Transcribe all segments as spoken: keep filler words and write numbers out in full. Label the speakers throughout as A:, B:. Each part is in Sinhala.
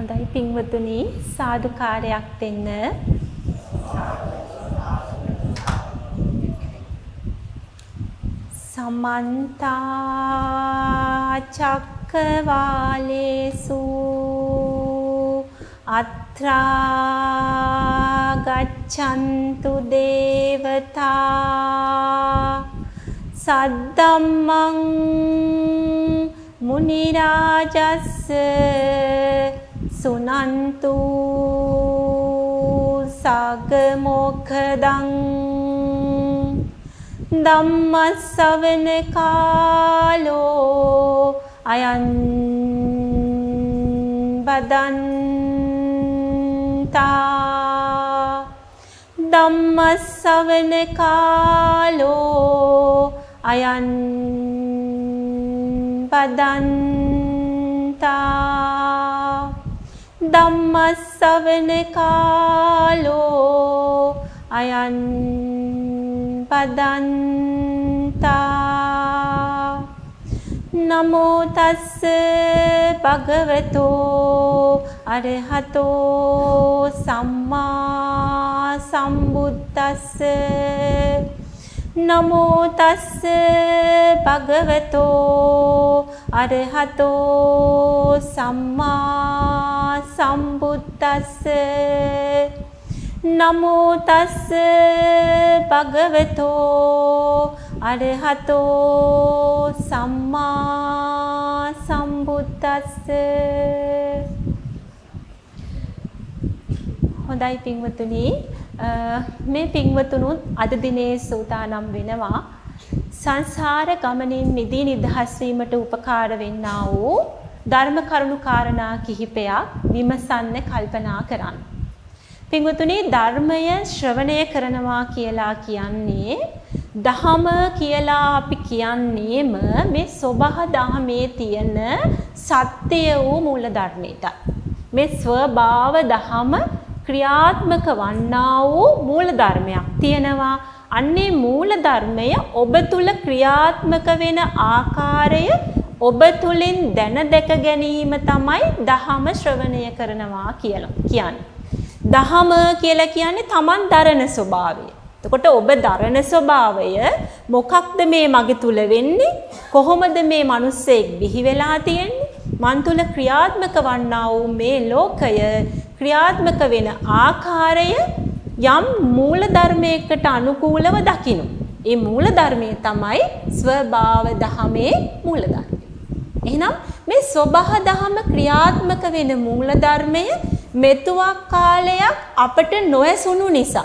A: හොඳයි පින්වතුනි සාදුකාරයක් දෙන්න. සමන්ත චක්කවාලේසු අත්‍රා ගච්ඡන්තු දේවතා සද්දම්මං මුනි රාජස්ස සුනන්තු සග්ග මොක්ඛදං ධම්මස්සවන කාලෝ අයං බදන්තා ධම්මස්සවන කාලෝ අයං බදන්තා ධම්මස්සවන කාලෝ අයං බදන්තා නමෝ තස්ස භගවතෝ අරහතෝ සම්මා සම්බුද්දස්ස නමෝ තස්ස භගවතෝ අරහතෝ සම්මා සම්බුද්දස්ස නමෝ තස්ස භගවතෝ අරහතෝ සම්මා සම්බුද්දස්ස. හොඳයි පින්වතුනි, මේ පින්වතුනුත් අද දිනේ සූදානම් වෙනවා සංසාර ගමනින් මිදී නිදහස් වීමට උපකාර වෙන්නා වූ ධර්ම කරුණු කාරණා කිහිපයක් විමසන්න කල්පනා කරන්න. පින්වතුනි, ධර්මය ශ්‍රවණය කරනවා කියලා කියන්නේ දහම කියලා අපි කියන්නේම මේ සබහ දහමේ තියෙන සත්‍ය වූ මූල ධර්මයට. මේ ස්වභාව දහම ක්‍රියාත්මක වන්නා වූ මූල ධර්මයක් තියෙනවා. අන්නේ මූල ධර්මය ඔබ තුල ක්‍රියාත්මක වෙන ආකාරය ඔබ තුලින් දැන දැක ගැනීම තමයි දහම ශ්‍රවණය කරනවා කියලා කියන්නේ. දහම කියලා කියන්නේ Taman දරන ස්වභාවය. එතකොට ඔබ දරන ස්වභාවය මොකක්ද මේ මගේ තුල වෙන්නේ? කොහොමද මේ මිනිස්සෙක් බිහි වෙලා තියෙන්නේ? මන් තුල ක්‍රියාත්මක වන්නා වූ මේ ලෝකය ක්‍රියාත්මක වෙන ආකාරය යම් මූල ධර්මයකට අනුකූලව දකින්න. ඒ මූල ධර්මයේ තමයි ස්වභාව දහමේ මූල ධර්මය. එහෙනම් මේ ස්වභාව දහම ක්‍රියාත්මක වෙන මූල ධර්මය මෙතුවක් කාලයක් අපට නොඇසුණු නිසා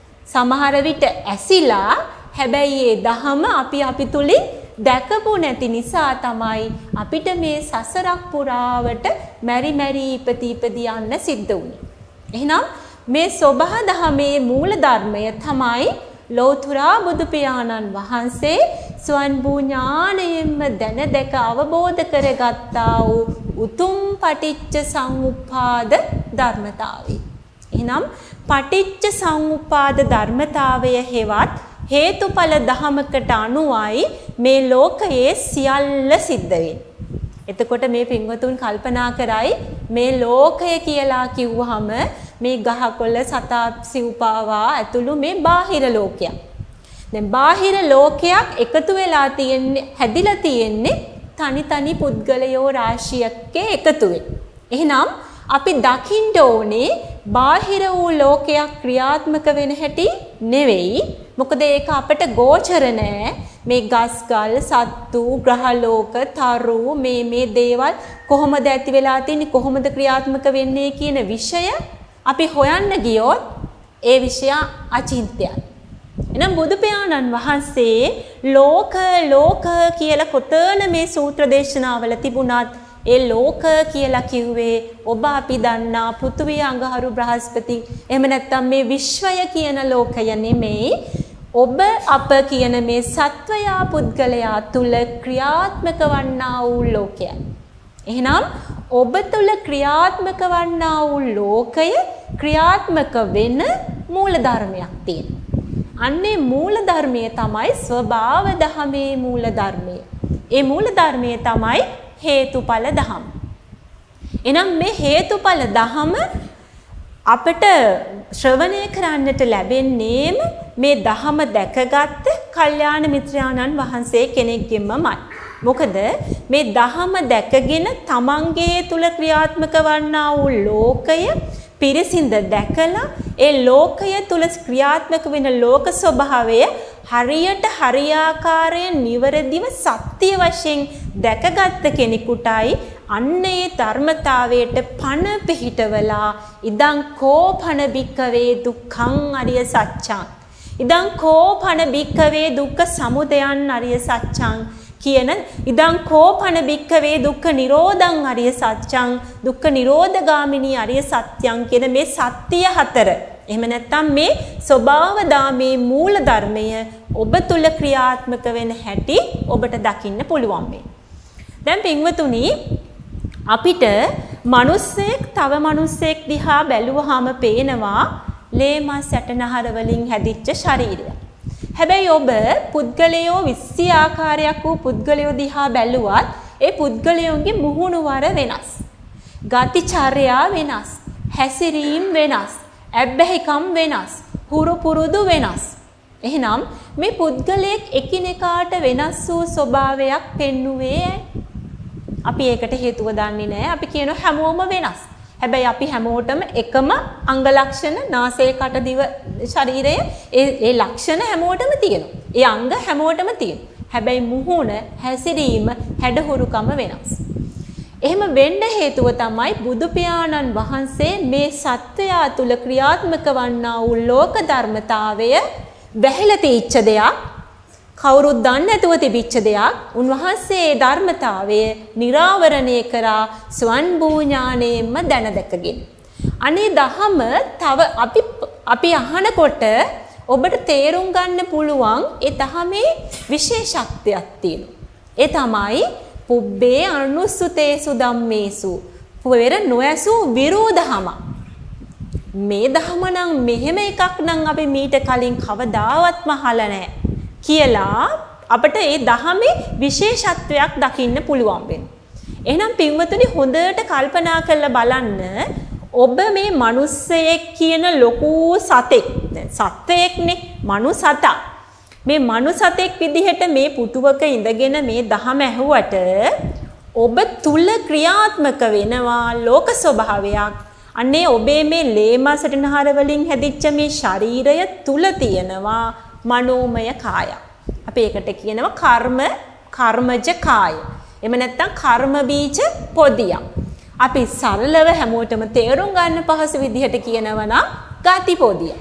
A: සමහර විට ඇසිලා හැබැයි ඒ දහම අපි අපි තුලින් දැකපු නැති නිසා තමයි අපිට මේ සසරක් පුරාවට මෙරි මෙරි ඉපති ඉපදි යන්න සිද්ධ වුනේ. එහෙනම් මේ සබහ දහමේ මූල ධර්මය තමයි ලෝතුරා බුදු පියාණන් වහන්සේ ස්වයංභූ ඥාණයෙන්ම දැන දැක අවබෝධ කරගත්තා වූ උතුම් පටිච්ච සමුප්පාද ධර්මතාවය. එහෙනම් පටිච්ච සමුප්පාද ධර්මතාවය හේවත් හේතුඵල ධමයකට අනුවයි මේ ලෝකයේ සියල්ල සිද්ධ වෙන්නේ. එතකොට මේ පින්වතුන් කල්පනා කරයි මේ ලෝකය කියලා කිව්වහම මේ ගහකොළ සතා සිව්පාවා ඇතුළු මේ බාහිර ලෝකයක්. දැන් බාහිර ලෝකයක් එකතු වෙලා තියෙන්නේ හැදිලා තියෙන්නේ තනි තනි පුද්ගලයෝ රාශියක එකතුවෙන්. එහෙනම් අපි දකින්න ඕනේ බාහිර වූ ලෝකයක් ක්‍රියාත්මක වෙන හැටි නෙවෙයි. මොකද ඒක අපට ගෝචර නෑ. මේ ගස්ගල් සත්තු ග්‍රහලෝක තරු මේ මේ දේවල් කොහොමද ඇති වෙලා තින්නේ කොහොමද ක්‍රියාත්මක වෙන්නේ කියන විෂය අපි හොයන්න ගියොත් ඒ විෂය අචින්ත්‍යයි. එනම් බුදු පියාණන් වහන්සේ ලෝක ලෝක කියලා කොතන මේ සූත්‍ර දේශනාවල තිබුණත් ඒ ලෝක කියලා කිව්වේ ඔබ අපි දන්නා පෘථුවිය අඟහරු බ්‍රහස්පති එහෙම නැත්නම් මේ විශ්වය කියන ලෝකය නෙමෙයි ඔබ අප කියන මේ සත්වයා පුද්ගලයා තුල ක්‍රියාත්මක වන්නා වූ ලෝකයයි. එහෙනම් ඔබ තුල ක්‍රියාත්මක වන්නා වූ ලෝකය ක්‍රියාත්මක වෙන මූල ධර්මයක් තියෙනවා. අන්නේ මූල ධර්මය තමයි ස්වභාව දහමේ මූල ධර්මය. ඒ මූල ධර්මය තමයි හේතුඵල දහම. එහෙනම් මේ හේතුඵල දහම අපට ශ්‍රවණය කරන්නට ලැබෙන්නේම මේ දහම දැකගත් කල්යාණ මිත්‍රාණන් වහන්සේ කෙනෙක්ගෙන්මයි. මොකද මේ දහම දැකගෙන තමන්ගේ තුල ක්‍රියාත්මක වන්නා වූ ලෝකය පිරිසිඳ දැකලා ඒ ලෝකය තුල ක්‍රියාත්මක වෙන ලෝක ස්වභාවය හරියට හරියාකාරයෙන් නිවැරදිව සත්‍ය වශයෙන් දැකගත් කෙනෙකුටයි අන්න ඒ ධර්මතාවයට පණ පිහිටවලා ඉදං කෝපන බික්කවේ දුක්ඛං අරිය සත්‍යං ඉදං කෝපන බික්කවේ දුක්ඛ සමුදයං අරිය සත්‍යං කියන ඉදං කෝපන බික්කවේ දුක්ඛ නිරෝධං අරිය සත්‍යං දුක්ඛ නිරෝධගාමිනී අරිය සත්‍යං කියන මේ සත්‍ය හතර. එහෙම නැත්නම් මේ ස්වභාව දාමේ මූල ධර්මය ඔබ තුල ක්‍රියාත්මක වෙන හැටි ඔබට දකින්න පුළුවන් මේ. දැන් පින්වතුනි අපිට මිනිස්සෙක් තව මිනිස්සෙක් දිහා බැලුවාම පේනවා ලේ මස් ඇටනහර වලින් හැදිච්ච ශරීරය. හැබැයි ඔබ පුද්ගලයෝ විස්සි ආකාරයක් වූ පුද්ගලයෝ දිහා බැලුවත් ඒ පුද්ගලයන්ගේ මුහුණු වර වෙනස්. ගතිචර්යා වෙනස්. හැසිරීම් වෙනස්. ඇබ්බැහිකම් වෙනස්. හුරු පුරුදු වෙනස්. එහෙනම් මේ පුද්ගලයෙක් එකිනෙකාට වෙනස් වූ ස්වභාවයක් පෙන්නුවේ අපි ඒකට හේතුව දන්නේ නැහැ. අපි කියන හැමෝම වෙනස්. හැබැයි අපි හැමෝටම එකම අංග ලක්ෂණ නාසය කට දිව ශරීරය ඒ ඒ ලක්ෂණ හැමෝටම තියෙනවා. ඒ අංග හැමෝටම තියෙනවා. හැබැයි මුහුණ හැසිරීම හැඩහුරුකම වෙනස්. එහෙම වෙන්න හේතුව තමයි බුදු පියාණන් වහන්සේ මේ සත්වයා තුල ක්‍රියාත්මක වන්නා වූ ලෝක ධර්මතාවය වැහිලා තීච්ච දෙයක්. කවුරුත් දන්නේ නැතුව තිබිච්ච දෙයක්. උන්වහන්සේ ධර්මතාවය निराවරණය කරා ස්වන් භූ ඥාණයෙන්ම දැන දැකගෙන. අනේ දහම තව අපි අපි අහනකොට ඔබට තේරුම් ගන්න පුළුවන් ඒ දහමේ විශේෂත්වයක් තියෙනවා. ඒ තමයි පුබ්බේ අනුසුතේසු ධම්මේසු පෙර නොඇසූ විරෝධහම. මේ දහම නම් මෙහෙම එකක් නම් අපි මීට කලින් කවදාවත්ම අහලා නැහැ කියලා අපිට ඒ දහමේ විශේෂත්වයක් දකින්න පුළුවන් වෙනවා. එහෙනම් පින්වතුනි හොඳට කල්පනා කරලා බලන්න ඔබ මේ මිනිස්සෙක් කියන ලොකු සතෙක් දැන් සත්වයෙක්නේ මනුසතා මේ මනුසතෙක් විදිහට මේ පුටුවක ඉඳගෙන මේ දහම ඇහුවට ඔබ තුල ක්‍රියාත්මක වෙනවා ලෝක ස්වභාවයක්. අන්නේ ඔබේ මේ ලේමසට නහර වලින් හැදිච්ච මේ ශරීරය තුල තියෙනවා මනෝමය කාය. අපි ඒකට කියනවා කර්ම කර්මජ කාය. එහෙම නැත්නම් කර්ම බීජ පොදියක්. අපි සරලව හැමෝටම තේරුම් ගන්න පහසු විදිහට කියනවා නම් ගති පොදිය.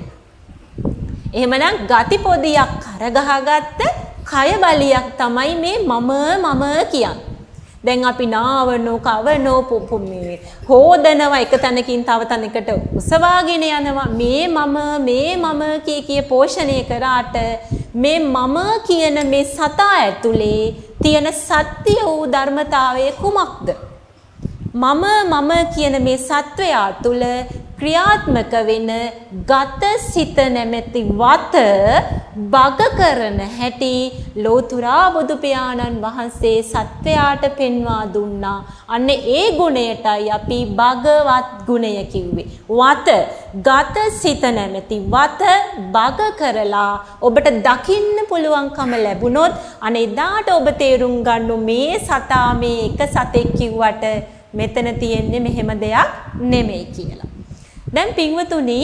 A: එහෙමනම් ගති පොදියක් කරගහගත්ත කය බලියක් තමයි මේ මම මම කියන්නේ. දැන් අපි නාවනෝ කවනෝ පුපුමේ හොදනවා එක තැනකින් තව තැනකට උසවාගෙන යනවා මේ මම මේ මම කී කිය පෝෂණය කරාට මේ මම කියන මේ සතා ඇතුලේ තියෙන සත්‍ය වූ ධර්මතාවය කුමක්ද? මම මම කියන මේ සත්වයා තුල ක්‍රියාත්මක වෙන ගත සිත නැමැති වත බග කරන හැටි ලෝතුරා බුදු පියාණන් වහන්සේ සත්වයාට පෙන්වා දුන්නා. අන්න ඒ ගුණයටයි අපි භගවත් ගුණය කිව්වේ. වත ගත සිත නැමැති වත බග කරලා ඔබට දකින්න පුළුවන්කම ලැබුණොත් අනේ දාට ඔබ තේරුම් ගන්න මේ සතා මේ එක සතෙක් කිව්වට මෙතන තියෙන්නේ මෙහෙම දෙයක් නෙමෙයි කියලා. දැන් පින්වතුනි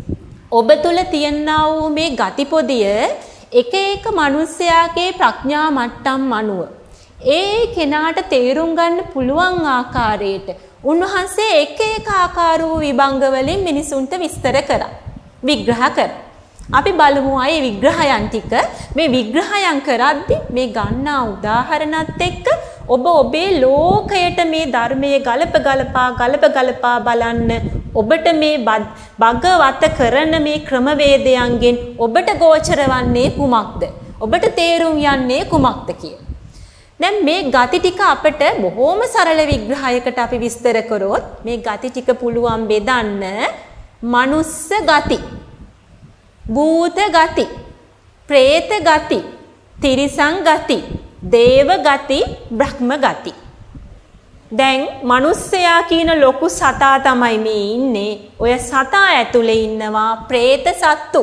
A: ඔබ තුල තියනා වූ මේ ගතිපොදිය එක එක මිනිස්යාගේ ප්‍රඥා මට්ටම් අනුව ඒ කෙනාට තේරුම් ගන්න පුළුවන් ආකාරයට උන්වහන්සේ එක එක ආකාර වූ විභංග වලින් මිනිසුන්ට විස්තර කරා විග්‍රහ කරා. අපි බලමු අය විග්‍රහයන් ටික. මේ විග්‍රහයන් කරද්දී මේ ගන්නා උදාහරණත් එක්ක ඔබ ඔබේ ලෝකයට මේ ධර්මයේ ගලප ගලපා ගලප ගලපා බලන්න ඔබට මේ භගවත කරන මේ ක්‍රමවේදයන්ගෙන් ඔබට ගෝචර වන්නේ කුමක්ද? ඔබට තේරුම් යන්නේ කුමක්ද කියලා. දැන් මේ ගති ටික අපිට බොහොම සරල විග්‍රහයකට අපි විස්තර කරොත් මේ ගති ටික පුළුවන් බෙදන්න මනුස්ස ගති, භූත ගති, പ്രേත ගති, තිරිසන් ගති, දේව ගති, බ්‍රහ්ම ගති. දැන් මිනිස්සයා කියන ලොකු සතා තමයි මේ ඉන්නේ. ඔය සතා ඇතුලේ ඉන්නවා പ്രേත සත්තු,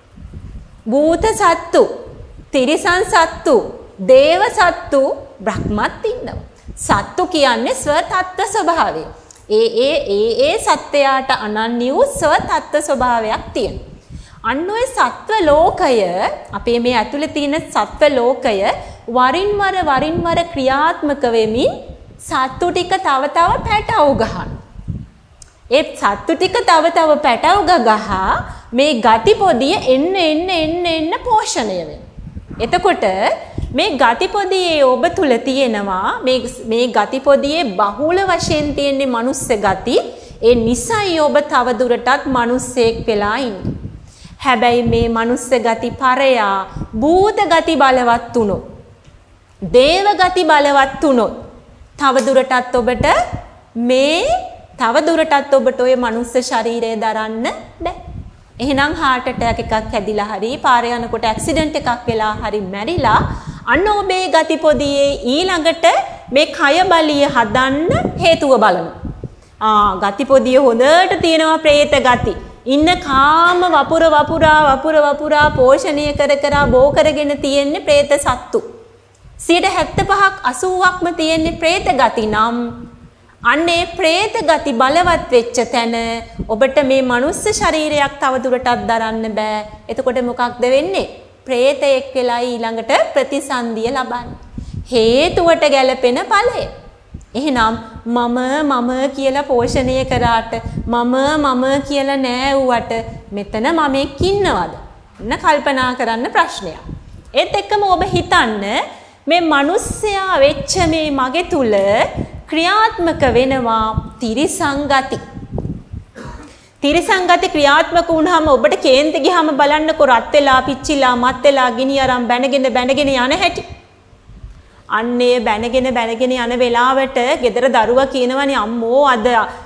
A: භූත සත්තු, තිරිසන් සත්තු, දේව සත්තු, බ්‍රහ්මත් ඉන්නවා. සත්තු කියන්නේ ස්වතත්ත්ව ස්වභාවය. ඒ ඒ ඒ ඒ සත්‍යයට අනන්‍ය වූ ස්වතත්ත්ව ස්වභාවයක් තියෙනවා. අන්න ඔය සත්ව ලෝකය, අපේ මේ ඇතුලේ තියෙන සත්ව ලෝකය වරින් වර වරින් වර ක්‍රියාත්මක වෙමින් සත්තු ටික තව තව පැටව ගහන. ඒ සත්තු ටික තව තව පැටව ගහ මේ ගති පොදිය එන්න එන්න එන්න එන්න පෝෂණය වෙනවා. එතකොට මේ ගති පොදියේ ඔබ තුල තියෙනවා මේ මේ ගති පොදියේ බහුල වශයෙන් තියෙන මනුස්ස ගති. ඒ නිසයි ඔබ තව දුරටත් මිනිස්සෙක් වෙලා ඉන්නේ. හැබැයි මේ මනුස්ස ගති පරයා භූත ගති බලවත් වුණොත්, දේව ගති බලවත් වුණොත් තව දුරටත් ඔබට මේ තව දුරටත් ඔබට ඔය මනුස්ස ශරීරය දරන්න බෑ. එහෙනම් heart attack එකක් හැදිලා හරි පාරේ යනකොට ඇක්සිඩන්ට් එකක් වෙලා හරි මැරිලා අන්න ඔබේ ගති පොදියේ ඊළඟට මේ කය බලිය හදන්න හේතුව බලනවා. ආ ගති පොදිය හොඳට තියෙනවා പ്രേත ගති. ඉන්න කාම වපුර වපුරා වපුර වපුරා පෝෂණය කර කර බෝ කරගෙන තියෙන්නේ പ്രേත සත්තු. සියයට හැත්තෑ පහක් අසූවක්ම තියෙන්නේ പ്രേත ගති නම් අන්නේ പ്രേත ගති බලවත් වෙච්ච තැන ඔබට මේ මනුස්ස ශරීරයක් තව දුරටත් දරන්න බෑ. එතකොට මොකක්ද වෙන්නේ? പ്രേතයෙක් වෙලා ඊළඟට ප්‍රතිසන්දිය ලබන්නේ. හේතුවට ගැලපෙන ඵලය. එහෙනම් මම මම කියලා පෝෂණය කරාට මම මම කියලා නෑ වුවට මෙතන මමෙක් ඉන්නවද? එන්න කල්පනා කරන්න ප්‍රශ්නයක්. ඒත් එක්කම ඔබ හිතන්න මේ මිනිස්සයා වෙච්ච මේ මගේ තුල ක්‍රියාත්මක වෙනවා තිරිසංගති. තිරිසංගති ක්‍රියාත්මක වුණාම ඔබට කේන්ති ගියාම බලන්නකො රත් වෙලා පිච්චිලා මත් වෙලා ගිනි අරන් බැනගෙන බැනගෙන යන හැටි. අන්නේ බැනගෙන බැනගෙන යන වෙලාවට ගෙදර දරුවා කියනවනේ අම්මෝ අද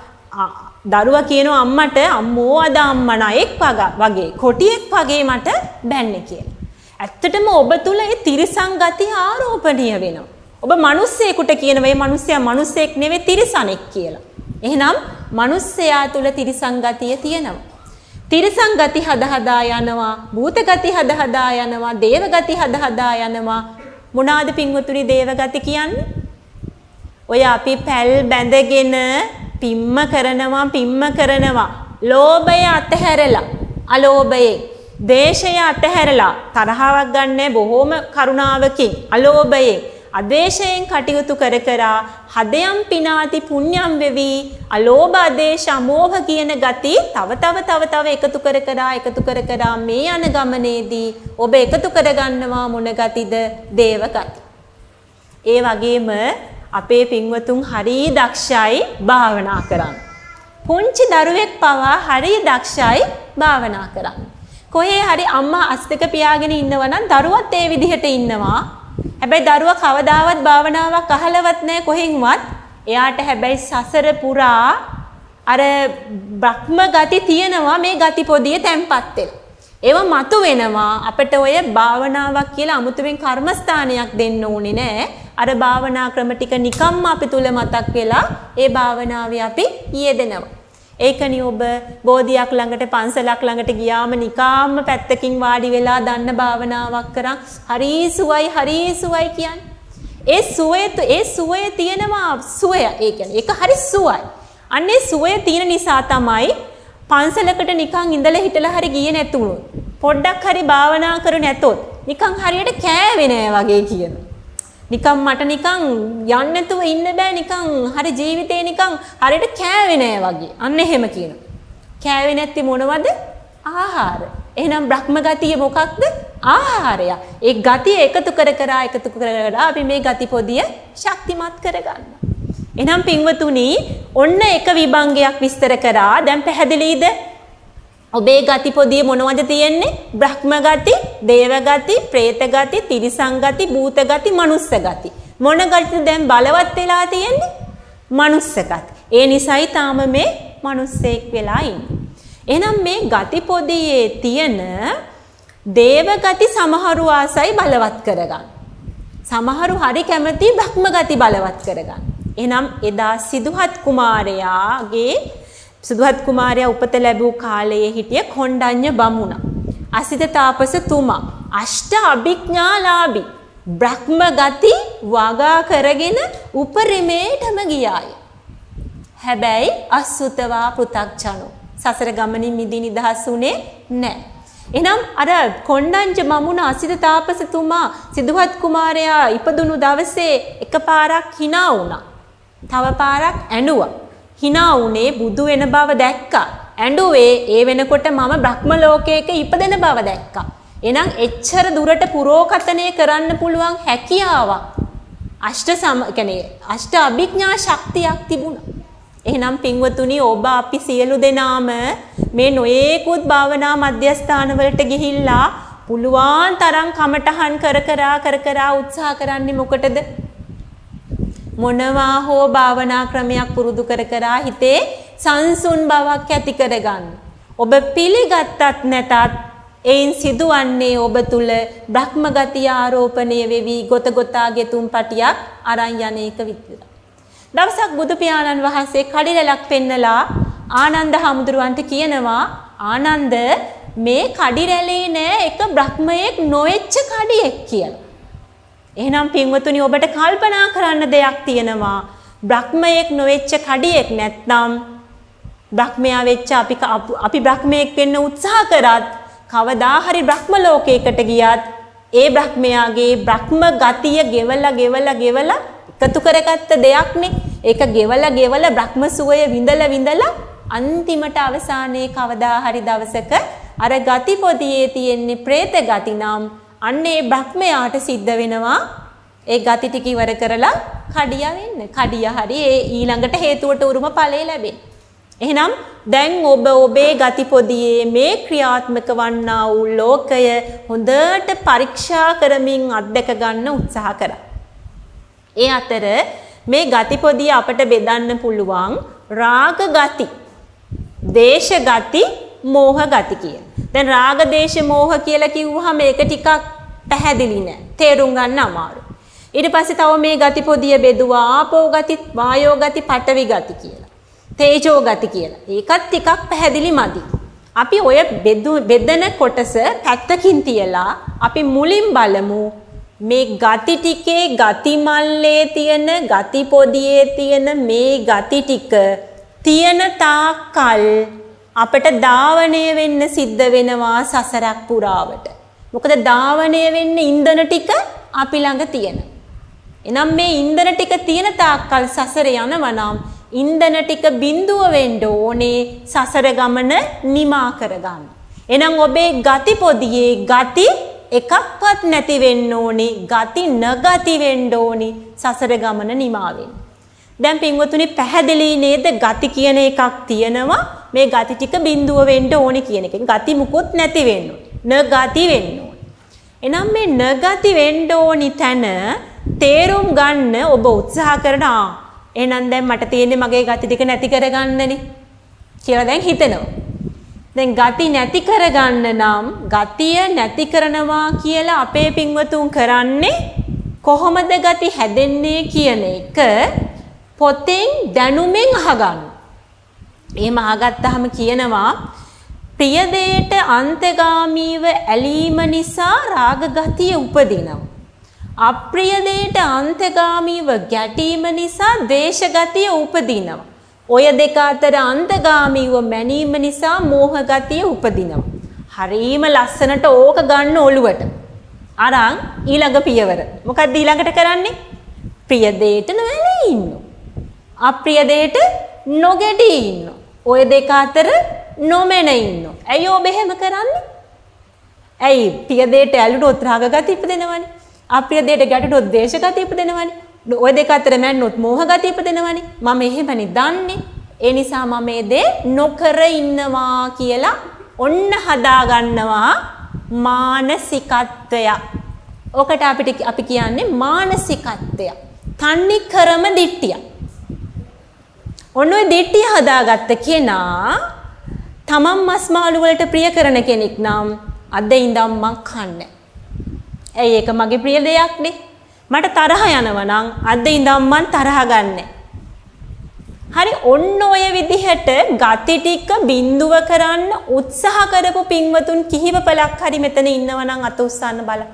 A: දරුවා කියනවා අම්මට අම්මෝ අද අම්මා නයෙක් වගේ කොටියෙක් වගේ මට බැන්නේ කියලා. ඇත්තටම ඔබ තුල ඒ තිරිසංගති ආරෝපණීය වෙනවා. ඔබ මිනිස්සෙකුට කියන මේ මිනිස්සයා මිනිස්සෙක් නෙවෙයි තිරිසනෙක් කියලා. එහෙනම් මිනිස්සයා තුල තිරිසංගතිය තියෙනවා. තිරිසංගති හද හදා යනවා, භූත ගති හද හදා යනවා, දේව ගති හද හදා යනවා. මොනවාද පින්වතුනි දේව ගති කියන්නේ? ඔය අපි පැල් බැඳගෙන පිම්ම කරනවා පිම්ම කරනවා. ලෝභය අතහැරලා අලෝභයෙන්, දේශය අතහැරලා තරහාවක් ගන්නෑ බොහොම කරුණාවකින් අලෝභයෙන් අදේශයෙන් කටයුතු කර කර හදයන් පිනාති පුණ්‍යම් වෙවි අලෝභ අදේශ අමෝහ කියන ගති තව තව තව තව එකතු කර කර එකතු කර කර මේ යන ගමනේදී ඔබ එකතු කර ගන්නවා මොන ගතිද? දේව ගති. ඒ වගේම අපේ පින්වතුන් හරි දක්ෂයි භාවනා කරන්න. පුංචි දරුවෙක් පවා හරි දක්ෂයි භාවනා කරන්න. කොහේ හරි අම්මා අස් දෙක පියාගෙන ඉන්නවනම් දරුවත් ඒ විදිහට ඉන්නවා. හැබැයි දරුවා කවදාවත් භාවනාවක් අහලවත් නැහැ කොහෙන්වත්. එයාට හැබැයි සසර පුරා අර බ්‍රහ්ම ගති තියෙනවා මේ ගති පොදිය තැම්පත් වෙලා. ඒව මතු වෙනවා අපිට ඔය භාවනාවක් කියලා අමුතුවෙන් කර්මස්ථානයක් දෙන්න ඕනේ නැහැ. අර භාවනා ක්‍රම ටික නිකම්ම අපි තුල මතක් වෙලා ඒ භාවනාවේ අපි යෙදෙනවා. ඒකනි ඔබ බෝධියක් ළඟට පන්සලක් ළඟට ගියාම නිකාම්ම පැත්තකින් වාඩි වෙලා දන්න භාවනාවක් කරන් හරි සුවයි හරි සුවයි කියන්නේ. ඒ සුවය ඒ සුවය තියෙනවා සුවය. ඒ කියන්නේ ඒක හරි සුවයි. අන්නේ සුවය තියෙන නිසා තමයි පන්සලකට නිකන් ඉඳලා හිටලා හරි ගියේ නැතුණු. පොඩ්ඩක් හරි භාවනා කරු නැතොත් නිකන් හරියට කෑවේ නෑ වගේ කියනවා. නිකන් මට නිකන් යන්න නැතුව ඉන්න බෑ නිකන් හරි ජීවිතේ නිකන් හරියට කෑවේ නෑ වගේ. අන්න එහෙම කියනවා. කෑවේ නැති මොනවද? ආහාර. එහෙනම් බ්‍රහ්ම ගතිය මොකක්ද? ආහාරය. ඒ ගතිය එකතු කර කර එකතු කර කර අපි මේ ගති පොදිය ශක්තිමත් කරගන්නවා. එහෙනම් පින්වතුනි ඔන්න එක විභංගයක් විස්තර කරා. දැන් පැහැදිලිද? ඔබේ ගති පොදිය මොනවද තියෙන්නේ? බ්‍රහ්ම ගති, දේව ගති, പ്രേත ගති, තිරිසං ගති, භූත ගති, මනුස්ස ගති. මොන ගතිද දැන් බලවත් වෙලා තියෙන්නේ? මනුස්ස ගති. ඒ නිසායි තාම මේ මනුස්සෙක් වෙලා ඉන්නේ. එහෙනම් මේ ගති පොදියේ තියෙන දේව ගති සමහරු ආසයි බලවත් කරගන්න. සමහරු හරි කැමති බ්‍රහ්ම ගති බලවත් කරගන්න. එහෙනම් එදා සිදුහත් කුමාරයාගේ සිදුහත් කුමාරයා උපත ලැබූ කාලයේ හිටිය කොණ්ඩඤ්ඤ බමුණා. අසිත තාපසතුමා අෂ්ට අභිඥාලාභී බ්‍රහ්ම ගති වගා කරගෙන උපරිමේටම ගියාය. හැබැයි අසුතවා පෘථග්ජනෝ සසර ගමනින් මිදී නිදහස් වුණේ නැහැ. එහෙනම් අර කොණ්ඩඤ්ඤ බමුණ අසිත තාපසතුමා සිදුහත් කුමාරයා ඉපදුණු දවසේ එකපාරක් hina වුණා. තව පාරක් ඇඬුවා. hina වුණේ බුදු වෙන බව දැක්කා. ඇඬුවේ ඒ වෙනකොට මම බ්‍රහ්ම ලෝකයක ඉපදෙන බව දැක්කා. එහෙනම් එච්චර දුරට පුරෝකතනය කරන්න පුළුවන් හැකියාවක් අෂ්ට සම කියන්නේ අෂ්ට අභිඥා ශක්තියක් තිබුණා. එහෙනම් පින්වතුනි ඔබ අපි සියලු දෙනාම මේ නොයේකුත් භාවනා මධ්‍යස්ථාන වලට ගිහිල්ලා පුළුවන් තරම් කමටහන් කර කර කර කර උත්සාහ කරන්නේ මොකටද? මොනවා හෝ භාවනා ක්‍රමයක් පුරුදු කර කර හිතේ සංසුන් බවක් ඇති කරගන්න. ඔබ පිළිගත්තත් නැතත් එයින් සිදුවන්නේ ඔබ තුල බ්‍රහ්ම ගතිය ආරෝපණය වෙවි ගොත ගොතා ගෙතුම් පටියක් අරන් යන එක විතරයි. දවසක් බුදු පියාණන් වහන්සේ කඩිරැලක් පෙන්නලා ආනන්ද හාමුදුරුවන්ට කියනවා ආනන්ද මේ කඩිරැලේ නෑ එක බ්‍රහ්මයෙක් නොවෙච්ච කඩියෙක් කියලා. එහෙනම් පින්වතුනි ඔබට කල්පනා කරන්න දෙයක් තියෙනවා. බ්‍රහ්මයෙක් නොවෙච්ච කඩියෙක් නැත්නම් බ්‍රහ්මයා වෙච්ච අපි අපි බ්‍රහ්මයෙක් වෙන්න උත්සාහ කරත් කවදා හරි බ්‍රහ්ම ලෝකයකට ගියත් ඒ බ්‍රහ්මයාගේ බ්‍රහ්ම ගතිය ගෙවලා ගෙවලා ගෙවලා එකතු කරගත්ත දෙයක්නේ. ඒක ගෙවලා ගෙවලා බ්‍රහ්ම සුවය විඳලා විඳලා අන්තිමට අවසානයේ කවදා හරි දවසක අර ගති පොදියේ තියෙන්නේ പ്രേත ගති නම් අන්නේ බ්‍රහ්මයාට සිද්ධ වෙනවා ඒ ගති ටික ඉවර කරලා කඩිය වෙන්න. කඩිය හරි ඒ ඊළඟට හේතුවට උරුම ඵලය ලැබෙන. එහෙනම් දැන් ඔබ ඔබේ ගති පොදියේ මේ ක්‍රියාත්මක වන්නා වූ ලෝකය හොඳට පරීක්ෂා කරමින් අත්දැක ගන්න උත්සාහ කරා. ඒ අතර මේ ගති පොදිය අපට බෙදන්න පුළුවන් රාග ගති, දේශ ගති, මෝහ ගති කියලා. දැන් රාග දේශ මෝහ කියලා කිව්වහම මේක ටිකක් පැහැදිලි නෑ. තේරුම් ගන්න අමාරුයි. ඊට පස්සේ තව මේ ගති පොදිය බෙදුවා ආපෝ ගති, වායෝ ගති, පඨවි ගති කියලා. තේජෝ ගති කියලා. ඒකත් ටිකක් පැහැදිලි මදි. අපි ඔය බෙදන කොටස පැත්තකින් තියලා අපි මුලින් බලමු මේ ගති ටිකේ ගති මල්ලේ තියෙන ගති පොදියේ තියෙන මේ ගති ටික තියෙන තාක්කල් අපට ධාවනය වෙන්න සිද්ධ වෙනවා සසරක් පුරාවට. මොකද ධාවනය වෙන්න ඉන්ධන ටික අපි ළඟ තියෙනවා. එනම් මේ ඉන්ධන ටික තියෙන තාක්කල් සසර යනවා නම් ඉන්ධන ටික බිඳුව වෙන්න ඕනේ සසර ගමන නිමා කරගන්න. එහෙනම් ඔබේ ගති පොදියේ ගති එකක්වත් නැති වෙන්න ඕනේ, ගති නගති වෙන්න ඕනේ සසර ගමන නිමා වෙන්න. දැන් පින්වතුනි පැහැදිලි නේද? ගති කියන එකක් තියෙනවා, මේ ගති ටික බිඳුව වෙන්න ඕනේ කියන එක. ගති මුකුත් නැති වෙන්න ඕනේ. නගති වෙන්න ඕනේ. එහෙනම් මේ නගති වෙන්න ඕනි තැන තේරුම් ගන්න ඔබ උත්සාහ කරනවා. එහෙනම් දැන් මට තියෙන්නේ මගේ ගති ටික නැති කරගන්නනේ කියලා දැන් හිතෙනවා. දැන් ගති නැති කරගන්න නම් ගතිය නැති කරනවා කියලා අපේ පින්වතුන් කරන්නේ කොහොමද ගති හැදෙන්නේ කියන එක පොතෙන් දැනුමෙන් අහගන්න. එහෙම අහගත්තාම කියනවා ප්‍රිය දෙයට අන්තගාමීව ඇලීම නිසා රාග ගතිය උපදිනවා. අප්‍රිය දෙයට අන්තගාමීව ගැටීම නිසා ද්වේෂ ගතිය උපදිනවා. ඔය දෙක අතර අන්තගාමීව මැනීම නිසා මෝහ ගතිය උපදිනවා. හරීම ලස්සනට ඕක ගන්න ඔළුවට. අරන් ඊළඟ පියවර. මොකක්ද ඊළඟට කරන්නේ? ප්‍රිය දෙයට නොඇලී ඉන්නවා. අප්‍රිය දෙයට නොගැටී ඉන්නවා. ඔය දෙක අතර නොමැන ඉන්නවා. ඇයි ඔබ එහෙම කරන්නේ? ඇයි ප්‍රිය දෙයට ඇලුනොත් රාග ගතිය ඉපදෙනවනේ. අප්‍රිය දෙයට ගැටුනොත් ද්වේෂ ගතිය ඉපදෙනවනේ. ඔය දෙක අතර මැන්නොත් මෝහ ගතිය ඉපදෙනවනේ. මම එහෙමනේ දන්නේ. ඒ නිසා මම මේ දේ නොකර ඉන්නවා කියලා ඔන්න හදා ගන්නවා මානසිකත්වය. ඔකට අපිට අපි කියන්නේ මානසිකත්වය. තන්නේ කරම දිට්ඨිය. ඔන්න ඔය දිට්ඨිය හදාගත්ත කෙනා තමන් මස් මාළු වලට ප්‍රිය කරන කෙනෙක් නම් අද ඉඳන් මං කන්නේ. ඇයි ඒක මගේ ප්‍රිය දෙයක් නේ. මට තරහ යනවා නම් අද ඉඳන් මං තරහ ගන්නෑ. හරි ඔන්න ඔය විදිහට ගති ටික බිඳුව කරන්න උත්සාහ කරපු පින්වතුන් කිහිප පළක් හරි මෙතන ඉන්නවා නම් අත උස්සන්න බලන්න.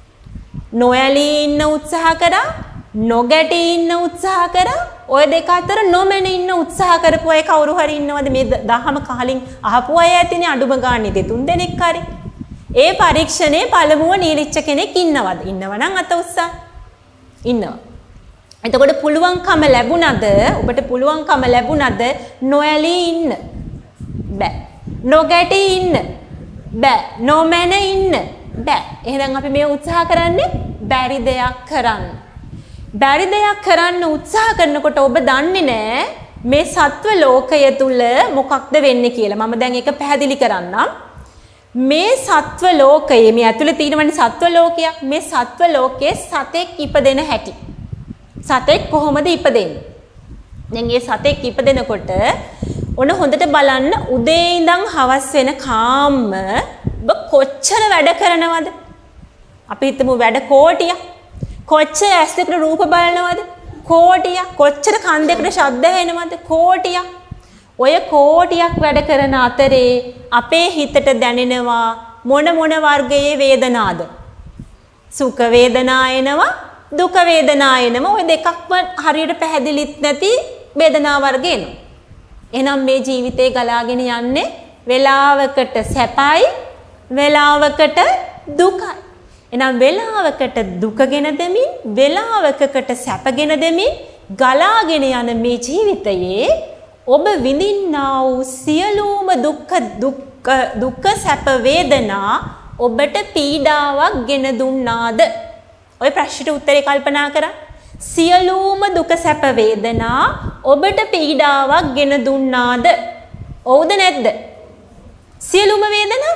A: නොයලී ඉන්න උත්සාහ කරා, නොගැටී ඉන්න උත්සාහ කරා, ඔය දෙක අතර නොමැන ඉන්න උත්සාහ කරපු අය කවුරු හරි ඉන්නවද මේ දහම කලින් අහපු අය ඇතිනේ අඩුම ගානේ දෙතුන් දෙනෙක් හරි. ඒ පරීක්ෂණේ පළමුව නීලිච්ච කෙනෙක් ඉන්නවද? ඉන්නවනම් අත උස්සන්න. ඉන්නවා. එතකොට පුළුවන්කම ලැබුණද? ඔබට පුළුවන්කම ලැබුණද නොඇලී ඉන්න? බෑ. නොගැටී ඉන්න? බෑ. නොමැන ඉන්න? බෑ. එහෙනම් අපි මේ උත්සාහ කරන්නේ බැරි දෙයක් කරන්න. බැරි දෙයක් කරන්න උත්සාහ කරනකොට ඔබ දන්නේ නැහැ මේ සත්ව ලෝකය තුල මොකක්ද වෙන්නේ කියලා. මම දැන් ඒක පැහැදිලි කරන්නම්. මේ සත්ව ලෝකයේ මේ ඇතුලේ තියෙනවනේ සත්ව ලෝකයක්. මේ සත්ව ලෝකයේ සතෙක් ඉපදෙන හැටි. සතෙක් කොහොමද ඉපදෙන්නේ? දැන් මේ සතෙක් ඉපදෙනකොට ඔන්න හොඳට බලන්න උදේ ඉඳන් හවස වෙනකම් ඔබ කොච්චර වැඩ කරනවද? අපි හිතමු වැඩ කෝටියක්. කොච්චර ඇස් දෙකට රූප බලනවද? කෝටියක්. කොච්චර කන් දෙකට ශබ්ද ඇහෙනවද? කෝටියක්. ඔය කෝටියක් වැඩ කරන අතරේ අපේ හිතට දැනෙනවා මොන මොන වර්ගයේ වේදනාද? සුඛ වේදනා එනවා, දුක වේදනා එනවා. ඔය දෙකක්ම හරියට පැහැදිලිත් නැති වේදනා වර්ග එනවා. එහෙනම් මේ ජීවිතේ ගලාගෙන යන්නේ වේලාවකට සැපයි, වේලාවකට දුකයි. එහෙනම් වේලාවකට දුකගෙන දෙමින්, වේලාවකට සැපගෙන දෙමින් ගලාගෙන යන මේ ජීවිතයේ ඔබ විඳින්නා වූ සියලුම දුක්ඛ දුක්ඛ දුක්ඛ සැප වේදනා ඔබට පීඩාවක් ගෙන දුන්නාද? ඔය ප්‍රශ්නෙට උත්තරේ කල්පනා කරා. සියලුම දුක සැප වේදනා ඔබට පීඩාවක් ගෙන දුන්නාද? ඔව්ද නැද්ද? සියලුම වේදනා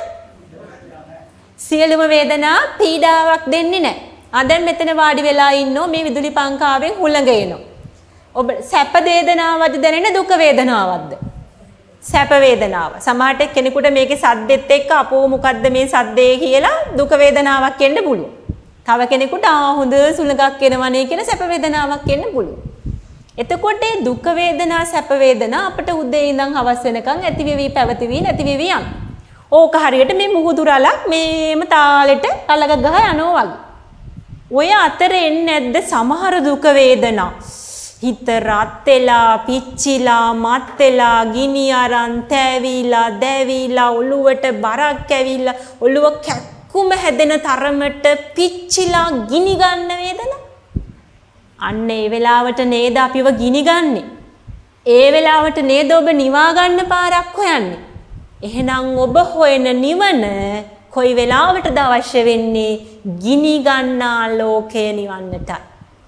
A: සියලුම වේදනා පීඩාවක් දෙන්නේ නැහැ. ආ දැන් මෙතන වාඩි වෙලා ඉන්නෝ මේ විදුලි පංකාවෙන් හුළඟ එනවා. ඔබ සැප වේදනාවද දැනෙන දුක වේදනාවක්ද? සැප වේදනාව. සමහරට කෙනෙකුට මේකේ සද්දෙත් එක්ක අපෝ මොකද්ද මේ සද්දේ කියලා දුක වේදනාවක් එන්න පුළුවන්. තව කෙනෙකුට ආ හොඳ සුළඟක් එනවනේ කියලා සැප වේදනාවක් එන්න පුළුවන්. එතකොට දුක වේදනා සැප වේදනා අපිට උදේ ඉඳන් හවස වෙනකන් ඇති වෙවි පැවතිවි නැති වෙවි යන. ඕක හරියට මේ මුහුදු රලක් මේම තාලෙට රලක ගහ යනවා වගේ. ඔය අතර එන්නේ නැද්ද සමහර දුක වේදනා? හිත රත් වෙලා, පිච්චිලා, මත් වෙලා, ගිනි අරන්, තැවිලා, දැවිලා, ඔළුවට බරක් ඇවිල්ලා, ඔළුව කැක්කුම හැදෙන තරමට පිච්චිලා ගිනි ගන්න වේදනා. අන්න ඒ වෙලාවට නේද අපිව ගිනි ගන්නෙ. ඒ වෙලාවට නේද ඔබ නිවා ගන්න පාරක් හොයන්නේ. එහෙනම් ඔබ හොයන නිවන කොයි වෙලාවටද අවශ්‍ය වෙන්නේ? ගිනි ගන්නා ලෝකය නිවන්නටයි.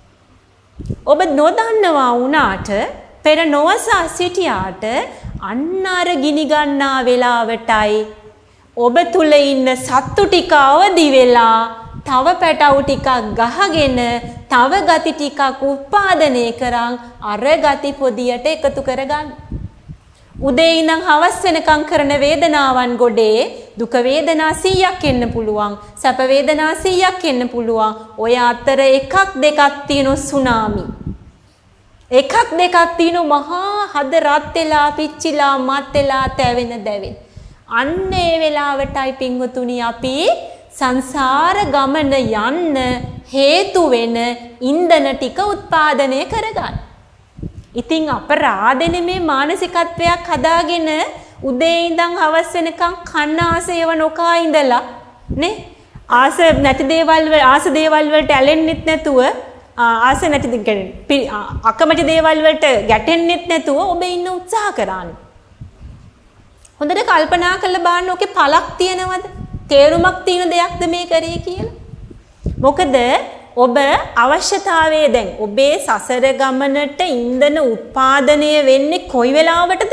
A: ඔබ නොදන්නවා වුණාට පෙර නොවසා සිටියාට අන්න අර ගිනි ගන්නා වෙලාවටයි ඔබ තුල ඉන්න සත්තු ටික අවදි වෙලා තව පැටවු ටිකක් ගහගෙන තව ගති ටිකක් උත්පාදනය කරන් අර ගති පොදියට එකතු කරගන්න. උදේ ඉඳන් හවස වෙනකම් කරන වේදනාවන් ගොඩේ දුක වේදනා සීයක් එන්න පුළුවන්, සැප වේදනා සීයක් එන්න පුළුවන්. ඔය අතර එකක් දෙකක් තියෙන සුනාමි. එකක් දෙකක් තියෙන මහා හද රත් වෙලා, පිච්චිලා, මත් වෙලා, තැවෙන දැවෙන. අන්න ඒ වෙලාවටයි පින්වතුනි අපි සංසාර ගමන යන්න හේතු වෙන ඉන්ධන ටික උත්පාදනය කරගන්න. ඉතින් අපරාධනේ මේ මානසිකත්වයක් හදාගෙන උදේ ඉඳන් හවස වෙනකන් කන්න ආසේව නොකා ඉඳලා නේ ආස නැති දේවල් වල ආස දේවල් වලට ඇලෙන්නෙත් නැතුව ආස නැති දෙන්නේ අකමැති දේවල් වලට ගැටෙන්නෙත් නැතුව ඔබ ඉන්න උත්සාහ කරානේ. හොඳට කල්පනා කරලා බලන්න ඔකේ පළක් තියනවද? තේරුමක් තියෙන දෙයක්ද මේ කරේ කියලා? මොකද ඔබ අවශ්‍යතාවයේ දැන් ඔබේ සසර ගමනට ඉන්ධන උත්පාදනය වෙන්නේ කොයි වෙලාවටද?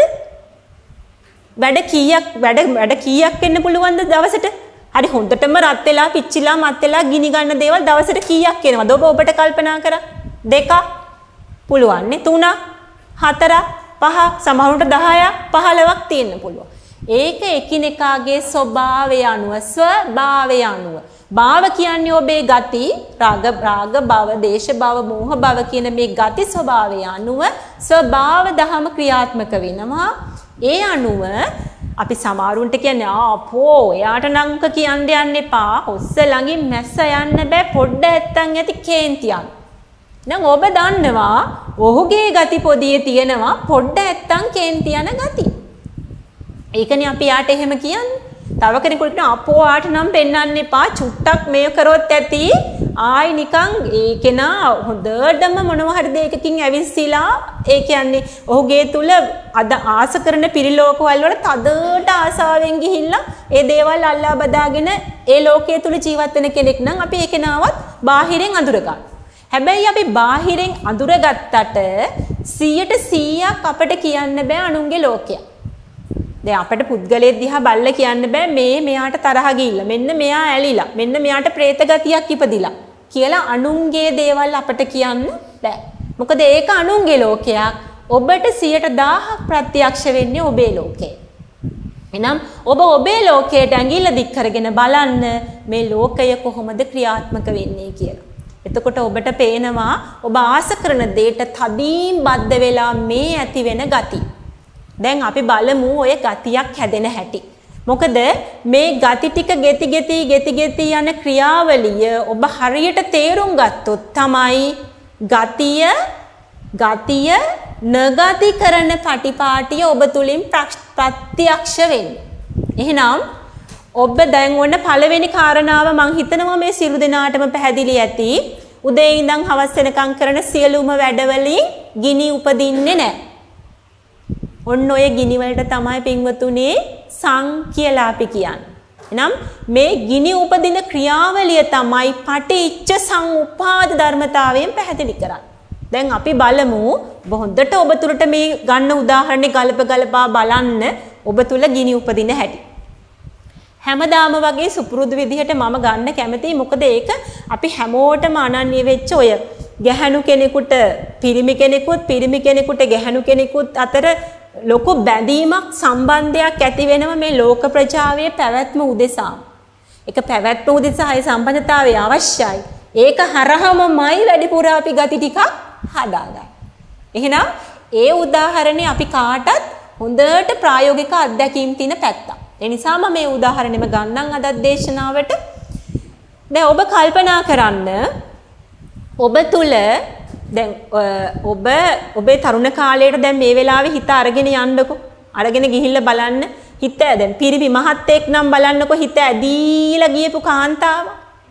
A: වැඩ කීයක් වැඩ වැඩ කීයක් වෙන්න පුළුවන්ද දවසට? හරි හොඳටම රත් වෙලා පිච්චිලා මත් වෙලා ගිනි ගන්න දේවල් දවසට කීයක් වෙනවද? ඔබ ඔබට කල්පනා කරා. දෙකක් පුළුවන් නේ, තුනක්, හතරක්, පහක්, සමහරවිට දහයක්, පහළොවක් තියෙන්න පුළුවන්. ඒක එකිනෙකාගේ ස්වභාවය අනුව ස්වභාවය අනුව භාව කියන්නේ ඔබේ ගති රාග රාග භව, දේශ භව, මෝහ භව කියන මේ ගති ස්වභාවය අනුව ස්වභාව දහම ක්‍රියාත්මක වෙනවා. ඒ අනුව අපි සමහරුන්ට කියන්නේ ආපෝ එයාට නංක කියන්න යන්න එපා. ඔස්ස ළඟින් මැස්ස යන්න බෑ. පොඩ්ඩ ඇත්තන් ඇති කේන්තියක්. දැන් ඔබ දන්නවා ඔහුගේ ගති පොදියේ තියෙනවා පොඩ්ඩ ඇත්තන් කේන්ති යන ගති. ඒකනේ අපි යාට එහෙම කියන්නේ. තව කෙනෙකුට කියන අපෝ ආට නම් පෙන්වන්න එපා. චුට්ටක් මේ කරොත් ඇති. ආයි නිකන් ඒ කෙනා හොඳටම මොනවා හරි දෙයකින් ඇවිස්සීලා ඒ කියන්නේ ඔහුගේ තුල අද ආස කරන පිරිලෝකවල වල තදට ආසාවෙන් ගිහිල්ලා ඒ දේවල් අල්ලා බදාගෙන ඒ ලෝකයේ තුල ජීවත් වෙන කෙනෙක් නම් අපි ඒ කෙනාවත් බාහිරෙන් අඳුර ගන්න. හැබැයි අපි බාහිරෙන් අඳුරගත්තට සීයට සීයක් අපිට කියන්න බෑ අනුන්ගේ ලෝකයක්. දැන් අපිට පුද්ගලයෙක් දිහා බල්ල කියන්න බෑ මේ මෙයාට තරහ ගිහිල්ලා මෙන්න මෙයා ඇලිලා මෙන්න මෙයාට പ്രേත ගතියක් ඉපදිලා කියලා අනුන්ගේ දේවල් අපිට කියන්න බෑ. මොකද ඒක අනුන්ගේ ලෝකයක්. ඔබට සීයට දහයක් ප්‍රත්‍යක්ෂ වෙන්නේ ඔබේ ලෝකේ. එහෙනම් ඔබ ඔබේ ලෝකයට ඇඟිල්ල දික් කරගෙන බලන්න මේ ලෝකය කොහොමද ක්‍රියාත්මක වෙන්නේ කියලා. එතකොට ඔබට පේනවා ඔබ ආස කරන දෙයට තදින් බද්ධ වෙලා මේ ඇති වෙන ගති. දැන් අපි බලමු ඔය ගතියක් හැදෙන හැටි. මොකද මේ ගති ටික ගෙති ගෙති ගෙති ගෙති යන ක්‍රියාවලිය ඔබ හරියට තේරුම් ගත්තොත් තමයි ගතිය ගතිය නගති කරන පටිපාටිය ඔබ තුලින් ප්‍රත්‍යක්ෂ වෙන්නේ. එහෙනම් ඔබ දැන් ඔන්න පළවෙනි කාරණාව මං හිතනවා මේ සියලු දෙනාටම පැහැදිලි ඇති. උදේ ඉඳන් හවස වෙනකම් කරන සියලුම වැඩවලින් ගිනි උපදින්නේ නැහැ. ඔන්න ඔය ගිනි වලට තමයි පින්වතුනි සං කියලා අපි කියන්නේ. එහෙනම් මේ ගිනි උපදින ක්‍රියාවලිය තමයි පටිච්ච සමුප්පාද ධර්මතාවයෙන් පැහැදිලි කරන්නේ. දැන් අපි බලමු හොඳට ඔබ තුලට මේ ගන්න උදාහරණේ ගලප ගලපා බලන්න ඔබ තුල ගිනි උපදින හැටි. හැමදාම වගේ සුපුරුදු විදිහට මම ගන්න කැමතියි. මොකද ඒක අපි හැමෝටම අනන්‍ය වෙච්ච ඔය ගැහැණු කෙනෙකුට පිරිමි කෙනෙකුත් පිරිමි කෙනෙකුට ගැහැණු කෙනෙකුත් අතර ලොකු බැඳීමක් සම්බන්ධයක් ඇති වෙනවා මේ ලෝක ප්‍රජාවේ පැවැත්ම උදෙසා. ඒක පැවැත්ම උදෙසා ඒ සම්බන්ධතාවය අවශ්‍යයි. ඒක හරහමමයි වැඩිපුර අපි ගති ටිකක් හදාගන්න. එහෙනම් ඒ උදාහරණේ අපි කාටත් හොඳට ප්‍රායෝගික අත්දැකීම් තියෙන පැත්තක්. ඒ නිසා මම මේ උදාහරණෙම ගන්නම් අද දේශනාවට. දැන් ඔබ කල්පනා කරන්න ඔබ තුල දැන් ඔබ ඔබේ තරුණ කාලයට දැන් මේ වෙලාවේ හිත අරගෙන යන්නකො. අරගෙන ගිහිල්ලා බලන්න හිත දැන් පිරිමි මහත්තයෙක් නම් බලන්නකො හිත ඇදීලා ගියපු කාන්තාව.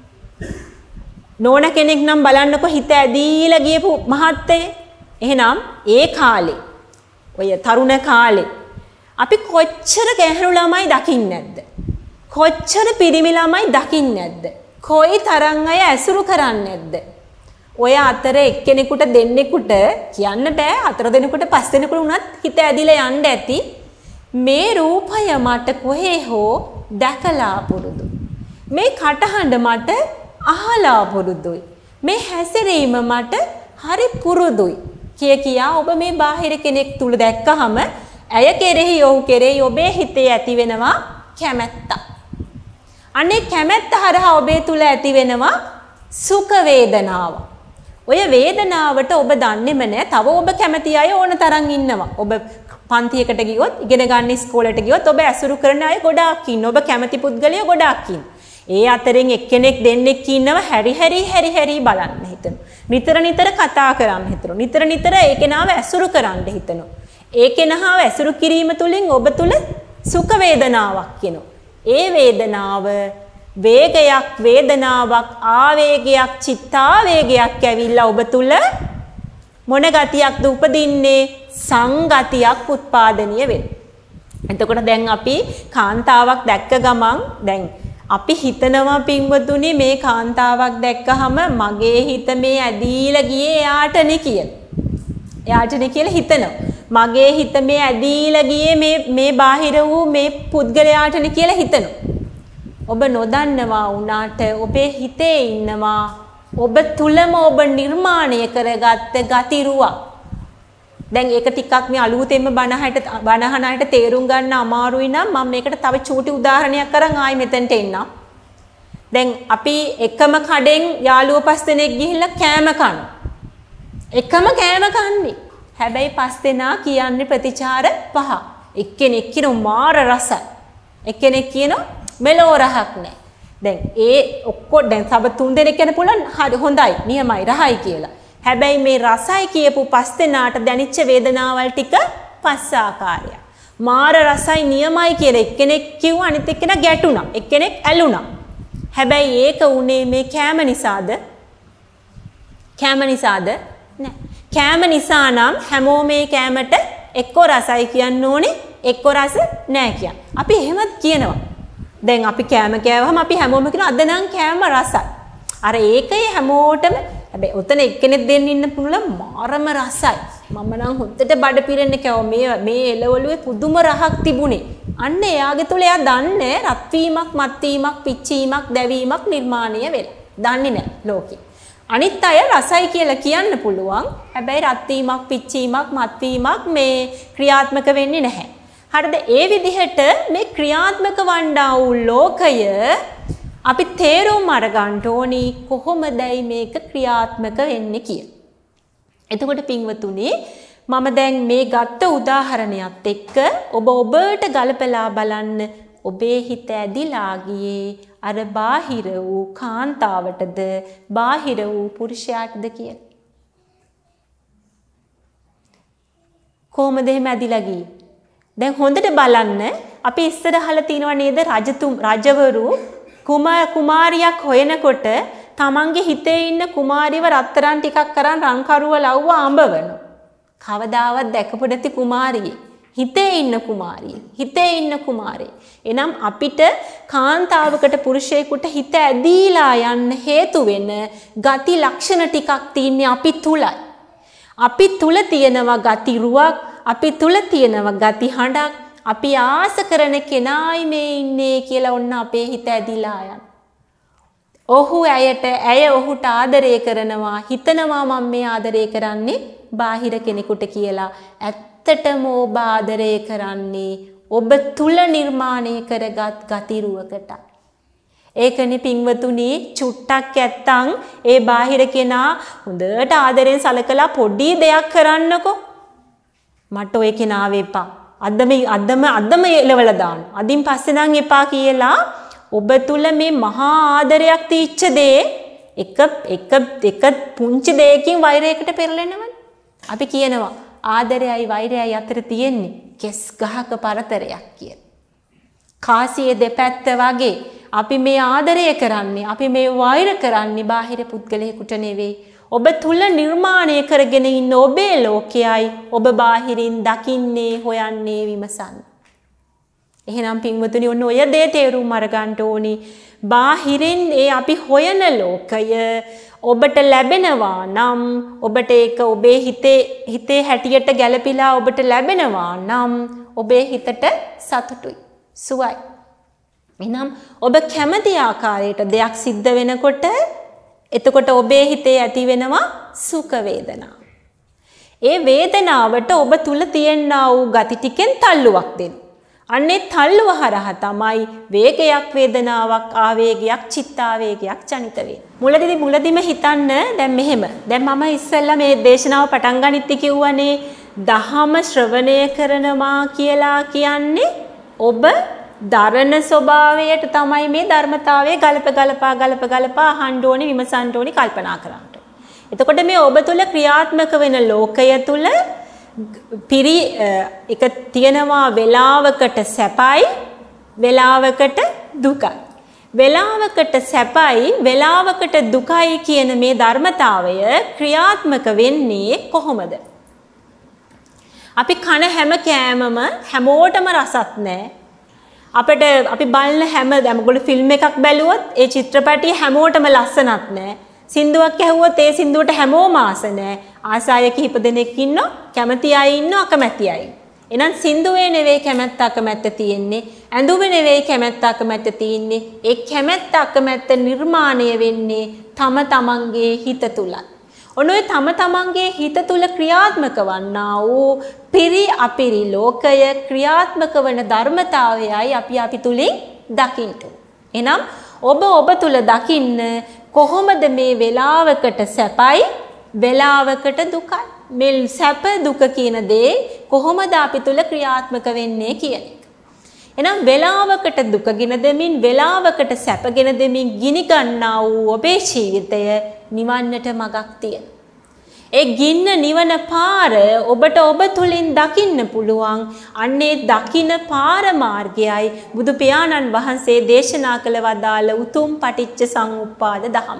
A: නෝන කෙනෙක් නම් බලන්නකො හිත ඇදීලා ගියපු මහත්තයෙක්. එහෙනම් ඒ කාලේ ඔය තරුණ කාලේ අපි කොච්චර ගැහැණු ළමයි දකින්නේ නැද්ද? කොච්චර පිරිමි ළමයි දකින්නේ නැද්ද? කොයි තරම් අය ඇසුරු කරන්නේ නැද්ද? ඔය අතර එක්කෙනෙකුට දෙන්නෙකුට කියන්න බෑ හතර දෙනෙකුට පස් දෙනෙකුට උනත් හිත ඇදිලා යන්න ඇති. මේ රූපය මට කොහේ හෝ දැකලා පුරුදු. මේ කටහඬ මට අහලා පුරුදුයි. මේ හැසිරීම මට හරි පුරුදුයි. කිය කියා ඔබ මේ බාහිර කෙනෙක් තුල දැක්කහම ඇය කෙරෙහි ඔහු කෙරෙහි ඔබේ හිතේ ඇති වෙනවා කැමැත්ත. අනේ කැමැත්ත හරහා ඔබේ තුල ඇති වෙනවා සුඛ වේදනාව. ඔය වේදනාවට ඔබ දන්නේම නැහැ. තව ඔබ කැමති අය ඕන තරම් ඉන්නවා. ඔබ පන්තියකට ගියොත් ඉගෙන ගන්න ඉස්කෝලේට ගියොත් ඔබ ඇසුරු කරන අය ගොඩාක් ඉන්නවා. ඔබ කැමති පුද්ගලයෝ ගොඩාක් ඉන්නවා. ඒ අතරින් එක්කෙනෙක් දෙන්නෙක් ඉන්නව හැරි හැරි හැරි හැරි බලන්න හිතෙනවා. නිතර නිතර කතා කරන්න හිතෙනවා. නිතර නිතර ඒ කෙනාව ඇසුරු කරන්න හිතෙනවා. ඒ කෙනාව ඇසුරු කිරීම තුළින් ඔබ තුල සුඛ වේදනාවක් එනවා. ඒ වේදනාව වේගයක් වේදනාවක් ආවේගයක් චිත්තාවේගයක් ඇවිල්ලා ඔබ තුල මොන ගතියක්ද උපදින්නේ? සංගතියක් උත්පාදනය වෙනවා. එතකොට දැන් අපි කාන්තාවක් දැක්ක ගමන් දැන් අපි හිතනවා පින්වතුනි මේ කාන්තාවක් දැක්කහම මගේ හිත මේ ඇදීලා ගියේ එයාටනේ කියලා. එයාටනේ කියලා හිතනවා. මගේ හිත මේ ඇදීලා ගියේ මේ මේ බාහිර වූ මේ පුද්ගලයාටනේ කියලා හිතනවා. ඔබ නොදන්නවා වුණාට ඔබේ හිතේ ඉන්නවා ඔබ තුලම ඔබ නිර්මාණය කරගත්ත ගතිරුවක්. දැන් ඒක ටිකක් මේ අලුතෙන්ම බණහට බණහනයට තේරුම් ගන්න අමාරුයි නම් මම මේකට තව චූටි උදාහරණයක් අරන් ආයි මෙතනට එන්නම්. දැන් අපි එකම කඩෙන් යාළුවෝ පස් දෙනෙක් ගිහිල්ලා කෑම කනවා. එකම කෑම කන්නේ. හැබැයි පස් දෙනා කියන්නේ ප්‍රතිචාර පහ. එක්කෙනෙක් කියනවා මාර රසයි. එක්කෙනෙක් කියනවා මෙලෝ රහක් නැහැ. දැන් ඒ ඔක්කොම දැන් සබ තුන් දෙනෙක් යන පුළුවන් හරි හොඳයි නියමයි රහයි කියලා. හැබැයි මේ රසයි කියපු පස් දෙනාට දැනෙච්ච වේදනාවල් ටික පස් ආකාරයක්. මාර රසයි නියමයි කියලා එක්කෙනෙක් කිව්වා අනිත් එක්කෙනා ගැටුණා. එක්කෙනෙක් ඇලුණා. හැබැයි ඒක උනේ මේ කෑම නිසාද? කෑම නිසාද? නෑ. කෑම නිසා නම් හැමෝම මේ කෑමට එක්ක රසයි කියන්න ඕනේ එක්ක රස නෑ කියන්න. අපි එහෙමත් කියනවා. දැන් අපි කෑම කෑවහම අපි හැමෝම කියනවා අද නම් කෑම රසයි. අර ඒකේ හැමෝටම හැබැයි ඔතන එක්කෙනෙක් දෙන්න ඉන්න පුළුවන් මාරම රසයි. මම නම් හොද්දට බඩ පිරෙන්න කෑවා. මේ මේ එළවලුවේ පුදුම රහක් තිබුණේ. අන්න එයාගේ තුල එයා දන්නේ රත් වීමක්, මත් වීමක්, පිච්චීමක්, දැවීමක් නිර්මාණය වෙලා. දන්නේ නැහැ ලෝකේ. අනිත් අය රසයි කියලා කියන්න පුළුවන්. හැබැයි රත් වීමක්, පිච්චීමක්, මත් වීමක් මේ ක්‍රියාත්මක වෙන්නේ නැහැ. හරිද? ඒ විදිහට මේ ක්‍රියාත්මක වන්නා වූ ලෝකය අපි තේරුම් අරගන්න ඕනි කොහොමදයි මේක ක්‍රියාත්මක වෙන්නේ කියලා. එතකොට පින්වතුනි මම දැන් මේ ගත්ත උදාහරණයත් එක්ක ඔබ ඔබට ගලපලා බලන්න ඔබේ හිත ඇදිලා ගියේ අර බාහිර වූ කාන්තාවටද බාහිර වූ පුරුෂයාටද කියලා. කොහොමද එහෙම ඇදිලා ගියේ? දැන් හොඳට බලන්න අපි ඉස්සර අහලා තියෙනව නේද රජතුම් රජවරු කුමාර කුමාරියක් හොයනකොට තමන්ගේ හිතේ ඉන්න කුමාරියව රත්තරන් ටිකක් කරන් රංකරුව ලව්ව අඹවනවා. කවදාවත් දැකපු නැති කුමාරියෙක්. හිතේ ඉන්න කුමාරිය. හිතේ ඉන්න කුමාරේ. එනම් අපිට කාන්තාවකට පුරුෂයෙකුට හිත ඇදීලා යන්න හේතු වෙන ගති ලක්ෂණ ටිකක් තියන්නේ අපි තුලයි. අපි තුල තියෙනවා ගති රුවක්, අපි තුල තියෙනවා ගති හඬක්, අපි ආස කරන කෙනායි මේ ඉන්නේ කියලා ඔන්න අපේ හිත ඇදිලා යන. ඔහු ඇයට ඇය ඔහුට ආදරය කරනවා, හිතනවා මම මේ ආදරය කරන්නේ බාහිර කෙනෙකුට කියලා. ඇත්තටම ඔබ ආදරය කරන්නේ ඔබ තුල නිර්මාණය කරගත් ගතිරුවකට. ඒකනේ පින්වතුනි චුට්ටක් ඇත්තම් ඒ බාහිර කෙනා හොඳට ආදරෙන් සලකලා පොඩි දෙයක් කරන්නකෝ. මට ඔය කෙනාව එපා. අදම අදම අදම එලවල දාන්න. අදින් පස්සේ නම් එපා කියලා ඔබ තුල මේ මහා ආදරයක් තීච්ච දේ එක එක එක පුංචි දෙයකින් වෛරයකට පෙරලෙනවනේ. අපි කියනවා ආදරයයි වෛරයයි අතර තියෙන්නේ කෙස් ගහක පරතරයක් කියලා. කාසියේ දෙපැත්ත වගේ අපි මේ ආදරය කරන්නේ අපි මේ වෛර කරන්නේ බාහිර පුද්ගලයෙකුට නෙවෙයි. ඔබ තුල නිර්මාණය කරගෙන ඉන්න ඔබේ ලෝකයයි ඔබ බාහිරින් දකින්නේ හොයන්නේ විමසන්නේ. එහෙනම් පින්වතුනි ඔන්න ඔය දේ තේරුම් අරගන්න ඕනි. බාහිරින් ඒ අපි හොයන ලෝකය ඔබට ලැබෙනවා නම් ඔබට ඒක ඔබේ හිතේ හිතේ හැටියට ගැළපිලා ඔබට ලැබෙනවා නම් ඔබේ හිතට සතුටුයි සුවයි. එහෙනම් ඔබ කැමති ආකාරයට දෙයක් සිද්ධ වෙනකොට එතකොට ඔබේ හිතේ ඇති වෙනවා සුඛ වේදනාව. ඒ වේදනාවට ඔබ තුල තියෙනා වූ ගති ටිකෙන් තල්ලුවක් දෙන්න. අන්නේ තල්ලුව හරහා තමයි වේගයක් වේදනාවක් ආවේගයක් චිත්තාවේගයක් ජනිත වෙන්නේ. මුලදී මුලදීම හිතන්න දැන් මෙහෙම. දැන් මම ඉස්සෙල්ලා මේ දේශනාව පටන් ගනිද්දි කිව්වනේ දහම ශ්‍රවණය කරනවා කියලා කියන්නේ ඔබ දරණ ස්වභාවයට තමයි මේ ධර්මතාවයේ ගලප ගලපා ගලප ගලපා අහන්න ඕනි විමසන්න ඕනි කල්පනා කරන්න. එතකොට මේ ඔබ තුල ක්‍රියාත්මක වෙන ලෝකය තුල පිරි එක තියෙනවා වේලාවකට සැපයි වේලාවකට දුකයි. වේලාවකට සැපයි වේලාවකට දුකයි කියන මේ ධර්මතාවය ක්‍රියාත්මක වෙන්නේ කොහොමද? අපි කන හැම කෑමම හැමෝටම රසත් නැහැ. අපිට අපි බලන හැම දැන් ෆිල්ම් එකක් බැලුවොත් ඒ චිත්‍රපටිය හැමෝටම ලස්සනක් නැහැ. සින්දුවක් ඇහුවොත් ඒ සින්දුවට හැමෝම ආස නැහැ. ආසාය කිහිප දෙනෙක් ඉන්නෝ, කැමති අය ඉන්නෝ, අකමැති අය. එහෙනම් සින්දුවේ නෙවෙයි කැමැත්ත අකමැත්ත තියෙන්නේ. ඇඳුමේ නෙවෙයි කැමැත්ත අකමැත්ත තියෙන්නේ. ඒ කැමැත්ත අකමැත්ත නිර්මාණය වෙන්නේ තම තමන්ගේ හිත තුලයි. ඔනෝයි තම තමන්ගේ හිත තුල ක්‍රියාත්මක වන්නා වූ පිරි අපිරි ලෝකය ක්‍රියාත්මක වන ධර්මතාවයයි අපි අපි තුලින් දකින්න. එහෙනම් ඔබ ඔබ තුල දකින්න කොහොමද මේ වේලාවකට සැපයි වේලාවකට දුකයි. මේ සැප දුක කියන දේ කොහොමද අපි තුල ක්‍රියාත්මක වෙන්නේ කියන එක. එහෙනම් වේලාවකට දුකගෙන දෙමින් වේලාවකට සැපගෙන දෙමින් ගිනි ගන්නා වූ ඔබේ ජීවිතය නිවන්නට මගක් තියෙනවා. ඒ ගින්න නිවන පාර ඔබට ඔබ තුලින් දකින්න පුළුවන්. අන්නේ දකින්න පාර මාර්ගයයි බුදු පියාණන් වහන්සේ දේශනා කළ වදාළ උතුම් පටිච්ච සමුප්පාද දහම.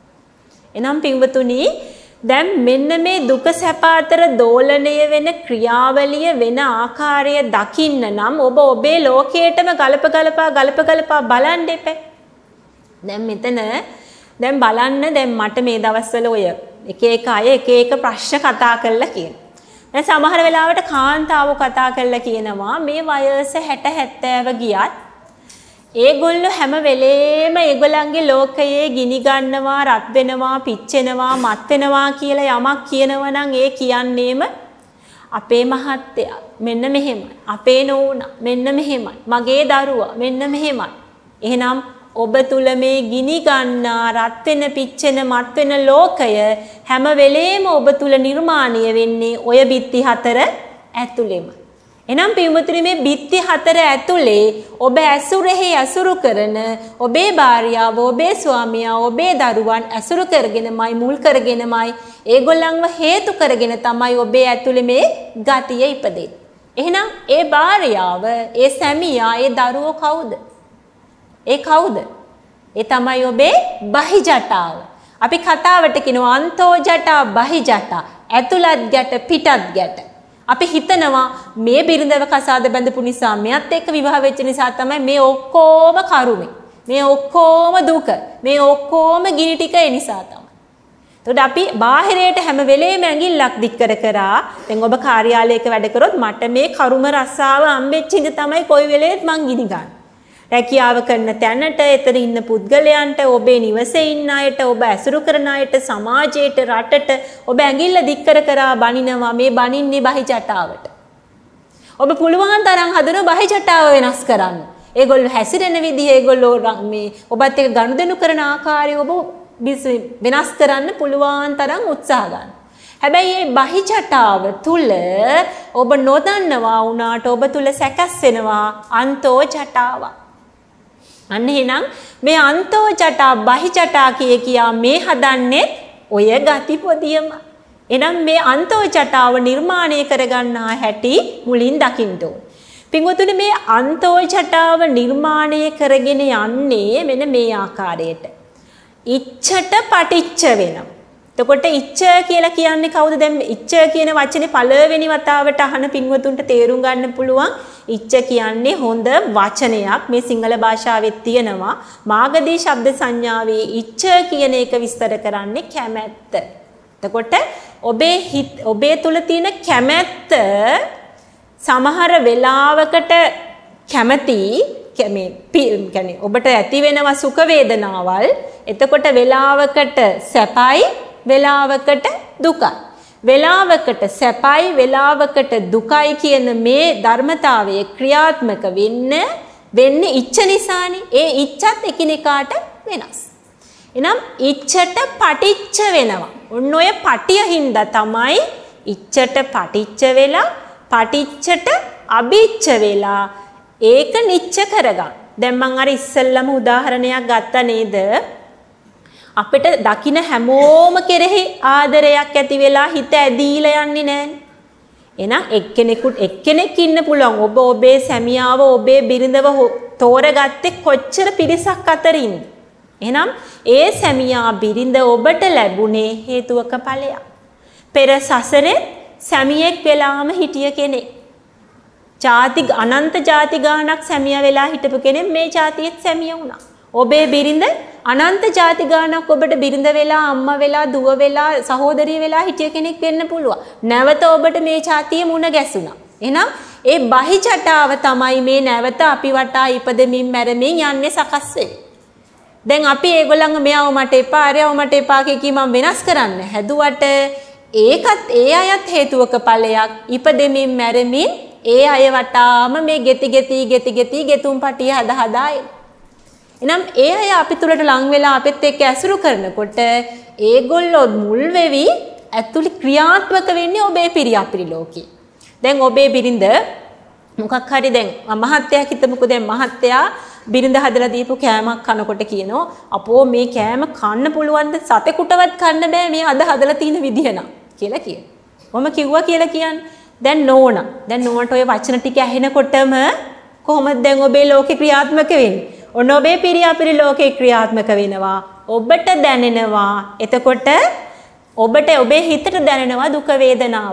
A: එනම් පින්වතුනි දැන් මෙන්න මේ දුක සැප අතර දෝලණය වෙන ක්‍රියාවලිය වෙන ආකාරය දකින්න නම් ඔබ ඔබේ ලෝකයටම ගලප ගලපා ගලප ගලපා බලන්න එපා. දැන් මෙතන දැන් බලන්න දැන් මට මේ දවස්වල ඔය එක එක අය එක එක ප්‍රශ්න කතා කරලා කියන. දැන් සමහර වෙලාවට කාන්තාවෝ කතා කරලා කියනවා මේ වයස හැට හැත්තෑව ගියත් ඒගොල්ලෝ හැම වෙලේම ඒගොල්ලන්ගේ ලෝකයේ ගිනි ගන්නවා, රත් වෙනවා, පිච්චෙනවා, මත් වෙනවා කියලා යමක් කියනවා නම් ඒ කියන්නේම අපේ මහත්තයා මෙන්න මෙහෙමයි, අපේ නෝනා මෙන්න මෙහෙමයි, මගේ දරුවා මෙන්න මෙහෙමයි. එහෙනම් ඔබ තුල මේ ගිනි ගන්නා, රත් වෙන, පිච්චෙන, මත් වෙන ලෝකය හැම වෙලේම ඔබ තුල නිර්මාණය වෙන්නේ ඔය බිත්ති හතර ඇතුළෙම. එනම් පින්වතුනි මේ බිත්ති හතර ඇතුලේ ඔබ ඇසුරෙහි ඇසුරු කරන ඔබේ භාර්යාව, ඔබේ ස්වාමියා, ඔබේ දරුවන් ඇසුරු කරගෙනමයි මුල් කරගෙනමයි ඒගොල්ලන්ව හේතු කරගෙන තමයි ඔබේ ඇතුලේ මේ ගතිය ඉපදෙන්නේ. එහෙනම් ඒ භාර්යාව, ඒ සැමියා, ඒ දරුවෝ කවුද? ඒ කවුද? ඒ තමයි ඔබේ බහිජටාව. අපි කතාවට කියනවා අන්තෝ ජටා බහිජටා. ඇතුළත් ගැට පිටත් ගැට. අපි හිතනවා මේ බිරිඳව කසාද බැඳපු නිසා මෙයත් එක්ක විවාහ වෙච්ච නිසා තමයි මේ ඔක්කොම කරුමේ. මේ ඔක්කොම දුක. මේ ඔක්කොම ගිනි ටික ඒ නිසා තමයි. එතකොට අපි බාහිරයට හැම වෙලේම ඇඟිල්ලක් දික් කර කරා දැන් ඔබ කාර්යාලයක වැඩ කරොත් මට මේ කරුම රස්සාව හම්බෙච්ච ඉඳ තමයි කොයි වෙලේත් මං ගිනි ගන්න. රැකියාව කරන තැනට, එතන ඉන්න පුද්ගලයන්ට, ඔබේ නිවසේ ඉන්න අයට, ඔබ ඇසුරු කරන අයට, සමාජයට, රටට ඔබ ඇඟිල්ල දික් කර කර බනිනවා මේ බනින්නේ බහිජටාවට. ඔබ පුළුවන් තරම් හදන බහිජටාව වෙනස් කරන්න. ඒගොල්ලෝ හැසිරෙන විදිහ, ඒගොල්ලෝ මේ ඔබත් එක්ක ගනුදෙනු කරන ආකාරය ඔබ වෙනස් කරන්න පුළුවන් තරම් උත්සාහ ගන්න. හැබැයි මේ බහිජටාව තුල ඔබ නොදන්නවා වුණාට ඔබ තුල සැකස් වෙනවා අන්තෝ ජටාව. අන්න එහෙනම් මේ අන්තෝ ජටා බහිජටා කිය කියා මේ හදන්නේ ඔය ගති පොදියම. එහෙනම් මේ අන්තෝ ජටාව නිර්මාණය කරගන්නා හැටි මුලින් දකින්න ඕන. පින්වතුනි මේ අන්තෝ ජටාව නිර්මාණය කරගෙන යන්නේ මෙන්න මේ ආකාරයට. ඉච්ඡට පටිච්ච වෙනවා. එතකොට ඉච්ඡ කියලා කියන්නේ කවුද? දැන් ඉච්ඡ කියන වචනේ පළවෙනි වතාවට අහන පින්වතුන්ට තේරුම් ගන්න පුළුවන්. ඉච්ඡ කියන්නේ හොඳ වචනයක්. මේ සිංහල භාෂාවෙත් තියෙනවා. මාගදී ශබ්ද සංඥාවේ ඉච්ඡ කියන එක විස්තර කරන්නේ කැමැත්ත. එතකොට ඔබේ හිත ඔබේ තුල තියෙන කැමැත්ත සමහර වෙලාවකට කැමැති මේ කියන්නේ ඔබට ඇති වෙනවා සුඛ වේදනාවල්. එතකොට වෙලාවකට සැපයි, වෙලාවකට දුකයි. වෙලාවකට සැපයි, වෙලාවකට දුකයි කියන මේ ධර්මතාවයේ ක්‍රියාත්මක වෙන්න වෙන්නේ ඉච්ඡ නිසානේ. ඒ ඉච්ඡත් එකිනෙකාට වෙනස්. එහෙනම් ඉච්ඡට පටිච්ච වෙනවා. ඔන්න ඔය පටිය හින්දා තමයි ඉච්ඡට පටිච්ච වෙලා පටිච්චට අභිච්ඡ වෙලා ඒක නිච්ච කරගන්න. දැන් මම අර ඉස්සෙල්ලම උදාහරණයක් ගත්තා නේද? අපිට දකින්න හැමෝම කෙරෙහි ආදරයක් ඇති වෙලා හිත ඇදීලා යන්නේ නැහැ. එහෙනම් එක්කෙනෙකුට එක්කෙනෙක් ඉන්න පුළුවන්. ඔබ ඔබේ සැමියාව, ඔබේ බිරිඳව තෝරගත්තේ කොච්චර පිරිසක් අතරින්ද? එහෙනම් ඒ සැමියා බිරිඳ ඔබට ලැබුණේ හේතුවක ඵලයක්. පෙර සසරේ සැමියෙක් වෙලාම හිටිය කෙනෙක්. ජාති අනන්ත ජාති ගානක් සැමියා වෙලා හිටපු කෙනෙක් මේ ජාතියෙත් සැමියා වුණා. ඔබේ බිරිඳ අනන්ත ජාති ගානක් ඔබට බිරිඳ වෙලා, අම්මා වෙලා, දුව වෙලා, සහෝදරිය වෙලා හිටිය කෙනෙක් වෙන්න පුළුවන්. නැවත ඔබට මේ ජාතිය මුණ ගැසුණා. එහෙනම් ඒ බහිජටාව තමයි මේ නැවත අපි වටා ඉපදෙමින් මැරෙමින් යන්නේ සකස් වෙන්නේ. දැන් අපි ඒගොල්ලන්ව මෙයාව මට එපා, අරයව මට එපා කිය මම වෙනස් කරන්න හැදුවට ඒකත් ඒ අයත් හේතුවක ඵලයක්. ඉපදෙමින් මැරෙමින් ඒ අය වටාම මේ ගෙති ගෙති ගෙති ගෙති ගෙතුම් පටිය හදා හදා එනම් ඒ අය අපි තුලට ලං වෙලා අපිත් එක්ක ඇසුරු කරනකොට ඒගොල්ලෝ මුල් වෙවි ඇතුළේ ක්‍රියාත්මක වෙන්නේ ඔබේ පිරියාපිරි ලෝකේ. දැන් ඔබේ බිරිඳ මොකක් හරි දැන් මහත්තයා හිතමුකෝ දැන් මහත්තයා බිරිඳ හදලා දීපු කෑමක් කනකොට කියනවා අපෝ මේ කෑම කන්න පුළුවන්ද සතෙකුටවත් කන්න බෑ මේ අද හදලා තියෙන විදිහ නා කියලා කියන. මම කිව්වා කියලා කියන්නේ දැන් නෝනා දැන් නෝනට ඔය වචන ටික ඇහෙනකොටම කොහොමද දැන් ඔබේ ලෝකේ ක්‍රියාත්මක වෙන්නේ? ඔන්න ඔබේ පිරියාපිරි ලෝකේ ක්‍රියාත්මක වෙනවා. ඔබට දැනෙනවා. එතකොට ඔබට ඔබේ හිතට දැනෙනවා දුක වේදනාව.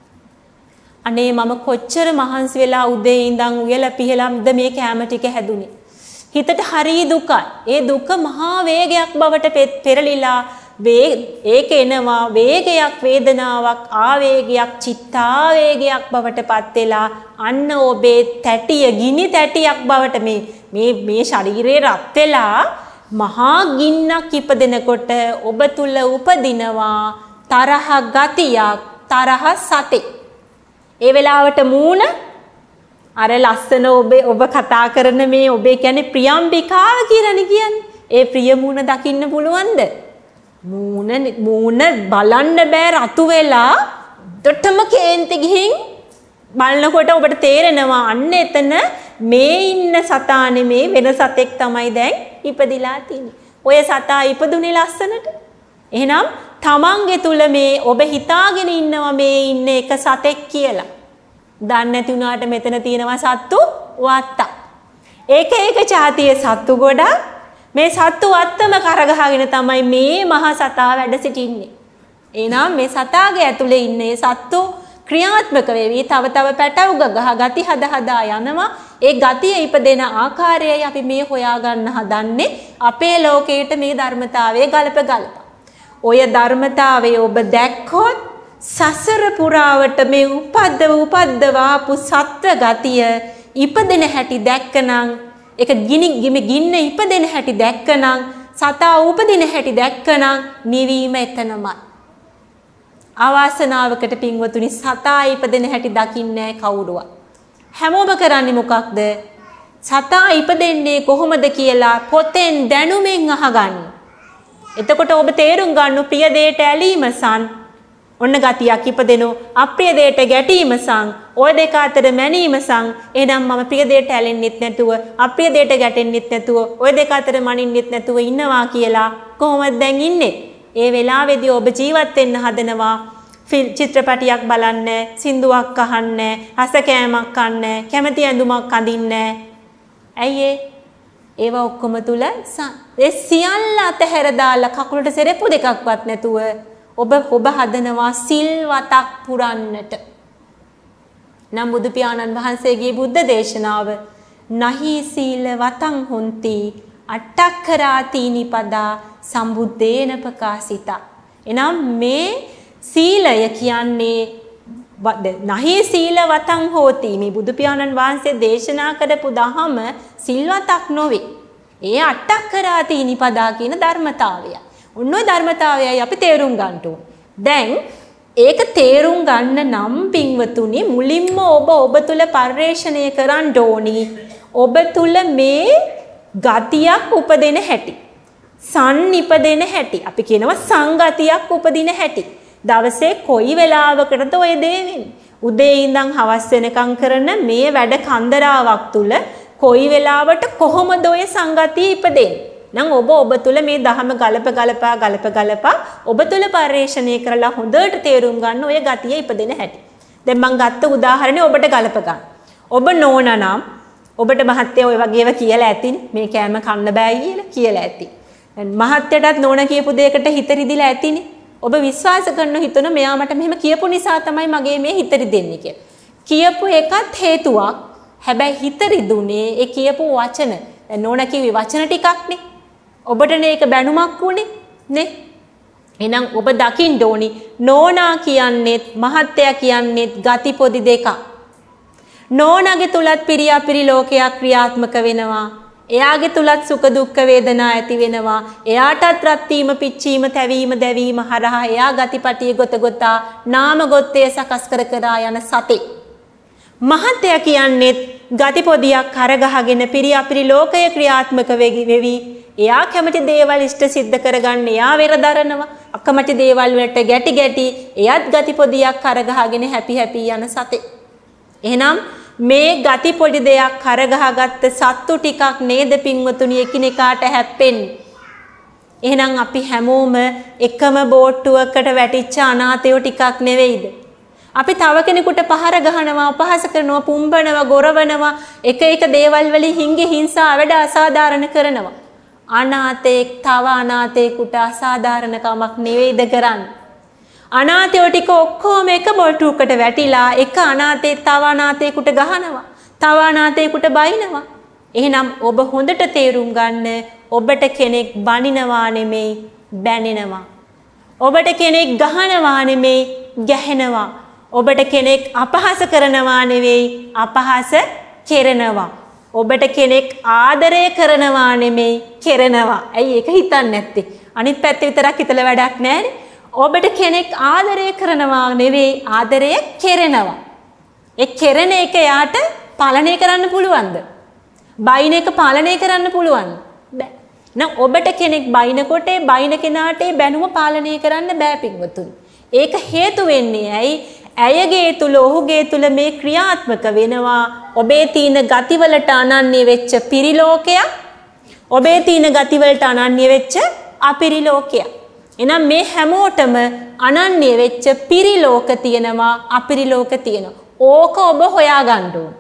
A: අනේ මම කොච්චර මහන්සි වෙලා උදේ ඉඳන් උයලා පිහලාද මේ කැම ටික හැදුනේ. හිතට හරි දුකයි. ඒ දුක මහා වේගයක් බවට පෙරලිලා ඒක එනවා වේගයක් වේදනාවක් ආවේගයක් චිත්තාවේගයක් බවට පත් වෙලා අන්න ඔබේ තැටිය ගිනි තැටියක් බවට මේ මේ මේ ශරීරේ රත් වෙලා මහා ගින්නක් ඉපදෙනකොට ඔබ තුල උපදිනවා තරහ ගතියක් තරහ සතේ. ඒ වෙලාවට මූණ අර ලස්සන ඔබ ඔබ කතා කරන මේ ඔබේ කියන්නේ ප්‍රියම්බිකාව කියලානේ කියන්නේ. ඒ ප්‍රිය මූණ දකින්න පුළුවන්ද? මූණ මූණ බලන්න බෑ රතු වෙලා දෙටම කේන්ති ගිහින් බලනකොට ඔබට තේරෙනවා අන්න එතන මේ ඉන්න සතා නෙමේ වෙන සතෙක් තමයි දැන් ඉපදිලා තියෙන්නේ. ඔය සතා ඉපදුනේ ලස්සනට. එහෙනම් තමන්ගේ තුල මේ ඔබ හිතාගෙන ඉන්නවා මේ ඉන්න එක සතෙක් කියලා. දන්නේ නැති වුණාට මෙතන තියෙනවා සත්තු වත්ත. ඒක ඒක જાතියේ සත්තු ගොඩක් මේ සත්තු වත්තම කරගහගෙන තමයි මේ මහා සතා වැඩ සිටින්නේ. එහෙනම් මේ සතාගේ ඇතුලේ ඉන්නේ සත්තු ක්‍රියාත්මක වෙවි තව තව පැටව ගහ ගති හද හදා යනවා. ඒ ගතිය ඉපදෙන ආකාරයයි අපි මේ හොයාගන්න හදන්නේ අපේ ලෝකයට මේ ධර්මතාවය ගලප ගලප. ඔය ධර්මතාවය ඔබ දැක්කොත් සසර පුරාවට මේ උපද්දව උපද්දව ආපු සත්ව ගතිය ඉපදෙන හැටි දැක්කනම් ඒක ගිනි ගිමි ගින්න ඉපදෙන හැටි දැක්කනම් සතා උපදින හැටි දැක්කනම් නිවීම එතනමයි. අවාසනාවකට පින්වතුනි සතා ඉපදෙන හැටි දකින්නේ කවුරුවත්. හැමෝම කරන්නේ මොකක්ද? සතා ඉපදෙන්නේ කොහොමද කියලා පොතෙන් දැනුමින් අහගන්න. එතකොට ඔබ තේරුම් ගන්න ප්‍රිය දෙයට ඇලීම සන් ඔන්න ගතියක් ඉපදෙනෝ අප්‍රිය දෙයට ගැටීම සන් ඔය දෙක අතර මැනීම සන් එහෙනම් මම ප්‍රිය දෙයට ඇලෙන්නෙත් නැතුව අප්‍රිය දෙයට ගැටෙන්නෙත් නැතුව ඔය දෙක අතර මනින්නෙත් නැතුව ඉන්නවා කියලා කොහොමද දැන් ඉන්නේ? ඒ වෙලාවේදී ඔබ ජීවත් වෙන්න හදනවා චිත්‍රපටියක් බලන්න, සින්දුවක් අහන්න, රස කෑමක් කන්න, කැමති ඇඳුමක් අඳින්න. ඇයි ඒ? ඒවා ඔක්කොම තුල ඒ සියල්ල අතහැර දාලා කකුලට සෙරෙප්පු දෙකක්වත් නැතුව ඔබ ඔබ හදනවා සිල්වතක් පුරන්නට. නම් බුදු පියාණන් වහන්සේගේ බුද්ධ දේශනාව නහි සීල වතං හොಂತಿ අට්ඨකරාතීනි පදා සම්බුද්දේන ප්‍රකාශිතා. එනම් මේ සීලය කියන්නේ නහි සීල වතං හෝති මේ බුදු පියාණන් වහන්සේ දේශනා කරපු දහම සිල්වතක් නොවේ. ඒ අට්ඨකරාතීනි පදා කියන ධර්මතාවය. ඔන්න ඔය ධර්මතාවයයි අපි තේරුම් ගන්න ඕන. දැන් ඒක තේරුම් ගන්න නම් පින්වතුනි මුලින්ම ඔබ ඔබ තුල පරිශ්‍රණය කරන්න ඕනි. ඔබ තුල මේ ගතියක් උපදින හැටි. සම්නිපදෙන හැටි. අපි කියනවා සංගතියක් උපදින හැටි. දවසේ කොයි වෙලාවකටද ඔය දේ වෙන්නේ? උදේ ඉඳන් හවස වෙනකම් කරන මේ වැඩ කන්දරාවක් තුල කොයි වෙලාවට කොහොමද ඔය සංගතිය ඉපදෙන්නේ? නම් ඔබ ඔබ තුල මේ දහම ගලප ගලපා ගලප ගලපා ඔබ තුල පරිශ්‍රණය කරලා හොඳට තේරුම් ගන්න ඔය ගතිය ඉපදෙන හැටි. දැන් මම ගත්ත උදාහරණය ඔබට ගලප ගන්න. ඔබ නෝනා නම් ඔබට මහත්තයා ඔය වගේව කියලා ඇතිනේ මේ කෑම කන්න බෑ කියලා කියලා ඇති. දැන් මහත්තයාටත් නෝනා කියපු දෙයකට හිත රිදිලා ඇතිනේ. ඔබ විශ්වාස කරන හිතන මෙයා මට මෙහෙම කියපු නිසා තමයි මගේ මේ හිත රිදෙන්නේ කියලා. කියපු එකත් හේතුවක්. හැබැයි හිත රිදුනේ ඒ කියපු වචන. දැන් නෝනා කිව්වේ වචන ටිකක්නේ. ඔබට මේක බැනුමක් උනේ නේ. එහෙනම් ඔබ දකින්න ඕනි නෝනා කියන්නේත් මහත්තයා කියන්නේත් ගති පොදි දෙකක්. නෝනාගේ තුලත් පිරියාපිරි ලෝකයක් ක්‍රියාත්මක වෙනවා. එයාගේ තුලත් සුඛ දුක්ඛ වේදනා ඇති වෙනවා. එයාටත් රත් වීම පිච්චීම තැවීම දැවීම හරහා එයා ගතිපටිය ගොත ගොතා නාම ගොත්තේ සකස් කර කර යන සතේ. මහත්ය කියන්නේ ගති පොදියක් කරගහගෙන පිරි අපිරි ලෝකය ක්‍රියාත්මක වෙවි. එයා කැමති දේවල් ඉෂ්ට සිද්ධ කරගන්න එයා වෙර දරනවා. අකමැති දේවල් වලට ගැටි ගැටි එයත් ගති පොදියක් කරගහගෙන හැපි හැපි යන සතේ. එහෙනම් මේ ගති පොඩි දෙයක් කරගහගත්ත සත්තු ටිකක් නේද පින්වතුනි එකිනෙකාට හැප්පෙන්නේ. එහෙනම් අපි හැමෝම එකම බෝට්ටුවකට වැටිච්ච අනාථයෝ ටිකක් නෙවෙයිද? අපි තව කෙනෙකුට පහර ගහනවා, අපහාස කරනවා, පුම්බනවා, ගොරවනවා, එක එක දේවල් වලින් හිංගි හිංසා වැඩ අසාධාරණ කරනවා. අනාථයෙක් තව අනාථයෙකුට අසාධාරණ කමක් නෙවෙයිද කරන්නේ? අනාථයෝ ටික ඔක්කොම එක බෝට්ටුවකට වැටිලා එක අනාථයෙක් තව අනාථයෙකුට ගහනවා, තව අනාථයෙකුට බයිනවා. එහෙනම් ඔබ හොඳට තේරුම් ගන්න ඔබට කෙනෙක් බනිනවා නෙමෙයි බැනෙනවා. ඔබට කෙනෙක් ගහනවා නෙමෙයි ගැහෙනවා. ඔබට කෙනෙක් අපහාස කරනවා නෙවෙයි අපහාස කෙරෙනවා. ඔබට කෙනෙක් ආදරය කරනවා නෙමෙයි කෙරෙනවා. ඇයි ඒක හිතන්නේ නැත්තේ? අනිත් පැත්ත විතරක් හිතලා වැඩක් නැහැනේ. ඔබට කෙනෙක් ආදරය කරනවා නෙවෙයි ආදරය කෙරෙනවා. ඒ කෙරෙන එක යාට පාලනය කරන්න පුළුවන්ද? බයින එක පාලනය කරන්න පුළුවන්ද? බෑ. නම් ඔබට කෙනෙක් බයිනකොට ඒ බයින කෙනාට ඒ බැනුම පාලනය කරන්න බෑ පින්වතුනි. ඒක හේතු වෙන්නේ ඇයි? ඇයගේ තුල ඔහුගේ තුල මේ ක්‍රියාත්මක වෙනවා ඔබේ තීන ගතිවලට අනන්‍ය වෙච්ච පිරිලෝකයක්, ඔබේ තීන ගතිවලට අනන්‍ය වෙච්ච අපිරිලෝකයක්. එහෙනම් මේ හැමෝටම අනන්‍ය වෙච්ච පිරිලෝක තියෙනවා, අපිරිලෝක තියෙනවා. ඕක ඔබ හොයාගන්න ඕන.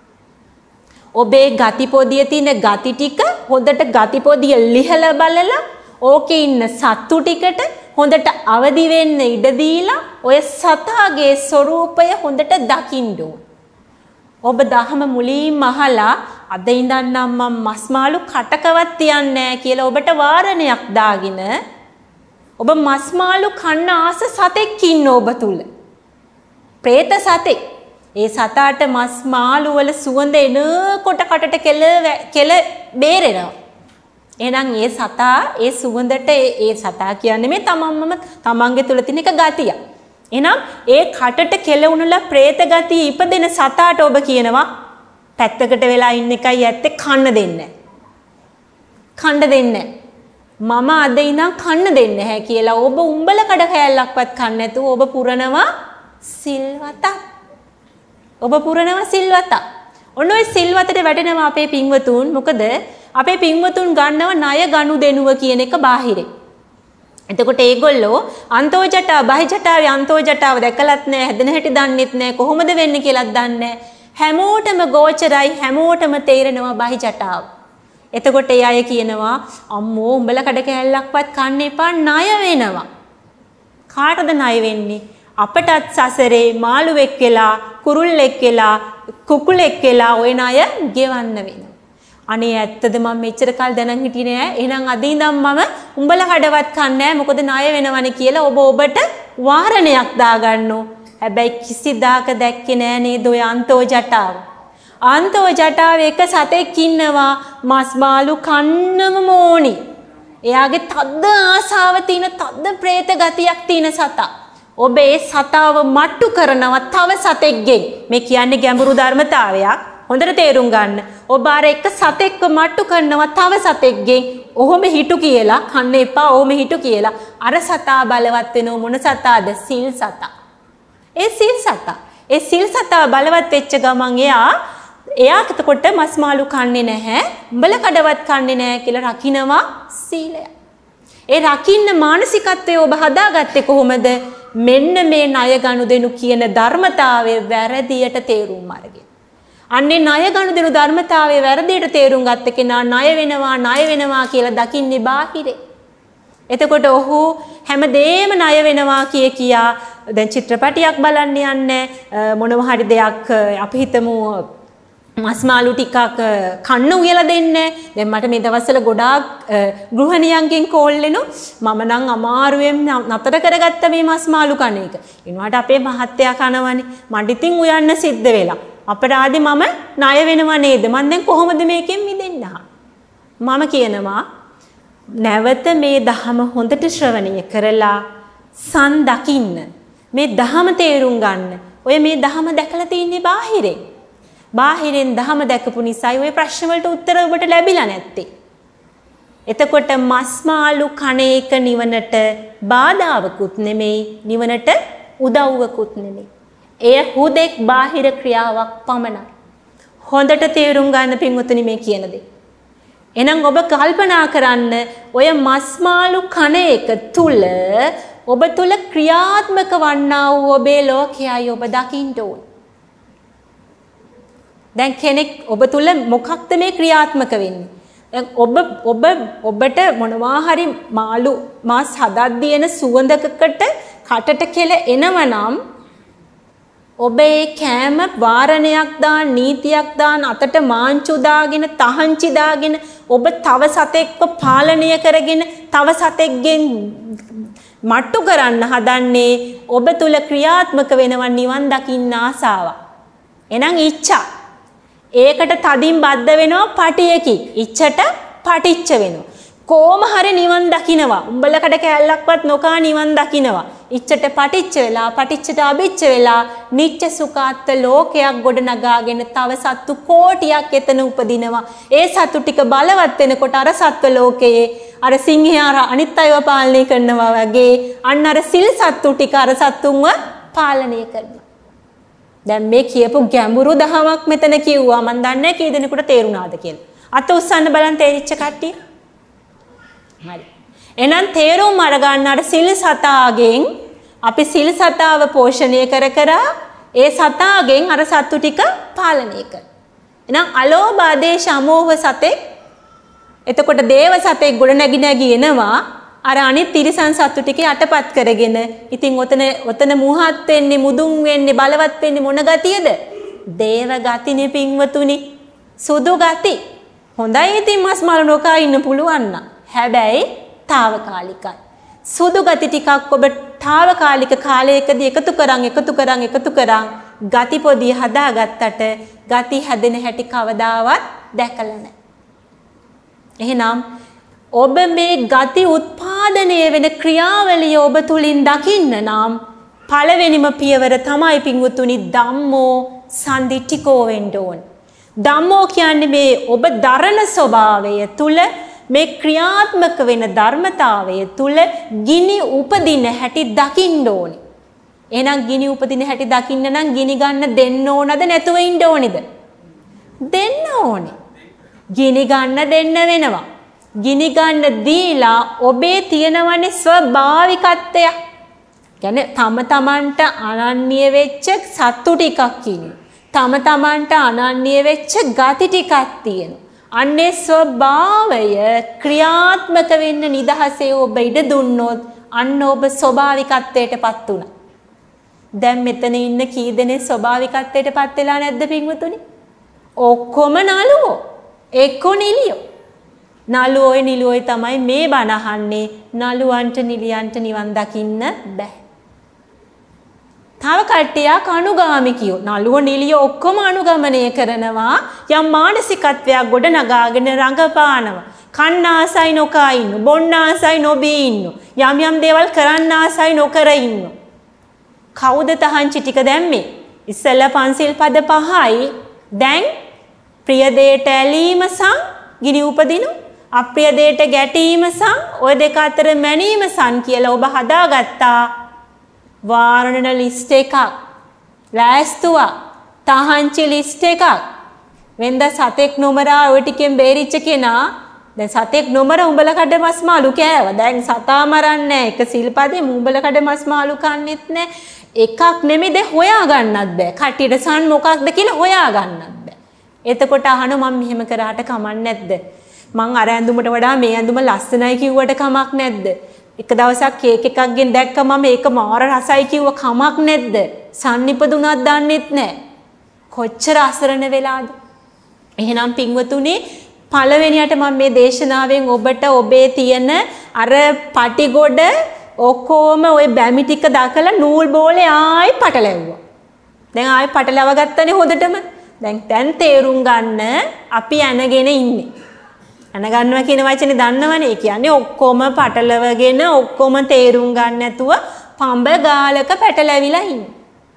A: ඔබේ ගතිපොදියේ තියෙන ගති ටික හොඳට ගතිපොදිය ලිහලා බලලා ඕකේ ඉන්න සත්තු ටිකට හොඳට අවදි වෙන්න ඉඩ දීලා ඔය සතාගේ ස්වરૂපය හොඳට දකින්න ඕන. ඔබ දහම මුලින්ම අහලා අද ඉඳන් නම් මම මස් මාළු කටකවත් තියන්නේ නැහැ කියලා ඔබට වාරණයක් දාගෙන ඔබ මස් මාළු කන්න ආස සතෙක් ඉන්න ඔබ තුල. പ്രേත සතෙක්. ඒ සතාට මස් මාළු වල සුවඳ එනකොට කටට කෙල කෙල බේරෙනවා. එහෙනම් ඒ සතා ඒ සුවඳට ඒ සතා කියන්නේ මේ තමන්ම තමන්ගේ තුල තියෙන එක ගතිය. එහෙනම් ඒ කටට කෙලුණුලා പ്രേත ගතිය ඉපදෙන සතාට ඔබ කියනවා පැත්තකට වෙලා ඉන්න එකයි ඇත්තේ කන්න දෙන්නේ. කන්න දෙන්නේ. මම අද ඉඳන් කන්න දෙන්නේ නැහැ කියලා ඔබ උඹල කඩ කෑල්ලක්වත් කන්න නැතුව ඔබ පුරනවා සිල්වතක්. ඔබ පුරනවා සිල්වතක්. ඔන්න ඔය සිල්වතට වැටෙනවා අපේ පින්වතුන්. මොකද අපේ පින්වතුන් ගන්නව ණය ගනුදෙනුව කියන එක බාහිරේ. එතකොට ඒගොල්ලෝ අන්තෝ ජටා බහි ජටාවේ අන්තෝ ජටාව දැකලත් නැහැ, හැදෙන හැටි දන්නෙත් නැහැ, කොහොමද වෙන්නේ කියලාත් දන්නේ නැහැ. හැමෝටම ගෝචරයි, හැමෝටම තේරෙනවා බහි ජටාව. එතකොට ඒ අය කියනවා අම්මෝ උඹලා කඩ කෑල්ලක්වත් කන්න එපා ණය වෙනවා. කාටද ණය වෙන්නේ? අපටත් සසරේ මාළුවෙක් වෙලා, කුරුල්ලෙක් වෙලා, කුකුලෙක් වෙලා ওই ණය ගෙවන්න වෙනවා. අනේ ඇත්තද මම මෙච්චර කල් දැනන් හිටියේ නෑ. එහෙනම් අද ඉඳන් මම උඹලා කඩවත් කන්නේ නෑ. මොකද ණය වෙනවනේ කියලා ඔබ ඔබට වාරණයක් දාගන්නෝ. හැබැයි කිසිදාක දැක්කේ නෑ නේද ඔය අන්තෝ ජටාව. අන්තෝ ජටාව එක සතෙක් ඉන්නවා මස් මාළු කන්නම ඕනි. එයාගේ තද්ද ආසාව තියෙන තද්ද പ്രേත ගතියක් තියෙන සතා. ඔබ ඒ සතාව මට්ටු කරනවා තව සතෙක්ගෙන්. මේ කියන්නේ ගැඹුරු ධර්මතාවයක්. හොඳට තේරුම් ගන්න. ඔබ අර එක සතෙක්ව මට්ටු කරනවා තව සතෙක්ගෙන්. ඔහොම හිටු කියලා කන්න එපා. ඔහොම හිටු කියලා. අර සතා බලවත් වෙනව මොන සතාද? සිල් සතා. ඒ සිල් සතා. ඒ සිල් සතා බලවත් වෙච්ච ගමන් එයා එයා එතකොට මස් මාළු කන්නේ නැහැ. උඹල කඩවත් කන්නේ නැහැ කියලා රකින්නවා සීලය. ඒ රකින්න මානසිකත්වය ඔබ හදාගත්තේ කොහොමද? මෙන්න මේ ණය ගනුදෙනු කියන ධර්මතාවයේ වැරදියට තේරුම් අරගෙන. අන්නේ ණය ගනුදෙනු ධර්මතාවයේ වැරදියට තේරුම් ගත්ත කෙනා ණය වෙනවා ණය වෙනවා කියලා දකින්නේ බාහිරේ. එතකොට ඔහු හැමදේම ණය වෙනවා කිය කියා දැන් චිත්‍රපටියක් බලන්න යන්නේ මොනවා හරි දෙයක් අපි හිතමු මස් මාළු ටිකක් කන්න උයලා දෙන්නේ. දැන් මට මේ දවස්වල ගොඩාක් ගෘහණියන්ගෙන් කෝල් එනු මම නම් අමාරුවෙන් නතර කරගත්ත මේ මස් මාළු කන එක. ඊනවාට අපේ මහත්තයා කනවනේ. මට ඉතින් උයන්න සිද්ධ වෙලා. අපරාදේ මම ණය වෙනවා නේද? මම දැන් කොහොමද මේකෙන් මිදෙන්න? මම කියනවා නැවත මේ ධහම හොඳට ශ්‍රවණය කරලා සන් දකින්න. මේ ධහම තේරුම් ගන්න. ඔය මේ ධහම දැකලා තින්නේ බාහිරේ. බාහිරින් දහම දැකපු නිසායි ওই ප්‍රශ්න වලට උත්තර ඔබට ලැබිලා නැත්තේ. එතකොට මස් මාළු කණ එක නිවනට බාධාවකුත් නෙමෙයි, නිවනට උදව්වකුත් නෙමෙයි. එය හුදෙක් බාහිර ක්‍රියාවක් පමණයි. හොඳට තේරුම් ගන්න පින්වතුනි මේ කියන දේ. එහෙනම් ඔබ කල්පනා කරන්න ඔය මස් මාළු කණ එක තුල ඔබ තුල ක්‍රියාත්මක වන්නා වූ ඔබේ ලෝකයයි ඔබ දකින්න ඕන. දැන් කෙනෙක් ඔබ තුල මොකක්ද මේ ක්‍රියාත්මක වෙන්නේ? දැන් ඔබ ඔබ ඔබට මොනවා හරි මාළු මාස් හදද්දී එන සුවඳකකට කටට කෙල එනවනම් ඔබ ඒ කෑම වාරණයක් දාන නීතියක් දාන අතට මාංචු දාගෙන තහංචි දාගෙන ඔබ තව සතෙක්ව පාලනය කරගෙන තව සතෙක්ගෙන් මට්ටු කරන්න හදන්නේ ඔබ තුල ක්‍රියාත්මක වෙනවා නිවන් දකින්න ආසාව. එහෙනම් ඉච්ඡා. ඒකට තදින් බද්ධ වෙනවා පටියකි. ඉච්ඡට පටිච්ච වෙනවා. කොහොම හරි නිවන් දකින්නවා. උඹලකට කැලලක්වත් නොකා නිවන් දකින්නවා. ඉච්ඡට පටිච්ච වෙලා පටිච්චට අභිච්ච වෙලා නිත්‍ය සුඛාත්ත ලෝකයක් ගොඩ නගාගෙන තව සත්තු කෝටියක් එතන උපදිනවා. ඒ සත්තු ටික බලවත් වෙනකොට අර සත්ව ලෝකයේ අර සිංහයා අර අනිත් අයව පාලනය කරනවා වගේ අන්න අර සිල් සත්තු ටික අර සත්තුන්ව පාලනය කරනවා. දැන් මේ කියපු ගැඹුරු දහමක් මෙතන කිව්වා. මන් දන්නේ කී දෙනෙකුට තේරුණාද කියලා. අත උස්සන්න බලන්න තේරිච්ච කට්ටිය. හරි. එහෙනම් තේරුම් අරගන්න අර සිල් සතාගෙන් අපි සිල් සතාව පෝෂණය කර කර ඒ සතාගෙන් අර සත්තු ටික පාලනය කරනවා. එහෙනම් අලෝභ ආදේශ අමෝහ සතෙක් එතකොට දේව සතෙක් ගොඩ නැගි නැගි එනවා අර අනිත් තිරිසන් සත්තු ටික යටපත් කරගෙන. ඉතින් ඔතන ඔතන මුහත් වෙන්නේ මුදුන් වෙන්නේ බලවත් වෙන්නේ මොන ගතියද? දේව ගතිනේ පින්වතුනි. සුදු ගති. හොඳයි ඉතින් මස් මාළු නොකා ඉන්න පුළුවන් නම්. හැබැයි తాවකාලිකයි. සුදු ගති ටිකක් ඔබ తాවකාලික කාලයකදී එකතු කරන් එකතු කරන් එකතු කරන් ගති පොදිය හදාගත්තට ගති හැදෙන හැටි කවදාවත් දැකලා නැහැ. එහෙනම් ඔබ මේ ගති උත්පාදනය වෙන ක්‍රියාවලිය ඔබ තුලින් දකින්න නම් පළවෙනිම පියවර තමයි පින්වතුනි ධම්මෝ සම්දිට්ඨිකෝ වෙන්න ඕන. ධම්මෝ කියන්නේ මේ ඔබ දරන ස්වභාවය තුල මේ ක්‍රියාත්මක වෙන ධර්මතාවය තුල ගිනි උපදින හැටි දකින්න ඕනේ. එහෙනම් ගිනි උපදින හැටි දකින්න නම් ගිනි ගන්න දෙන්න ඕනද නැතුව ඉන්න ඕනේද? දෙන්න ඕනේ. ගිනි ගන්න දෙන්න වෙනවා. ගිනි ගන්න දීලා ඔබේ තියෙනවනේ ස්වභාවිකත්වය. කියන්නේ තම තමන්ට අනන්‍ය වෙච්ච සත්තු ටිකක් ඉන්නේ. තම තමන්ට අනන්‍ය වෙච්ච ගති ටිකක් තියෙනවා. අන්නේ ස්වභාවය ක්‍රියාත්මක වෙන්න නිදහසේ ඔබ ඉඩ දුන්නොත් අන්න ඔබ ස්වභාවිකත්වයටපත් උනා. දැන් මෙතන ඉන්න කී දෙනෙක් ස්වභාවිකත්වයටපත් වෙලා නැද්ද පින්වතුනි? ඔක්කොම නළුවෝ. එක්කෝ නිලියෝ. නළුවෝයි නිලියෝයි තමයි මේ බණ අහන්නේ. නළුවන්ට නිලියන්ට නිවන් දකින්න බෑ. තව කට්ටියක් අනුගාමිකයෝ. නළුව නිලිය ඔක්කොම අනුගමනය කරනවා. යම් මානසිකත්වයක් ගොඩ නගාගෙන රඟපානවා. කන්න ආසයි නොකා ඉන්න, බොන්න ආසයි නොබී ඉන්න, යම් යම් දේවල් කරන්න ආසයි නොකර ඉන්න. කවුද තහංචි ටික දැම්මේ? ඉස්සෙල්ලා පන්සිල් පද පහයි. දැන් ප්‍රිය දේට ඇලීම සම් ගිනි උපදිනු, අප්‍රිය දේට ගැටීම සම් ඔය දෙක අතර මැනීම සම් කියලා ඔබ හදාගත්තා. වාරණ ලිස්ට් එකක්, ලෑස්තුවක්, තහංචි ලිස්ට් එකක්. වෙනද සතෙක් නොමරා ඔය ටිකෙන් බේරිච්ච කෙනා දැන් සතෙක් නොමර උඹල කඩ මස් මාළු කෑවා. දැන් සතා මරන්නේ එක සිල්පදේ උඹල කඩ මස් මාළු කන්නෙත් නැහැ. එකක් නෙමෙයි දැන් හොයා ගන්නත් බෑ. කටියට සන් මොකක්ද කියලා හොයා ගන්නත් බෑ. එතකොට අහන මම මෙහෙම කරාට කමක් නැද්ද? මං අර ඇඳුමට වඩා මේ ඇඳුම ලස්සනයි කිව්වට කමක් නැද්ද? එක දවසක් කේක් එකක් ගෙන් දැක්කම මේක මාර රසයි කිව්ව කමක් නැද්ද? සන්නිපදුණක් දන්නෙත් නැහැ. කොච්චර අසරණ වෙලාද? එහෙනම් පින්වතුනි පළවෙනියට මම මේ දේශනාවෙන් ඔබට ඔබේ තියෙන අර පටිගොඩ ඔක්කොම ওই බැමි ටික දාකලා නූල් බෝලේ ආයි පටලැව්වා. දැන් ආයි පටලව ගත්තනේ හොදටම. දැන් දැන් තේරුම් ගන්න අපි යනගෙන ඉන්නේ. යන ගන්නවා කියන වචනේ දන්නවනේ. ඒ කියන්නේ ඔක්කොම පටලවගෙන ඔක්කොම තේරුම් ගන්න නැතුව පඹ ගාලක පැටලැවිලා ඉන්නේ.